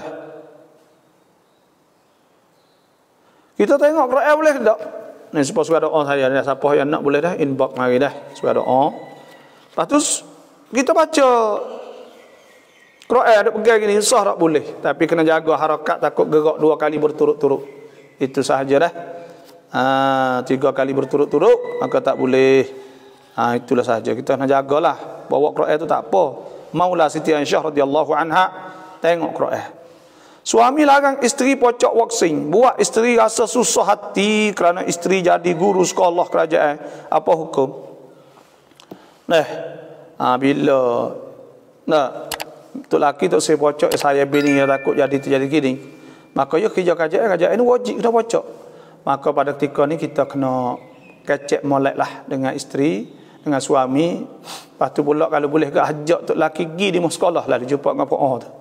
Kita tengok Quran boleh tak? Ni supaya doa saya ni siapa yang nak boleh dah inbox mari dah supaya doa. Lepas tu kita baca Quran ada pegang gini sah tak boleh, tapi kena jaga harakat takut gerak 2 kali berturut-turut. Itu sahaja dah. 3 kali berturut-turut maka tak boleh. Itulah sahaja kita kena jagalah. Bawa Quran tu tak apa. Maulah Siti Aisyah radhiyallahu anha tengok Quran. Suami larang isteri pocok waksin, buat isteri rasa susah hati kerana isteri jadi guru sekolah kerajaan. Apa hukum? Bila tu laki tu saya pocok, saya bini yang takut jadi terjadi gini, maka ya kerajaan ini wajib kena pocok. Maka pada ketika ni kita kena kecek molek lah dengan isteri, dengan suami. Lepas tu pula kalau boleh ke ajak tu laki pergi di sekolah lah, dia jumpa dengan Pak tu.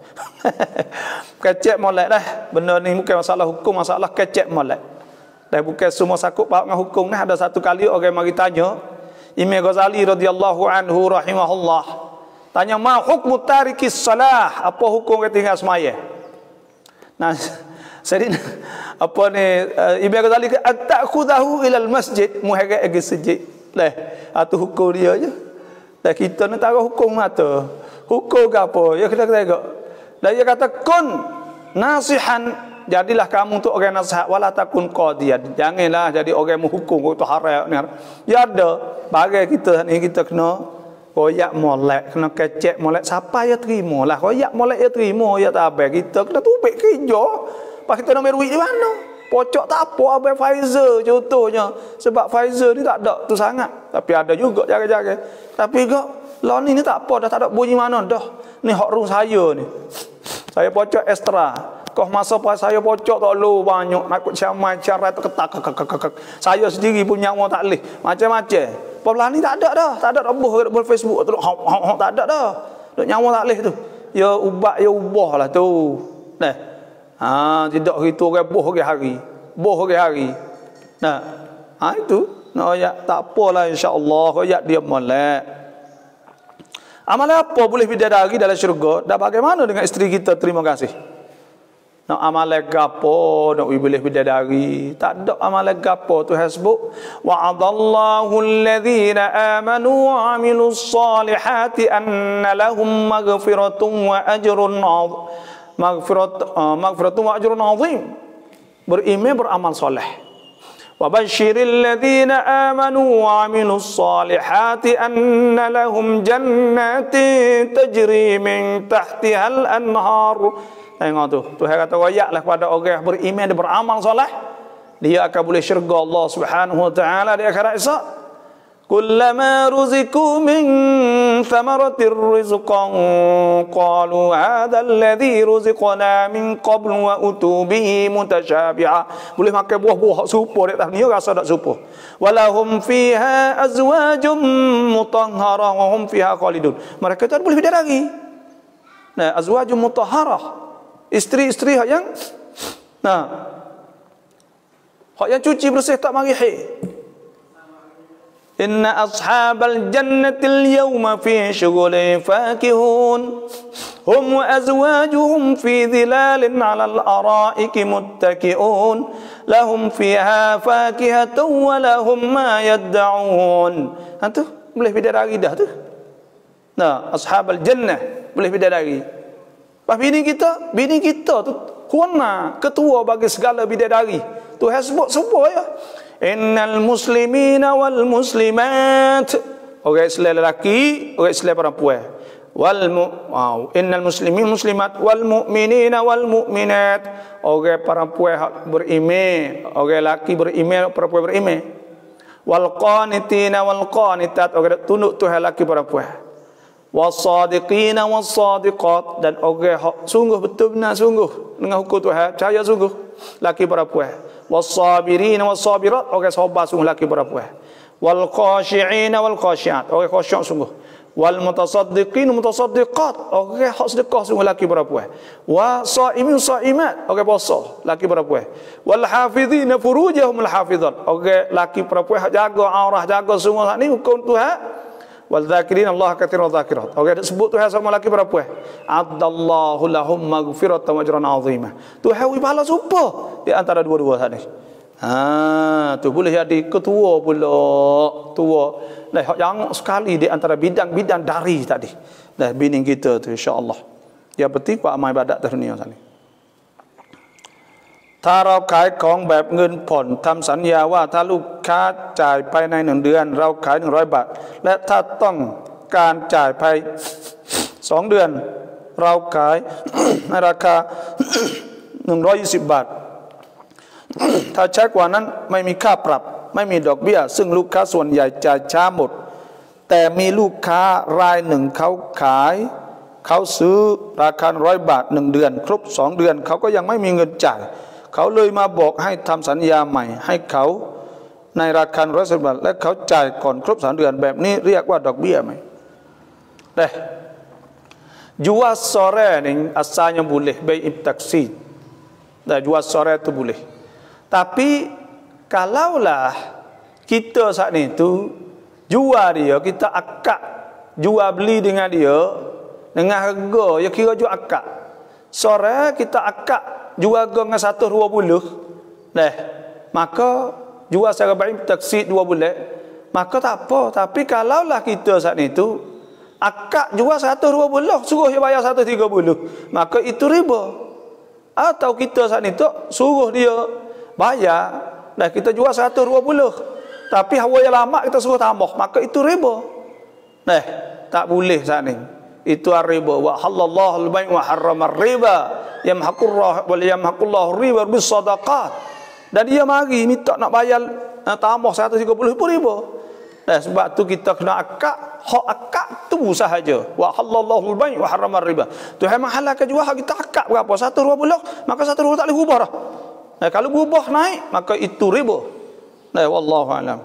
Kecek molek dah. Benda ni bukan masalah hukum, masalah kecek molek. Dan bukan semua sakut faham dengan hukum ni. Ada satu kali orang mari tanya Imam Ghazali radhiyallahu anhu rahimahullah, tanya ma hukmu tarikis salah, apa hukum ketinggal semaya? Nah, jadi apa ni Imam Ghazali kata ta'khudahu ila al-masjid, muhagak ke masjid. Lah, itu hukum dia je. Dan kita ni tahu hukum mata. Hukum ke apa? Ya kita tengok. Dan dia kata kun nasihan, jadilah kamu tu orang nasihat, wala takun qadiyan. Janganlah jadi orang menghukum itu haram ni. Ya ada bagai kita ni, kita kena koyak molek, kena kecek molek. Siapa ya terima lah. Koyak molek ya terima, ya tak apa. Kita kena tubik kerja. Pas kita nak duit di mana? Pocok tak apa, abang Pfizer contohnya. Sebab Pfizer ni tak ada tu sangat. Tapi ada juga jaga-jaga. Tapi kok law ni tak apa, dah tak ada bunyi mana dah. Ni hak room saya ni. Saya pocok ekstra. Kau masa pas saya pocok tak lu banyak nak ikut camai cara tu ketak. Saya sendiri punya mau tak leh. Macam-macam. Pebelah ni tak ada dah. Tak ada rebuh di Facebook tu. Tak ada dah. Duk nyawa tak leh tu. Ya ubat ya ubah lah tu. Nah. Tidak gitu orang boh hari. Boh hari. Nah. Itu. Nah ya tak apalah insya-Allah koyak dia molek. Amalan apa boleh bidadari dalam syurga? Dan bagaimana dengan isteri kita? Terima kasih. Nak amalan gapo nak boleh bidadari? Tak ada amalan gapo tu hasbuk. Wa'adallahu alladhina amanu wa 'amilus salihati anna lahum maghfiratun wa ajrun 'azim. Beriman beramal soleh. Wa basyiril ladzina amanu wa 'amilus salihati anna lahum jannatin tajri min tahtihal anhar. Tengok tu. Tuhan kata wayaklah kepada orang yang beriman dan beramal soleh, dia akan boleh syurga Allah Subhanahu wa taala di akhirat esok. Kullama ruziku min thamaratir rizqan qalu hadha alladhi ruziqna min qabl wa utubihi mutasyabiha. Boleh makan buah-buah serupa di atas ni rasa tak serupa. Walahum fiha azwajum mutahharah wa hum fiha khalidun. Mereka tu boleh bidadari. Nah, azwajum mutahharah, isteri-isteri hak yang hak yang cuci bersih tak mari haid. Inna ashabal jannatil yawma fi syughulin fakihun hum wa azwajuhum fi dhilalin 'alal ara'iki muttaki'un lahum fiha fakihatun wa lahum ma yad'un. Tu boleh bidadari dah tu. Nah, ashabal jannah boleh bidadari. Pas bini kita tu khuna ketua bagi segala bidadari. Tu hasbuk semua ya. Innal muslimina wal muslimat, orang Islam lelaki, orang Islam perempuan. Innal muslimin muslimat wal mu'minina wal mu'minat, orang perempuan beriman, orang lelaki beriman, perempuan beriman. Wal qanitina wal qanitat, orang tunduk Tuhan lelaki perempuan. Wasadiqina wasadiqat, dan orang sungguh betul benar sungguh dengan hukum Tuhan, percaya sungguh lelaki perempuan. Wassabirin wassabirat, orang sabar sungguh lelaki perempuan. Wal khashi'in wal khashi'at, orang khusyuk sungguh. Wal mutasaddiqin mutasaddiqat, orang hak sedekah sungguh lelaki perempuan. Wa shaimin shaimat, orang puasa lelaki perempuan. Wal hafizin furujahum al hafizat, orang lelaki perempuan hak jaga aurah, jaga semua hak ni hukum Tuhan. Wal dzakirin Allah katsiran dzakirat, orang disebut Tuhan sama lelaki perempuan. Adallahu lahum maghfiratan wa ajran 'azima. Tuhan wi pahala super di antara dua-dua tadi. Tu boleh jadi ketua pula, tua. Nah, yang sekali di antara bidang-bidang dari tadi. Dah bini kita tu insya-Allah. Yang penting buat amal ibadat di dunia tadi. ถ้าเราขายของแบบเงินผ่อนทำสัญญาว่าถ้าลูกค้าจ่ายภายใน1 เดือนเราขาย100 บาทและถ้าต้องการจ่ายภาย2 เดือนเราขายในราคา 120 บาท ถ้าใช้กว่านั้นไม่มีค่าปรับไม่มีดอกเบี้ยซึ่งลูกค้าส่วนใหญ่จ่ายช้าหมดแต่มีลูกค้ารายหนึ่งเขาซื้อราคา100 บาท1 เดือนครบ2 เดือนเขาก็ยังไม่มีเงินจ่ายเขาเลยมาบอกให้ทำสัญญาใหม่ให้เขาในราคา110 บาทและเขาจ่ายก่อนครบ3 เดือนแบบนี้เรียกว่าดอกเบี้ยไหมdeh jual sore ni asalnya boleh bei taksid dah jual sore tu boleh tapi kalaulah kita saat ni tu jual dia kita akad jual beli dengan dia dengan harga ya kira jual akad sore kita akad jual harga dengan 120 dah maka jual secara baik taksid 2 bulan maka tak apa tapi kalaulah kita saat ni tu akad jual 120 suruh dia bayar 130 maka itu riba atau kita saat itu suruh dia bayar dan kita jual 120 tapi hawa yang lama kita suruh tambah maka itu riba tak boleh saat ini itu riba wa halallahu al-bai' wa harrama riba yamhaqullahu riba bis sadaqat dan dia mari minta nak bayar tambah 130 pun riba. Sebab tu kita kena akad, hak akad tu sahaja. Wa halallahu al-bai' wa harrama riba. Tuhan menghalalkan jual hak kita akad berapa? 120, maka 120 tak boleh ubah dah. Kalau berubah naik, maka itu riba. Wallahu a'lam.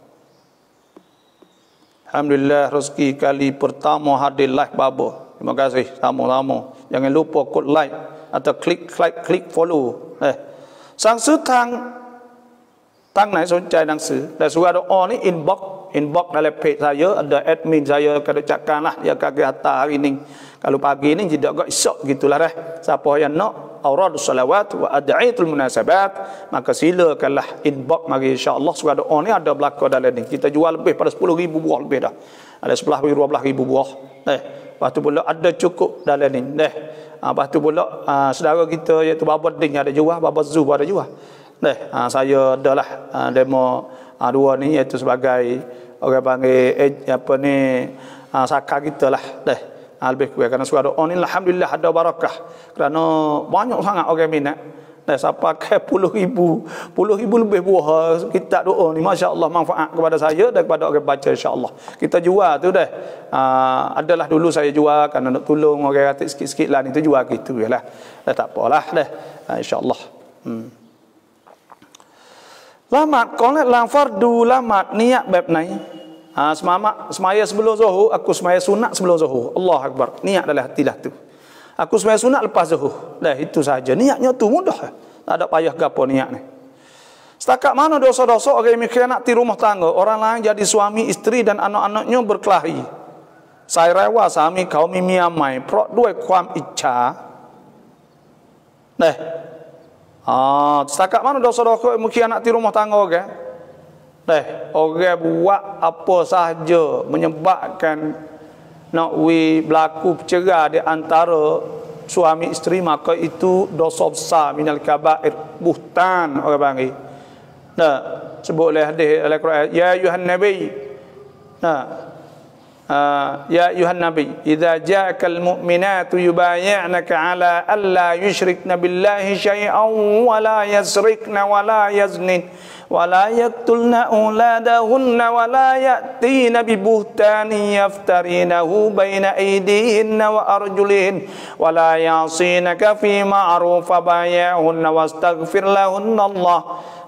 Alhamdulillah rezeki kali pertama hadir live Baba. Terima kasih sama-sama. Jangan lupa klik like atau klik follow. Sang sư tang này สนใจหนังสือแต่สุราdoa ni inbox dalam page saya ada admin saya kada cakkan lah dia kagak hantar hari ni kalau pagi ni tidak agak esok gitulah dah siapa yang nak auradus salawat wa ad'iatul munasabat maka silakanlah inbox mari insyaallah surah doa ni ada belaka dalam ni kita jual lebih pada 10,000 buah lebih dah ada 11,000 12,000 buah lepas tu pula ada cukup dalam ni lepas tu pula saudara kita iaitu Baba Ding ada jual Baba Zu ada jual saya adalah demo dua ni iaitu sebagai orang panggil apa ni saka kita lah lebih kurang kerana surah doa ni alhamdulillah ada barakah kerana banyak sangat orang minat sampai ke 10,000 lebih buah kitab doa ni masya-Allah manfaat kepada saya dan kepada orang baca insya-Allah kita jual tu adalah dulu saya jual kerana nak tolong orang ratik sikit-sikit lah ni tu jual gitu jelah tak apalah insya-Allah Lamat kalau lang fardu lamat niat bab nai semaya sebelum zuhur aku semaya sunat sebelum zuhur Allah akbar niat dalam hati dah tu aku semaya sunat lepas zuhur dah itu saja niatnya tu mudah tak ada payah gapo niat ni setakat mana dosa-dosa orang mikhianati rumah tangga orang lain jadi suami isteri dan anak-anaknya berkelahi saya rewa suami kau mimi amaiเพราะด้วยความอิจฉาsetakat mana dosa-dosa mengkhianati rumah tangga orang orang buat apa sahaja menyebabkan nak berlaku perceraian di antara suami isteri maka itu dosa besar minal kabair buhtan orang panggil sebut oleh hadis dalam Quran ya ayuhan nabi يا أيها النبي إذا جاءك المؤمنات يبايعنك على ألا يشركن بالله شيئا ولا يسرقن ولا يزنن ولا يقتلن أولادهن ولا يأتين ببهتان يفترينه بين أيديهن وأرجلهن ولا يعصينك في معروف فبايعهن واستغفر لهن الله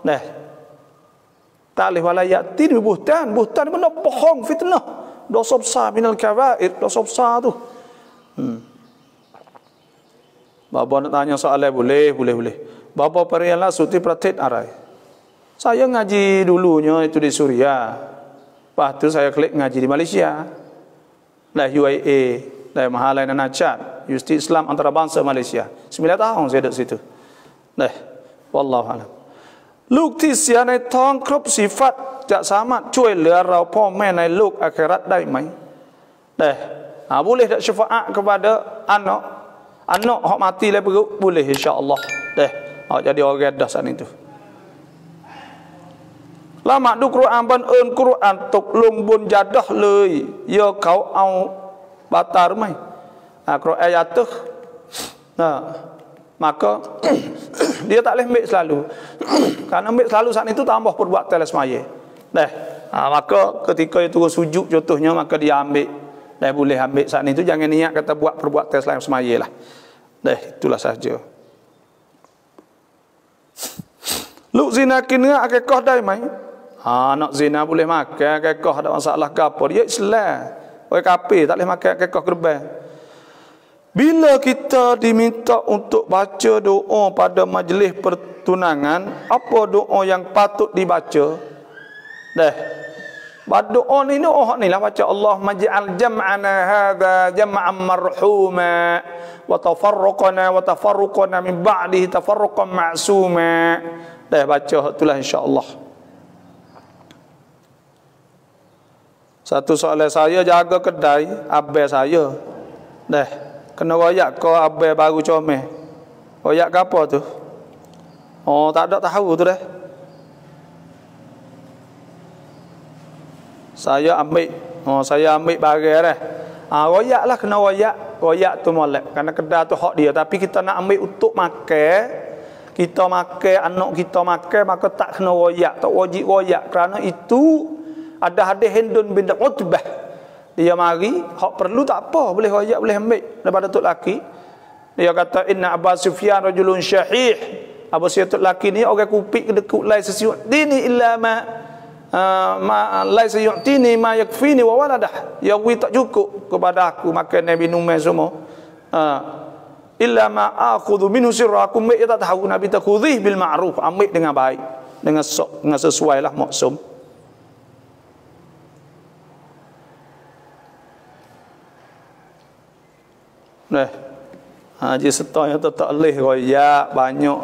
تعالى ولا يأتين ببهتان بهتان بنا bohong fitnah dosa besar minal kabair dosa besar tu Bapa nak tanya soalan boleh Bapa perianlah suti pratit arai saya ngaji dulunya itu di Suria lepas tu saya klik ngaji di Malaysia UIA Mahalai Nanachat Universiti Islam Antarabangsa Malaysia 9 tahun saya duduk situ wallahu a'lam ลูกที่เสียในท้องครบ4 ฟัดจะสามารถช่วยเหลือเราพ่อแม่ในโลกอาคิเราะห์ได้ไหมboleh tak syafaat kepada anak hak mati le perut boleh insya-Allah jadi orang dah sana itu lama du Quran ban eun Quran ตกลงบนjadah เลยอย่าเขาเอา batal ไหมQuran ayat tu maka dia tak boleh ambil selalu. Karena ambil selalu saat itu tambah perbuatan semaya. Maka ketika itu sujud contohnya, maka dia ambil. Boleh ambil saat itu, jangan niat kata buat perbuatan selain semaya lah. Itulah saja. Lu zina kena akikah dah mai. Nak zina boleh makan akikah, tak masalah ke apa. Dia Islam. Orang kafir tak boleh makan akikah kurban. Bila kita diminta untuk baca doa pada majlis pertunangan, apa doa yang patut dibaca? Doa ni lah baca Allahumma ij'al jam'ana hadza jam'an marhuma wa tafarruqana min ba'dihi tafarruqan ma'suma. Baca itulah insya-Allah. Satu soalan saya jaga kedai abang saya. Kena royak ke abang baru comel. Royak ke apa tu? Tak ada tahu tu dah. Saya ambil barang dah. Royak lah, kena royak. Royak tu molek. Kerana kedai tu hak dia. Tapi kita nak ambil untuk makan. Kita makan, anak kita makan, maka tak kena royak. Tak wajib royak. Kerana itu ada hadis Hindun bin Utbah. Dia mari, hak perlu tak apa, boleh royak, boleh ambil daripada tok laki. Dia kata inna Abu Sufyan rajulun syahih. Abu Sufyan tok laki ni orang kupik kedekut lai sesuatu dini illa ma laisa yu'tini ma yakfini wa waladah. Ya wi tak cukup kepada aku makan Nabi Numai semua. Illa ma akhudhu minhu sirra, aku ambil tak tahu. Nabi tak khudhi bil ma'ruf, ambil dengan baik, dengan sesuai lah maksum. Haji setong yang tak leh royak banyak.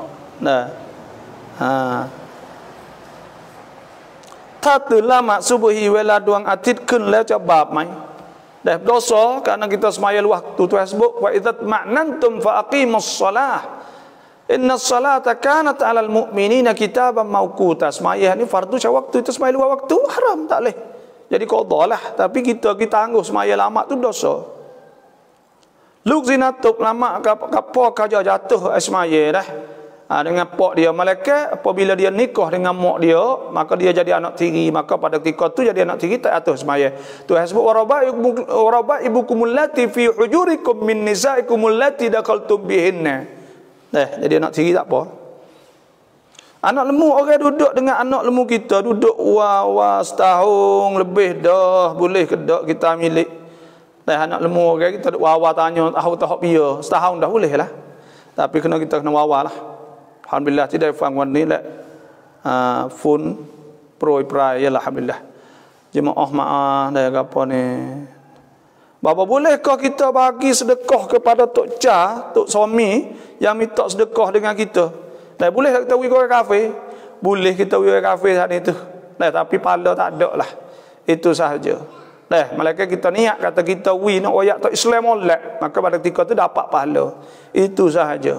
Tatulah mak subuhi wala duang atid kun le cabab mai. Dosa kerana kita semaya waktu tu sebut wa idzat ma'nantum fa aqimus shalah. Innas salata kanat 'alal mu'minina kitaban mawquta. Semaya ni fardu waktu itu semaya luar waktu haram tak leh. Jadi qadalah, tapi kita tangguh semaya lama tu dosa. Luk zinatuk lama kapo kaja jatuh semaya dah. Dengan pak dia malaikat, apabila dia nikah dengan mak dia, maka dia jadi anak tiri, maka pada ketika tu jadi anak tiri tak jatuh semaya. Tuhan sebut warabaibukumul lati fi hujurikum min nisaikumul lati dakhaltum bihinna. Jadi anak tiri tak apa. Anak lemu, orang duduk dengan anak lemu kita, duduk setahun lebih dah, boleh ke dak kita milik. Anak lemu orang kita wawa tanya tahu tahap dia setahun dah boleh lah. Tapi kita kena wawa lah. Alhamdulillah tidak faham ni lah. Phone pro prai ya alhamdulillah. Jemaah maaf dah apa ni. Bapa bolehkah kita bagi sedekah kepada tok ca, tok suami yang minta sedekah dengan kita? Boleh tak kita pergi ke kafe? Boleh kita pergi ke kafe saat itu. Tapi pahala tak ada lah. Itu sahaja. Malaikat kita niat kata kita nak royak tok Islam molek, maka pada ketika tu dapat pahala. Itu sahaja.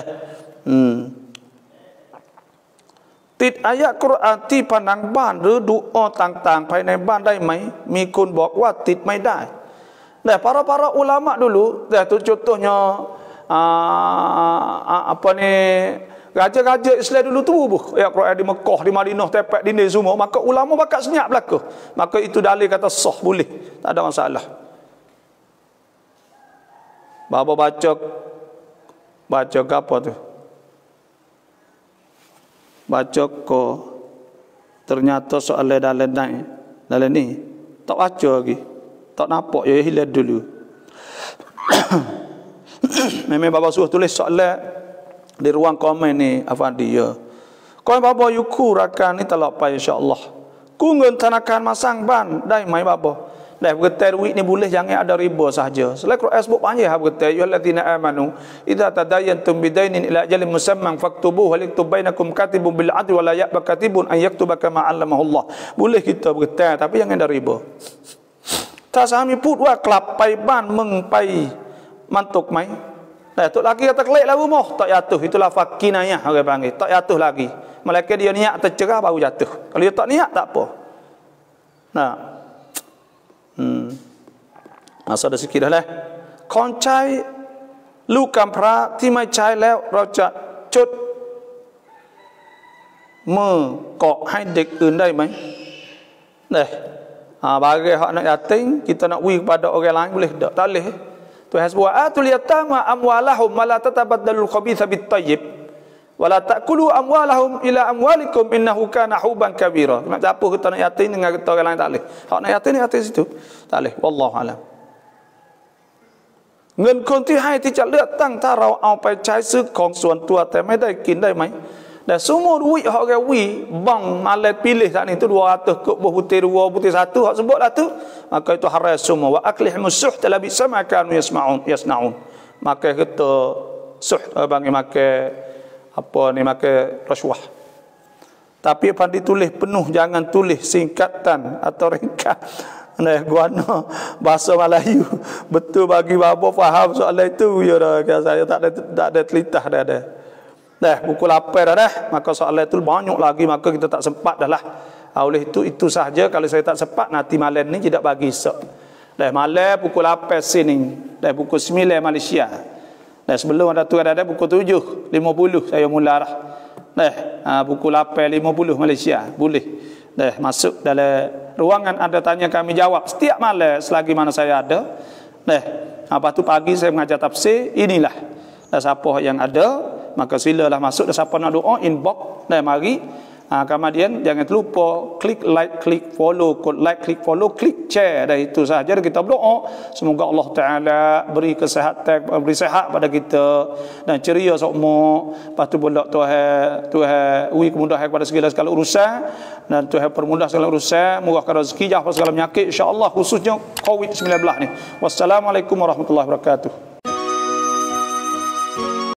Tit ayat Quran ti pandang banหรือ doa ต่างๆภายในบ้านได้ไหมมีคนบอกว่าติดไม่ได้ para ulama dulu tu contohnya apa ni raja-raja Islam dulu tu ayat Quran di Mekah, di Madinah, tepek dinding semua, maka ulama bakat senyap belaka. Maka itu dalil kata sah boleh, tak ada masalah. Bapa baca apa tu? Baca ko ternyata soal dalam ni tak baca lagi, tak nampak ya hilang dulu. Memang bapa suruh tulis soalan di ruang komen ni Afandi ya. Kau bapa yuku rakan ni talak pa insya-Allah. Ku ngun tanakan masang ban dai mai bapa. Dah bergetar duit ni boleh jangan ada riba sahaja. Selain Quran sebut panjang hab bergetar ya allazina amanu idza tadayantum bidainin ila ajalin musamman faktubuhu waliktub bainakum katibun bil adli wa la ya'ba katibun an yaktuba kama 'allamahu Allah. Boleh kita bergetar tapi jangan ada riba. Ta sami put wa klapai ban meng pai mantuk mai. Tok laki kata kelek lah rumah tak jatuh, itulah fakinayah orang panggil, tak jatuh lagi. Malaikat dia niat tercerah baru jatuh. Kalau dia tak niat tak apa. Masa dah sikit dah lah. Koncai ลูกกำพร้าที่ไม่ใช้แล้วเราจะจุดมือเกาะให้เด็กอื่นได้ไหมbagi hak anak yatim kita nak beri kepada orang lain boleh tak? Tak boleh. Tuhan sebut atul yatama amwalahum wala tatabaddalul khabitha bit tayyib wala ta'kulu amwalahum ila amwalikum innahu kana huban kabira. Nak campur kita anak yatim dengan kita orang lain tak boleh. Hak anak yatim ni yatim situ. Tak boleh. Wallahu alam. เงินคนที่ให้ที่จะเลือกตั้งถ้าเราเอาไปใช้ซื้อของส่วนตัวแต่ไม่ได้กินได้ไหมแต่สมมติวิเขาแกวิบังมาเลpilih saat itu 200 kok butir 2 butir 1 hak sebutlah tu maka itu haram semua wa aklihmus suht la bi sama kanu yasnaun maka kita suht bagi makan apa ni makan rasuah tapi apa ditulis penuh jangan tulis singkatan atau ringkas nah guano bahasa Melayu betul bagi bapa faham soal itu ya dah saya tak ada telitah dah ada. Dah pukul 8 dah maka soalan itu banyak lagi maka kita tak sempat dah lah. Oleh itu sahaja kalau saya tak sempat nanti malam ni tidak bagi esok. Dah malam pukul 8 sini, dah pukul 9 Malaysia. Dah sebelum ada tu ada pukul 7.50 saya mula dah. Dah pukul 8.50 Malaysia boleh. Dah masuk dalam ruangan ada tanya kami jawab setiap malam selagi mana saya ada. Dah apa tu pagi saya mengajar tafsir inilah. Dah siapa yang ada maka silalah masuk dan siapa nak doa inbox dan mari kemudian jangan lupa klik like klik follow klik like klik follow klik share dan itu sahaja kita berdoa semoga Allah Taala beri kesihatan beri sihat pada kita dan ceria semua lepas tu pula Tuhan beri kemudahan kepada segala urusan dan Tuhan permudah segala urusan murahkan rezeki jauh segala penyakit insya-Allah khususnya COVID-19 ni. Wassalamualaikum warahmatullahi wabarakatuh.